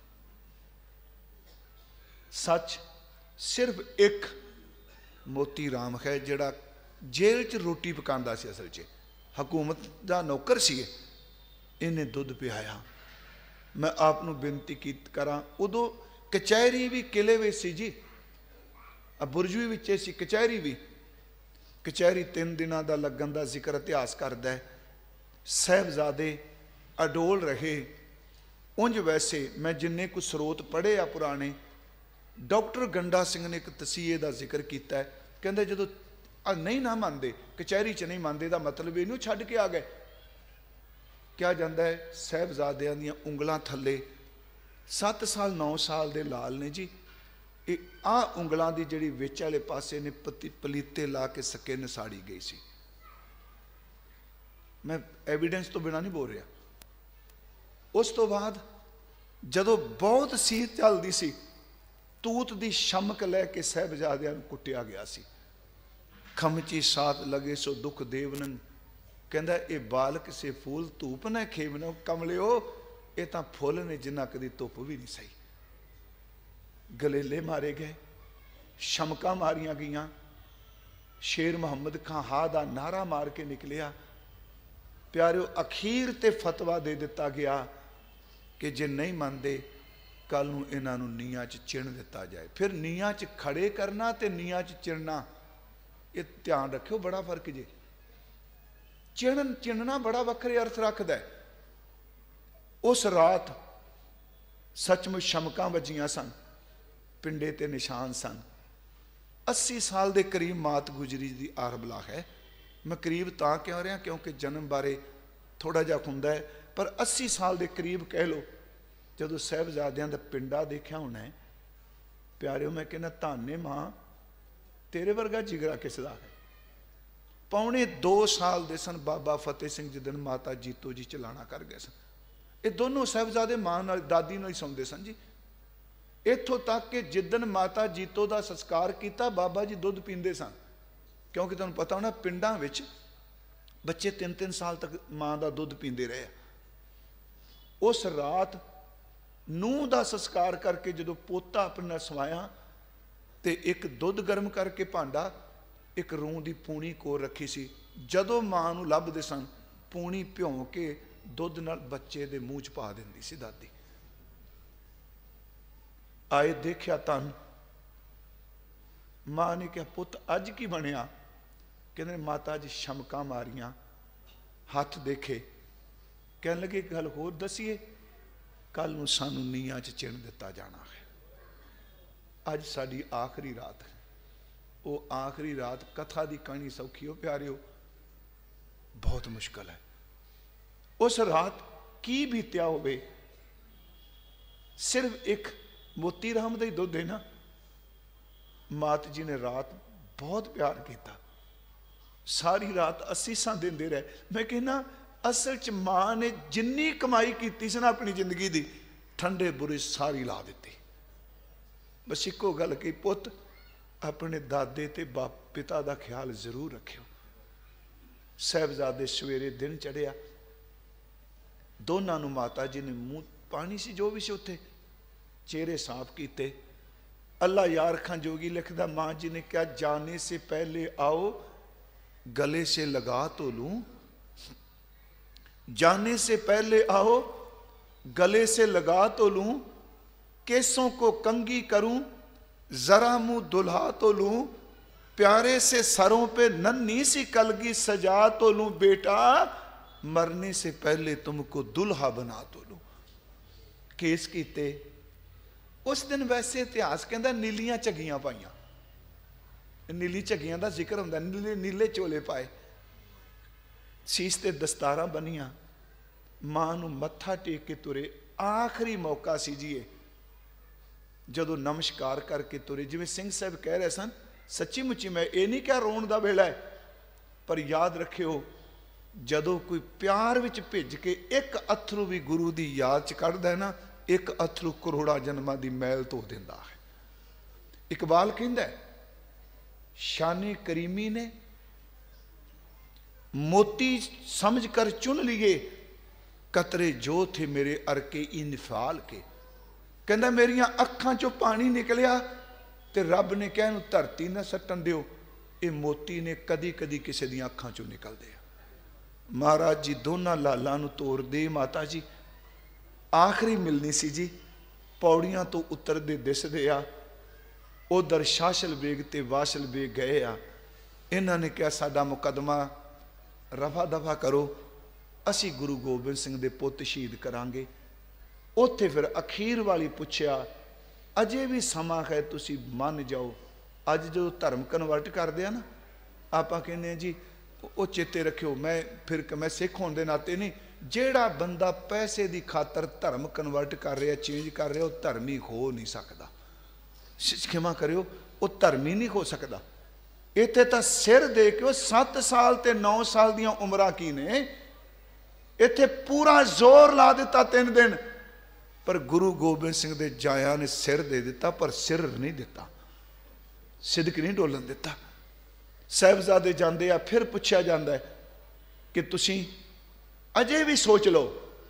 ਸੱਚ ਸਿਰਫ ਇੱਕ ਮੋਤੀ ਰਾਮ ਹੈ ਜਿਹੜਾ ਜੇਲ੍ਹ 'ਚ ਰੋਟੀ ਪਕਾਉਂਦਾ ਸੀ, ਅਸਲ 'ਚ ਹਕੂਮਤ ਦਾ ਨੌਕਰ ਸੀ। ਇਹਨੇ ਦੁੱਧ ਪਿਆਇਆ। ਮੈਂ ਆਪ ਨੂੰ ਬੇਨਤੀ ਕੀ ਕਰਾਂ, ਉਦੋਂ ਕਚਹਿਰੀ ਵੀ ਕਿਲੇ ਵਿੱਚ ਸੀ ਜੀ, ਬੁਰਜਵੀ ਵਿੱਚ ਸੀ ਕਚਹਿਰੀ ਵੀ। ਕਚਹਿਰੀ ਤਿੰਨ ਦਿਨਾਂ ਦਾ ਲੱਗਣ ਦਾ ਜ਼ਿਕਰ ਇਤਿਹਾਸ ਕਰਦਾ ਹੈ। ਸਾਹਿਬਜ਼ਾਦੇ ਅਡੋਲ ਰਹੇ। ਉਂਝ ਵੈਸੇ ਮੈਂ ਜਿੰਨੇ ਕੁ ਸਰੋਤ ਪੜ੍ਹੇ ਆ ਪੁਰਾਣੇ, ਡਾਕਟਰ ਗੰਡਾ ਸਿੰਘ ਨੇ ਇੱਕ ਤਸੀਹੇ ਦਾ ਜ਼ਿਕਰ ਕੀਤਾ ਹੈ। ਕਹਿੰਦੇ ਜਦੋਂ ਨਹੀਂ ਨਾ ਮੰਨਦੇ, ਕਚਹਿਰੀ 'ਚ ਨਹੀਂ ਮੰਨਦੇ ਦਾ ਮਤਲਬ ਇਹਨੂੰ ਛੱਡ ਕੇ ਆ ਗਏ। ਕਿਹਾ ਜਾਂਦਾ ਹੈ ਸਾਹਿਬਜ਼ਾਦਿਆਂ ਦੀਆਂ ਉਂਗਲਾਂ ਥੱਲੇ ਸੱਤ ਸਾਲ ਨੌ ਸਾਲ ਦੇ ਲਾਲ ਨੇ ਜੀ। ਇਹ ਆ ਉਂਗਲਾਂ ਦੀ ਜਿਹੜੀ ਵਿੱਚ ਵਾਲੇ ਪਾਸੇ ਨੇ ਪਤੀ ਪਲੀਤੇ ਲਾ ਕੇ ਸੱਕੇ ਨਸਾੜੀ ਗਈ ਸੀ। ਮੈਂ ਐਵੀਡੈਂਸ ਤੋਂ ਬਿਨਾਂ ਨਹੀਂ ਬੋਲ ਰਿਹਾ। ਉਸ ਤੋਂ ਬਾਅਦ ਜਦੋਂ ਬਹੁਤ ਸੀਤ ਚੱਲਦੀ ਸੀ, ਤੂਤ ਦੀ ਸ਼ਮਕ ਲੈ ਕੇ ਸਾਹਿਬਜ਼ਾਦਿਆਂ ਨੂੰ ਕੁੱਟਿਆ ਗਿਆ ਸੀ। ਖਮਚੀ ਸਾਥ ਲਗੇ ਸੋ ਦੁੱਖ ਦੇਵਨੰ। ਕਹਿੰਦਾ ਇਹ ਬਾਲਕ ਸੇ ਫੂਲ ਧੂਪ ਨਾ ਖੇਵਨੋ। ਕਮਲਿਓ ਇਹ ਤਾਂ ਫੁੱਲ ਨੇ ਜਿੰਨਾ ਕਦੀ ਧੁੱਪ ਵੀ ਨਹੀਂ ਸਹੀ। ਗਲੇਲੇ ਮਾਰੇ ਗਏ, ਸ਼ਮਕਾਂ ਮਾਰੀਆਂ ਗਈਆਂ। ਸ਼ੇਰ ਮੁਹੰਮਦ ਖਾਂ ਹਾ ਦਾ ਨਾਰਾ ਮਾਰ ਕੇ ਨਿਕਲਿਆ। ਪਿਆਰਿਓ ਅਖੀਰ ਤੇ ਫਤਵਾ ਦੇ ਦਿੱਤਾ ਗਿਆ ਕਿ ਜੇ ਨਹੀਂ ਮੰਨਦੇ ਕੱਲ ਨੂੰ ਇਹਨਾਂ ਨੂੰ ਨੀਹਾਂ 'ਚ ਚਿਣ ਦਿੱਤਾ ਜਾਏ। ਫਿਰ ਨੀਹਾਂ 'ਚ ਖੜੇ ਕਰਨਾ ਤੇ ਨੀਹਾਂ 'ਚ ਚਿਣਨਾ, ਇਹ ਧਿਆਨ ਰੱਖਿਓ, ਬੜਾ ਫਰਕ ਜੇ। ਚਿਣਨ ਚਿਣਨਾ ਬੜਾ ਵੱਖਰੇ ਅਰਥ ਰੱਖਦਾ ਹੈ। ਉਸ ਰਾਤ ਸੱਚਮੁੱਚ ਸ਼ਮਕਾਂ ਵੱਜੀਆਂ ਸਨ, ਪਿੰਡੇ ਤੇ ਨਿਸ਼ਾਨ ਸਨ। ਅੱਸੀ ਸਾਲ ਦੇ ਕਰੀਬ ਮਾਤ ਗੁਜਰੀ ਦੀ ਆਰਬਲਾ ਹੈ। ਮੈਂ ਕਰੀਬ ਤਾਂ ਕਿਉਂ ਰਿਹਾ ਕਿਉਂਕਿ ਜਨਮ ਬਾਰੇ ਥੋੜਾ ਜਿਹਾ ਹੁੰਦਾ ਹੈ, ਪਰ ਅੱਸੀ ਸਾਲ ਦੇ ਕਰੀਬ ਕਹਿ ਲਓ। ਜਦੋਂ ਸਾਹਿਬਜ਼ਾਦਿਆਂ ਦਾ ਪਿੰਡਾ ਦੇਖਿਆ ਹੋਣਾ ਹੈ ਪਿਆਰਿਓ, ਮੈਂ ਕਹਿੰਦਾ ਧੰਨ ਏ ਮਾਂ, ਤੇਰੇ ਵਰਗਾ ਜਿਗਰਾ ਕਿਸ ਦਾ ਹੈ। ਪੌਣੇ ਦੋ ਸਾਲ ਦੇ ਸਨ ਬਾਬਾ ਫਤਿਹ ਸਿੰਘ ਜਿੱਦਣ ਮਾਤਾ ਜੀਤੋ ਜੀ ਚਲਾਣਾ ਕਰ ਗਏ ਸਨ। ਇਹ ਦੋਨੋਂ ਸਾਹਿਬਜ਼ਾਦੇ ਮਾਂ ਨਾਲ ਦਾਦੀ ਨਾਲ ਹੀ ਸੌਂਦੇ ਸਨ ਜੀ। ਇੱਥੋਂ ਤੱਕ ਕਿ ਜਿੱਦਣ ਮਾਤਾ ਜੀਤੋ ਦਾ ਸੰਸਕਾਰ ਕੀਤਾ, ਬਾਬਾ ਜੀ ਦੁੱਧ ਪੀਂਦੇ ਸਨ। ਕਿਉਂਕਿ ਤੁਹਾਨੂੰ ਪਤਾ ਹੋਣਾ ਪਿੰਡਾਂ ਵਿੱਚ ਬੱਚੇ ਤਿੰਨ ਤਿੰਨ ਸਾਲ ਤੱਕ ਮਾਂ ਦਾ ਦੁੱਧ ਪੀਂਦੇ ਰਹੇ। ਉਸ ਰਾਤ ਨੂੰਹ ਦਾ ਸੰਸਕਾਰ ਕਰਕੇ ਜਦੋਂ ਪੋਤਾ ਆਪਣਾ ਸਵਾਇਆ ਤੇ ਇੱਕ ਦੁੱਧ ਗਰਮ ਕਰਕੇ ਭਾਂਡਾ, ਇੱਕ ਰੂੰ ਦੀ ਪੂਣੀ ਕੋਲ ਰੱਖੀ ਸੀ। ਜਦੋਂ ਮਾਂ ਨੂੰ ਲੱਭਦੇ ਸਨ, ਪੂਣੀ ਭਿਉਂ ਕੇ ਦੁੱਧ ਨਾਲ ਬੱਚੇ ਦੇ ਮੂੰਹ 'ਚ ਪਾ ਦਿੰਦੀ ਸੀ ਦਾਦੀ। ਆਏ ਦੇਖਿਆ ਤਾਂ ਮਾਂ ਨੇ ਕਿਹਾ ਪੁੱਤ ਅੱਜ ਕੀ ਬਣਿਆ? ਕਹਿੰਦੇ ਮਾਤਾ ਜੀ ਸ਼ਮਕਾਂ ਮਾਰੀਆਂ, ਹੱਥ ਦੇਖੇ। ਕਹਿਣ ਲੱਗੇ ਗੱਲ ਹੋਰ ਦੱਸੀਏ, ਕੱਲ ਨੂੰ ਸਾਨੂੰ ਨੀਹਾਂ 'ਚ ਚਿਣ ਦਿੱਤਾ ਜਾਣਾ ਹੈ। ਅੱਜ ਸਾਡੀ ਆਖਰੀ ਰਾਤ ਹੈ। ਉਹ ਆਖਰੀ ਰਾਤ ਕਥਾ ਦੀ ਕਹਾਣੀ ਸੌਖੀ ਹੋ ਪਿਆਰਿਓ, ਬਹੁਤ ਮੁਸ਼ਕਲ ਹੈ। उस रात की बीत्या होवे, सिर्फ एक मोती राम का ही दुध है ना। मात जी ने रात बहुत प्यार किया, सारी रात असीसा देंदे रहे। मैं कहना असल च मां ने जिन्नी कमाई की सी ना अपनी जिंदगी की, ठंडे बुरे सारी ला दी। बस एको गल कही, पुत अपने दादे ते बाप पिता का ख्याल जरूर रखियो। साहबजादे सवेरे दिन चढ़िया, दोनों माता जी ने मूँह पानी सी जो भी से उत्थे चेहरे साफ किए। अल्लाह यार खां जोगी लिखदा, माँ जी ने क्या जाने से पहले आओ गले से लगा तो लूं, जाने से पहले आओ गले से लगा तो लूं, केसों को कंघी करूं जरा मुंह दुल्हा तो लूं, प्यारे से सरों पे नन्ही सी कलगी सजा तो लूं, बेटा मरने से पहले तुमको दुल्हा बना तो लूं। केस कीते। उस दिन वैसे इतिहास कहता नीलियां झगियां पाइयां, नीली झगियां का जिक्र होंदा, नीले नीले चोले पाए, सीस ते दस्तारा बनिया, मां नूं मत्था टेक के तुरे। आखिरी मौका सी जी जदों नमस्कार करके तुरे। जिवें सिंह साहब कह रहे सन, सच्ची मुच्ची मैं ये नहीं क्या रोण दा वेला है, पर याद रखियो जदों कोई प्यार विच भिज के एक अथरू भी गुरु की याद च कढ़दा है ना, एक अथरू करोड़ा जन्मां दी मैल धो दिंदा है। इकबाल कहंदा है, शाने करीमी ने मोती समझ कर चुन लिए, कतरे जो थे मेरे अरके इनफाल के। कहंदा मेरिया अखां चों पानी निकलिया ते रब ने कहा इहनूं धरती ना सट्टन दिओ, ये मोती ने कदी कदी किसी दी अखां चों निकलदे आ। महाराज जी दोनों लालां नूं तोरदे, माता जी आखिरी मिलनी सी जी, पौड़ियां तो उतरदे दिसदे आ। उधर शाशल बेग ते वाशल बेग गए आ, इन्हां ने कहा साडा मुकदमा रफा दफा करो, असी गुरु गोबिंद सिंह दे पुत शहीद करांगे। उत्थे फिर अखीर वाली पुछया, अजे भी समा है तुसी मन जाओ। अज जो धर्म कन्वर्ट करदे आ ना, आपां कहने जी वो चेते रखियो, मैं फिर मैं सिख होने के नाते नहीं, जेड़ा बंदा पैसे की खातर धर्म कन्वर्ट कर रहा, चेंज कर रहा, वो धर्मी हो नहीं सकता। क्षमा करियो, वो धर्मी नहीं हो सकता। इत्थे तां सिर दे के सत्त साल ते नौ साल दियां उमरां की ने, इत्थे पूरा जोर ला दिता तीन दिन, पर गुरु गोबिंद सिंह दे जाया ने सिर दे दिता, पर सिर नहीं दिता, सिदक नहीं डोलन दिता। साहिबजादे जाते आ, फिर पूछा जाता है कि तुसी अजे भी सोच लो।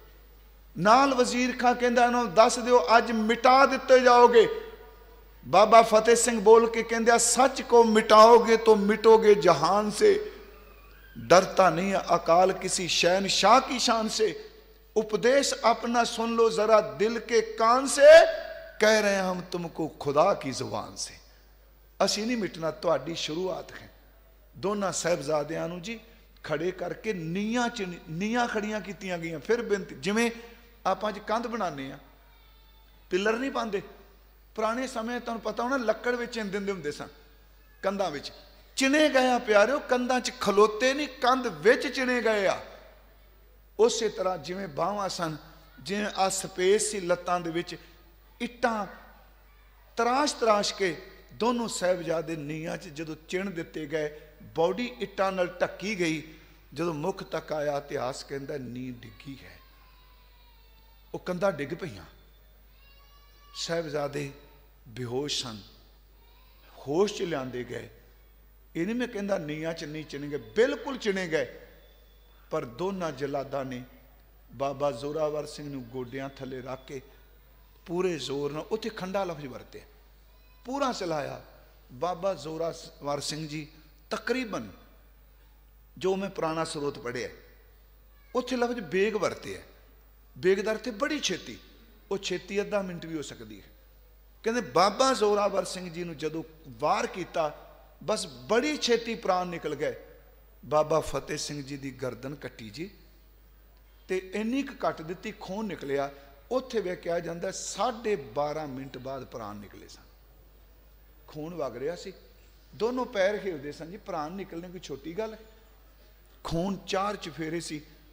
नाल वजीर खां कहंदा इन्हों दस दिओ, अज मिटा दिते जाओगे। बाबा फतेह सिंह बोल के कहंदा सच को मिटाओगे तो मिटोगे जहान से, डरता नहीं अकाल किसी शहनशाह की शान से, उपदेश अपना सुन लो जरा दिल के कान से, कह रहे हैं हम तुमको खुदा की जुबान से। असी नहीं मिटना, तुहाडी शुरुआत है। दोनों साहिबजादियां नूं जी खड़े करके नीयां च नीयां खड़ियां कीतियां गईयां। फिर बेनती, जिवें आपां ज कंध बनाने आ, पिलर नहीं पाते, पुराने समय तुहानूं पता होना लक्कड़ विच चिन दिंदे हुंदे सन, कंधां विच चिने गए आ प्यारिओ, कंधां च खलोते नहीं, कंध विच चिने गए आ। उस तरह जिवें बाहवां सन, जिवें आ स्पेस सी लत्तां दे विच, इट्टां तराश तराश के दोनों साहिबजादे नीयां च जदों चिण दिते गए, बॉडी इट्टां नाल ढकी गई। जदों मुख तक आया इतिहास कहंदा नी डिगी है, वो कंधां डिग पईयां। साहिबजादे बेहोश सन, होश च लिआंदे गए। ये नहीं मैं कहंदा नीयां च नहीं चिने गए, बिल्कुल चिने गए। पर दोनों जलादा ने बाबा जोरावर सिंह नूं गोडियां थले रख के पूरे जोर नाल, उत्थे खंडा लफ्ज वरते, पूरा चलाया। बाबा जोरावर सिंह जी तकरीबन जो मैं पुराना स्रोत पढ़िया, उत्थे लफ्ज बेग वरते है। बेग दा अर्थ है बड़ी छेती, वो छेती अद्धा मिनट भी हो सकती है। कहते बाबा जोरावर सिंह जी नूं जदों वार किया, बस बड़ी छेती प्राण निकल गए। बाबा फतेह सिंह जी की गर्दन कट्टी जी, तो इन्नी क कट दी, खून निकलिया। उत्थे वे कहा जाता साढ़े बारह मिनट बाद प्राण निकले सन, खून वग रहा सी, दोनों पैर हिलते सन जी। प्राण निकलने कोई छोटी गल है? खून चार चफेरे सी,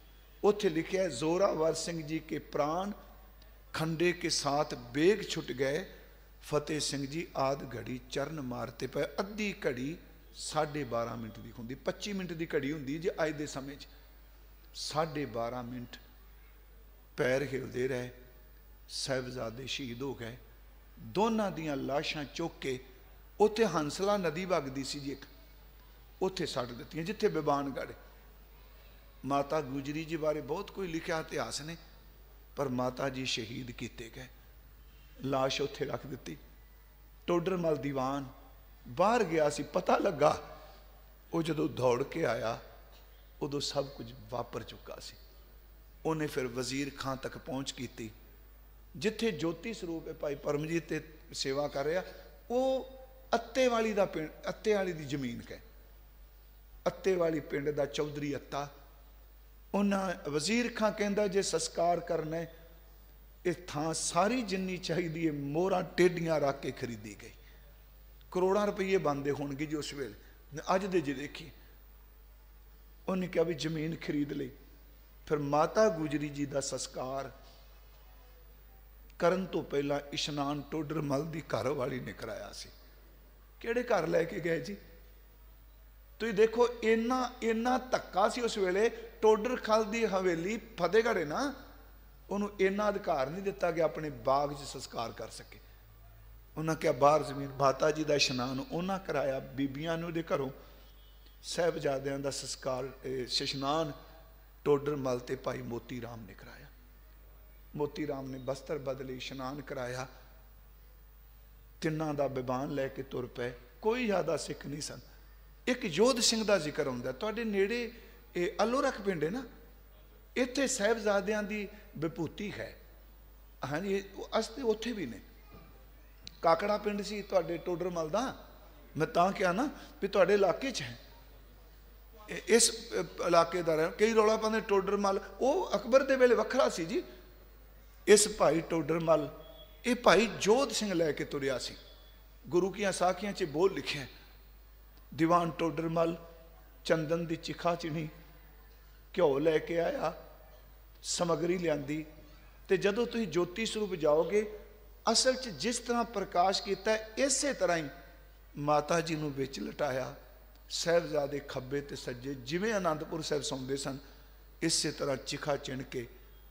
उत्थे लिखा है जोरावर सिंह जी के प्राण खंडे के साथ बेग छुट गए, फतेह सिंह जी आद घड़ी चरण मारते पे। अद्धी घड़ी साढ़े बारह मिनट की होंगी, पच्ची मिनट की घड़ी होंगी जे अज के समय साढ़े बारह मिनट पैर हिलते रहे, साहिबजादे शहीद हो गए। दोनों दियां लाशां चुक के उत्थे हंसला नदी वगदी सी जी, एक उत्थे सट दित्तियां जिथे बिबानगढ़। माता गुजरी जी बारे बहुत कोई लिखा इतिहास ने, पर माता जी शहीद किए गए, लाश उत्थे रख दी। टोडरमल दीवान बाहर गया सी, पता लगा वो जदों दौड़ के आया उदों सब कुछ वापर चुका सी। उन्हें फिर वजीर खां तक पहुँच की, जिथे ज्योति स्वरूप है भाई परमजीत ते सेवा कर रहा, वो अत्ते वाली दा पिंड, अत्ते वाली दी जमीन है, अत्ते वाली पिंड दा चौधरी अत्ता। उन्हें वजीर खां कहंदा जे संस्कार करना इस थां सारी जिन्नी चाहिए है मोहरां टेढ़ियां रख के खरीदी गई, करोड़ां रुपये बनते होणगे जी उस वेले। अज दे जे देखी, उन्हें कहा भी जमीन खरीद ली। फिर माता गुजरी जी का संस्कार करन तो पहला इशनान टोडरमल की घर वाली ने कराया सी। किहड़े घर लैके गए जी? तुसीं देखो इन्ना इन्ना धक्का सी उस वेले। टोडरखल की हवेली फतेहगढ़ है ना, उन्होंने इन्ना अधिकार नहीं दिता कि अपने बाग च संस्कार कर सके। उन्हें क्या बाहर जमीन, माता जी का इशनान उन्हें कराया, बीबियां ने घरों साहिबजादियां का संस्कार इशनान टोडरमल ते भाई मोती राम ने कराया। मोती राम ने बस्तर बदले, इशनान कराया, तिन्ना का बिबान लैके तुर पे। कोई ज़्यादा सिख नहीं सन। एक योध सिंह का जिक्र आता तुहाडे नेड़े, ये अलोरख पिंड है ना, इत्थे साहिबजादियां की विभूति है। हाँ जी, अस्ते उत्थे भी ने। काकड़ा पिंड सी तुहाडे टोडरमल दा, मैं तां कहा ना भी तुहाडे इलाके च है, इस इलाके का रह। कई रौला पाते टोडरमल, वो अकबर दे वेले वखरा सी जी। इस भाई टोडरमल, ये भाई जोध सिंह लैके तुरिया सी। गुरु की साखियां च बोल लिखे, दीवान टोडरमल चंदन की चिखा चिनी, घ्यो लैके आया, समगरी लियांदी। ते जदों तुसीं ज्योति स्वरूप जाओगे, असल च जिस तरह प्रकाश किया इस तरह ही माता जी नूं विच लटाया। साहिबजादे खब्बे ते सज्जे जिवें आनंदपुर साहिब सौंदे सन, इस तरह चिखा चिण के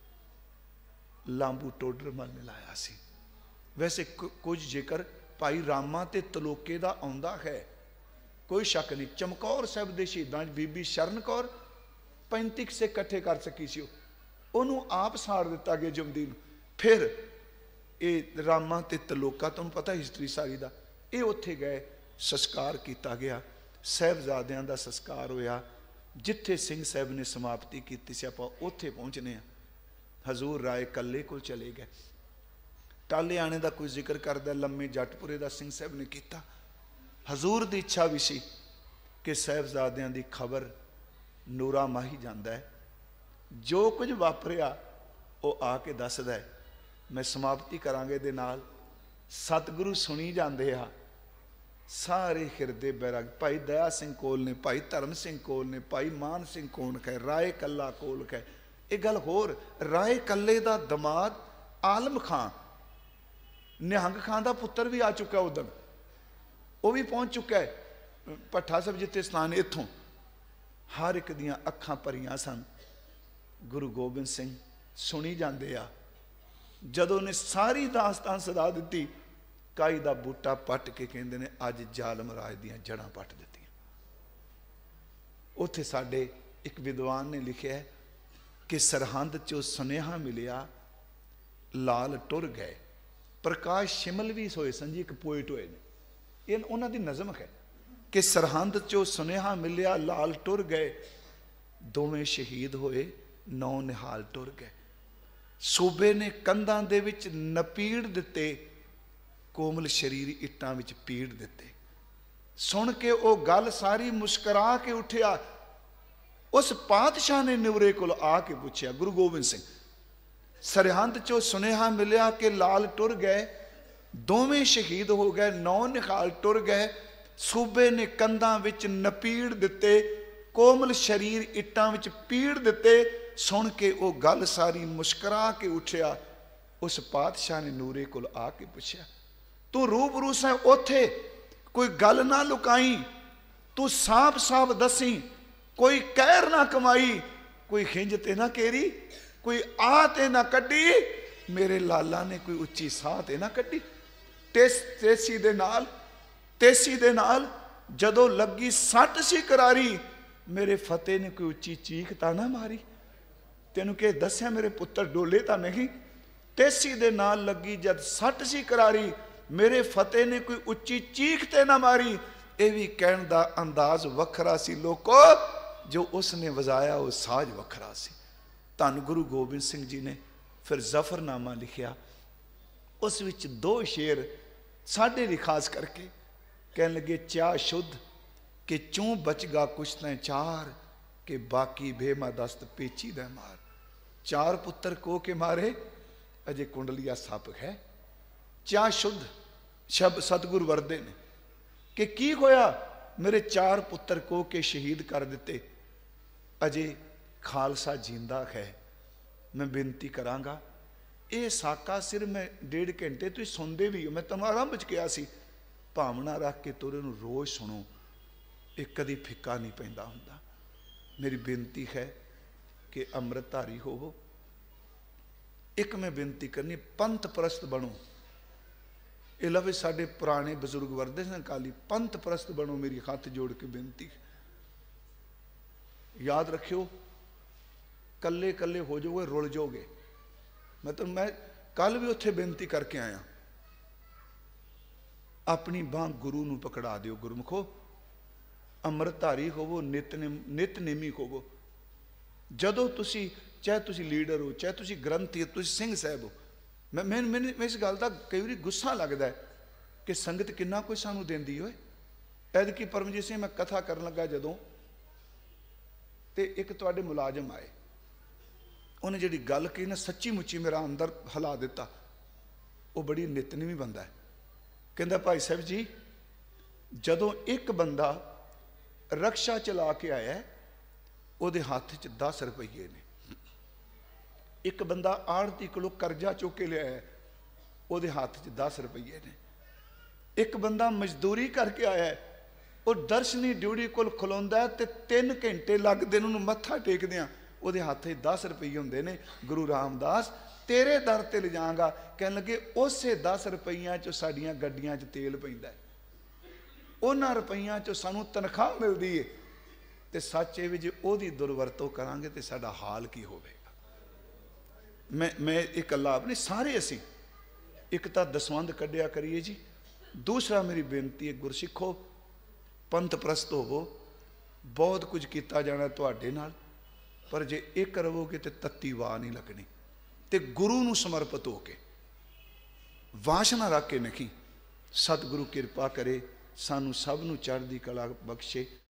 लांबू टोडरमल ने लाया सी। वैसे कुछ जिक्र भाई रामा ते तलोके का आउंदा है, कोई शक नहीं। चमकौर साहिब के शहीदां बीबी शरण कौर पैंतीस से इकट्ठे कर सकी सी, उन्होंने आप साड़ दिता गया जमदी। फिर ये रामा ते तलोका, तुहानूं पता हिस्टरी सारी का, ये उत्थे गए, संस्कार किया गया, साहिबजादियां का संस्कार होया। जिथे सिंह साहब ने समाप्ति की सी, आपां उत्थे पहुँचने आ। हजूर राय कल्ले को चले गए। टाले आने का कोई जिक्र करता, लम्मे जटपुरे का सिंह साहब ने किया। हजूर की इच्छा भी सी कि साहिबजादियां की खबर नूरा माही जाता है, जो कुछ वापरिया वो आके दसदा है। मैं समाप्ति करांगे दे नाल सतगुरु सुनी जाते आ, सारे हिरदे बैराग। भाई दया सिंह कोल ने, भाई धर्म सिंह कोल ने, भाई मान सिंह कोल है, राय कल्ला कोल है। एक गल होर, राय कल्ले का दमाद आलम खां, निहंग खां का पुत्र भी आ चुका उदन, वो भी पहुँच चुका है भट्ठा साहब जिते स्थान। इत्थों हर एक दियां अखां भरियां सन। गुरु गोबिंद सिंह सुनी जाते आ। जदों ने सारी दास्तान सदा दी, काई का बूटा पट के कहते ने अज जालम राज दियां जड़ां पट दित्तियां। उत्थे साडे एक विद्वान ने लिखिया है कि सरहंद चो सुनेहा मिलिया लाल टुर गए। प्रकाश शिमल भी होए सन जी, एक पोएट होए ने, ये उन्हां दी नज़म है कि सरहंद चो सुनेहा मिलिया लाल टुर गए, दोवें शहीद होए नौ निहाल टुर गए। सूबे ने कंधां दे विच नपीड़ दिते, कोमल शरीर इट्टां विच पीड़ दिते। सुन के वो गल सारी मुस्करा के उठिया, उस पातशाह ने निवरे कोल आके पूछया, गुरु गोबिंद सिंह सरहंद चो सुनेहा मिलिया कि लाल टुर गए, दोवें शहीद हो गए, नौ निहाल टुर गए। सूबे ने कंधां विच नपीड़ दिते, कोमल शरीर इट्टां विच पीड़ दिते। सुन के वो गल सारी मुस्करा के उठिया। उस पातशाह ने नूरे को आके पूछया, तू रूबरू से उथे कोई गल ना लुकाई, तू साफ साफ दसी, कोई कहर ना कमाई, कोई खिंज ते ना केरी, कोई आ ते ना कड्डी, मेरे लाला ने कोई उच्ची साह ते ना कड्डी। तेस तेसी दे नाल तेसी दे नाल जदों लगी सट सी करारी, मेरे फतेह ने कोई उच्ची चीख ता ना मारी। तेनू के दस्या मेरे पुत्र डोले ता नहीं। तेसी दे नाल लगी जद सट सी करारी, मेरे फतेह ने कोई उच्ची चीख ते ना मारी। यह भी कहण दा अंदाज वखरा सी लोको, जो उसने वजाया वो साज वखरा सी। धन गुरु गोबिंद सिंह जी ने फिर जफरनामा लिखिया। उस विच दो शेर साढ़े लिए खास करके कह लगे, चा शुद्ध कि चूं बचगा कुछ तैं चार, के बाकी बेमा दस्त पेची दे मार। चार पुत्र को के मारे, अजे कुंडलिया सप है। चा शुद्ध शब सतगुरु वरदे ने कि की होया, मेरे चार पुत्र को के शहीद कर दिते, अजे खालसा जिंदा है। मैं बेनती करांगा, ये साका सिर मैं डेढ़ घंटे तुम सुनते भी हो, मैं तुम आरंभ च कहा सी, भावना रख के तुरे नूं रोज़ सुनो, एक कदी फिक्का नहीं पैंदा हुंदा। मेरी बेनती है कि अमृतधारी होवो। एक मैं बेनती करनी, पंथ परस्त बनो। ये लवे साडे पुराने बजुर्ग वरदे सन काली, पंथ परस्त बनो, मेरी हाथ जोड़ के बेनती। याद रखियो, कल्ले कल्ले हो जाओगे, रुल जाओगे। मैं तो मैं कल भी उत्थे बेनती करके आया, अपनी बांह गुरु नूं पकड़ा दिओ। गुरमुखो अमृतधारी होवो, नितनेम नितनेमी होवो। जदों तुसी चाहे तुसी लीडर हो, चाहे तुसी ग्रंथी हो, तुसी सिंह साहब हो, मैं मैं मैंने मैं इस गल का कई बार गुस्सा लगता है कि संगत किन्ना कोई सानू देंदी होए। ऐदकी परमजीत सिंह मैं कथा करन लगा जदों, ते एक तुहाडे मुलाजम आए, उन्हें जिहड़ी गल कही ना, सच्ची मुच्ची मेरा अंदर हिला दिता। वो बड़ी नितनेमी बंदा है। कहंदा भाई साहब जी, जदों एक बंदा रक्षा चला के आया, ਉਹਦੇ हथ च दस रुपये ने। एक बंदा आड़ती कोलों करजा चुक के लिया, ਉਹਦੇ हथ च दस रुपये ने। एक बंदा मजदूरी करके आया, वो दर्शनी ड्यूटी कोल खलोंदा है, ते तीन घंटे लगते उन्होंने मत्था टेकदियां, ਉਹਦੇ हथ च दस रुपये होंदे ने। गुरु रामदास तेरे दर ते ले जाऊंगा, कहन लगे उसे दस रुपया चो साडियां गड्डियां च तेल पैंदा है, उन्हां रुपइयां चो सानू तनख्वाह मिलती है। तो सच ये भी जे ओदी दुरवरतों करांगे तो साडा हाल की होवेगा। मैं मैं एक अल्लाह अपने सारे असी एक तो दसवंध कढ़िया करिए जी। दूसरा मेरी बेनती है, गुरसिखो पंथ परस्त होवो। बहुत कुछ किया जाना तुहाडे नाल, पर जे एक रहोगे तो तत्ती वाह नहीं लगनी। तो गुरु नूं समर्पित होके वासना रख के नहीं। सतगुरु किरपा करे, सानू सब नूं चढ़दी कला बख्शे।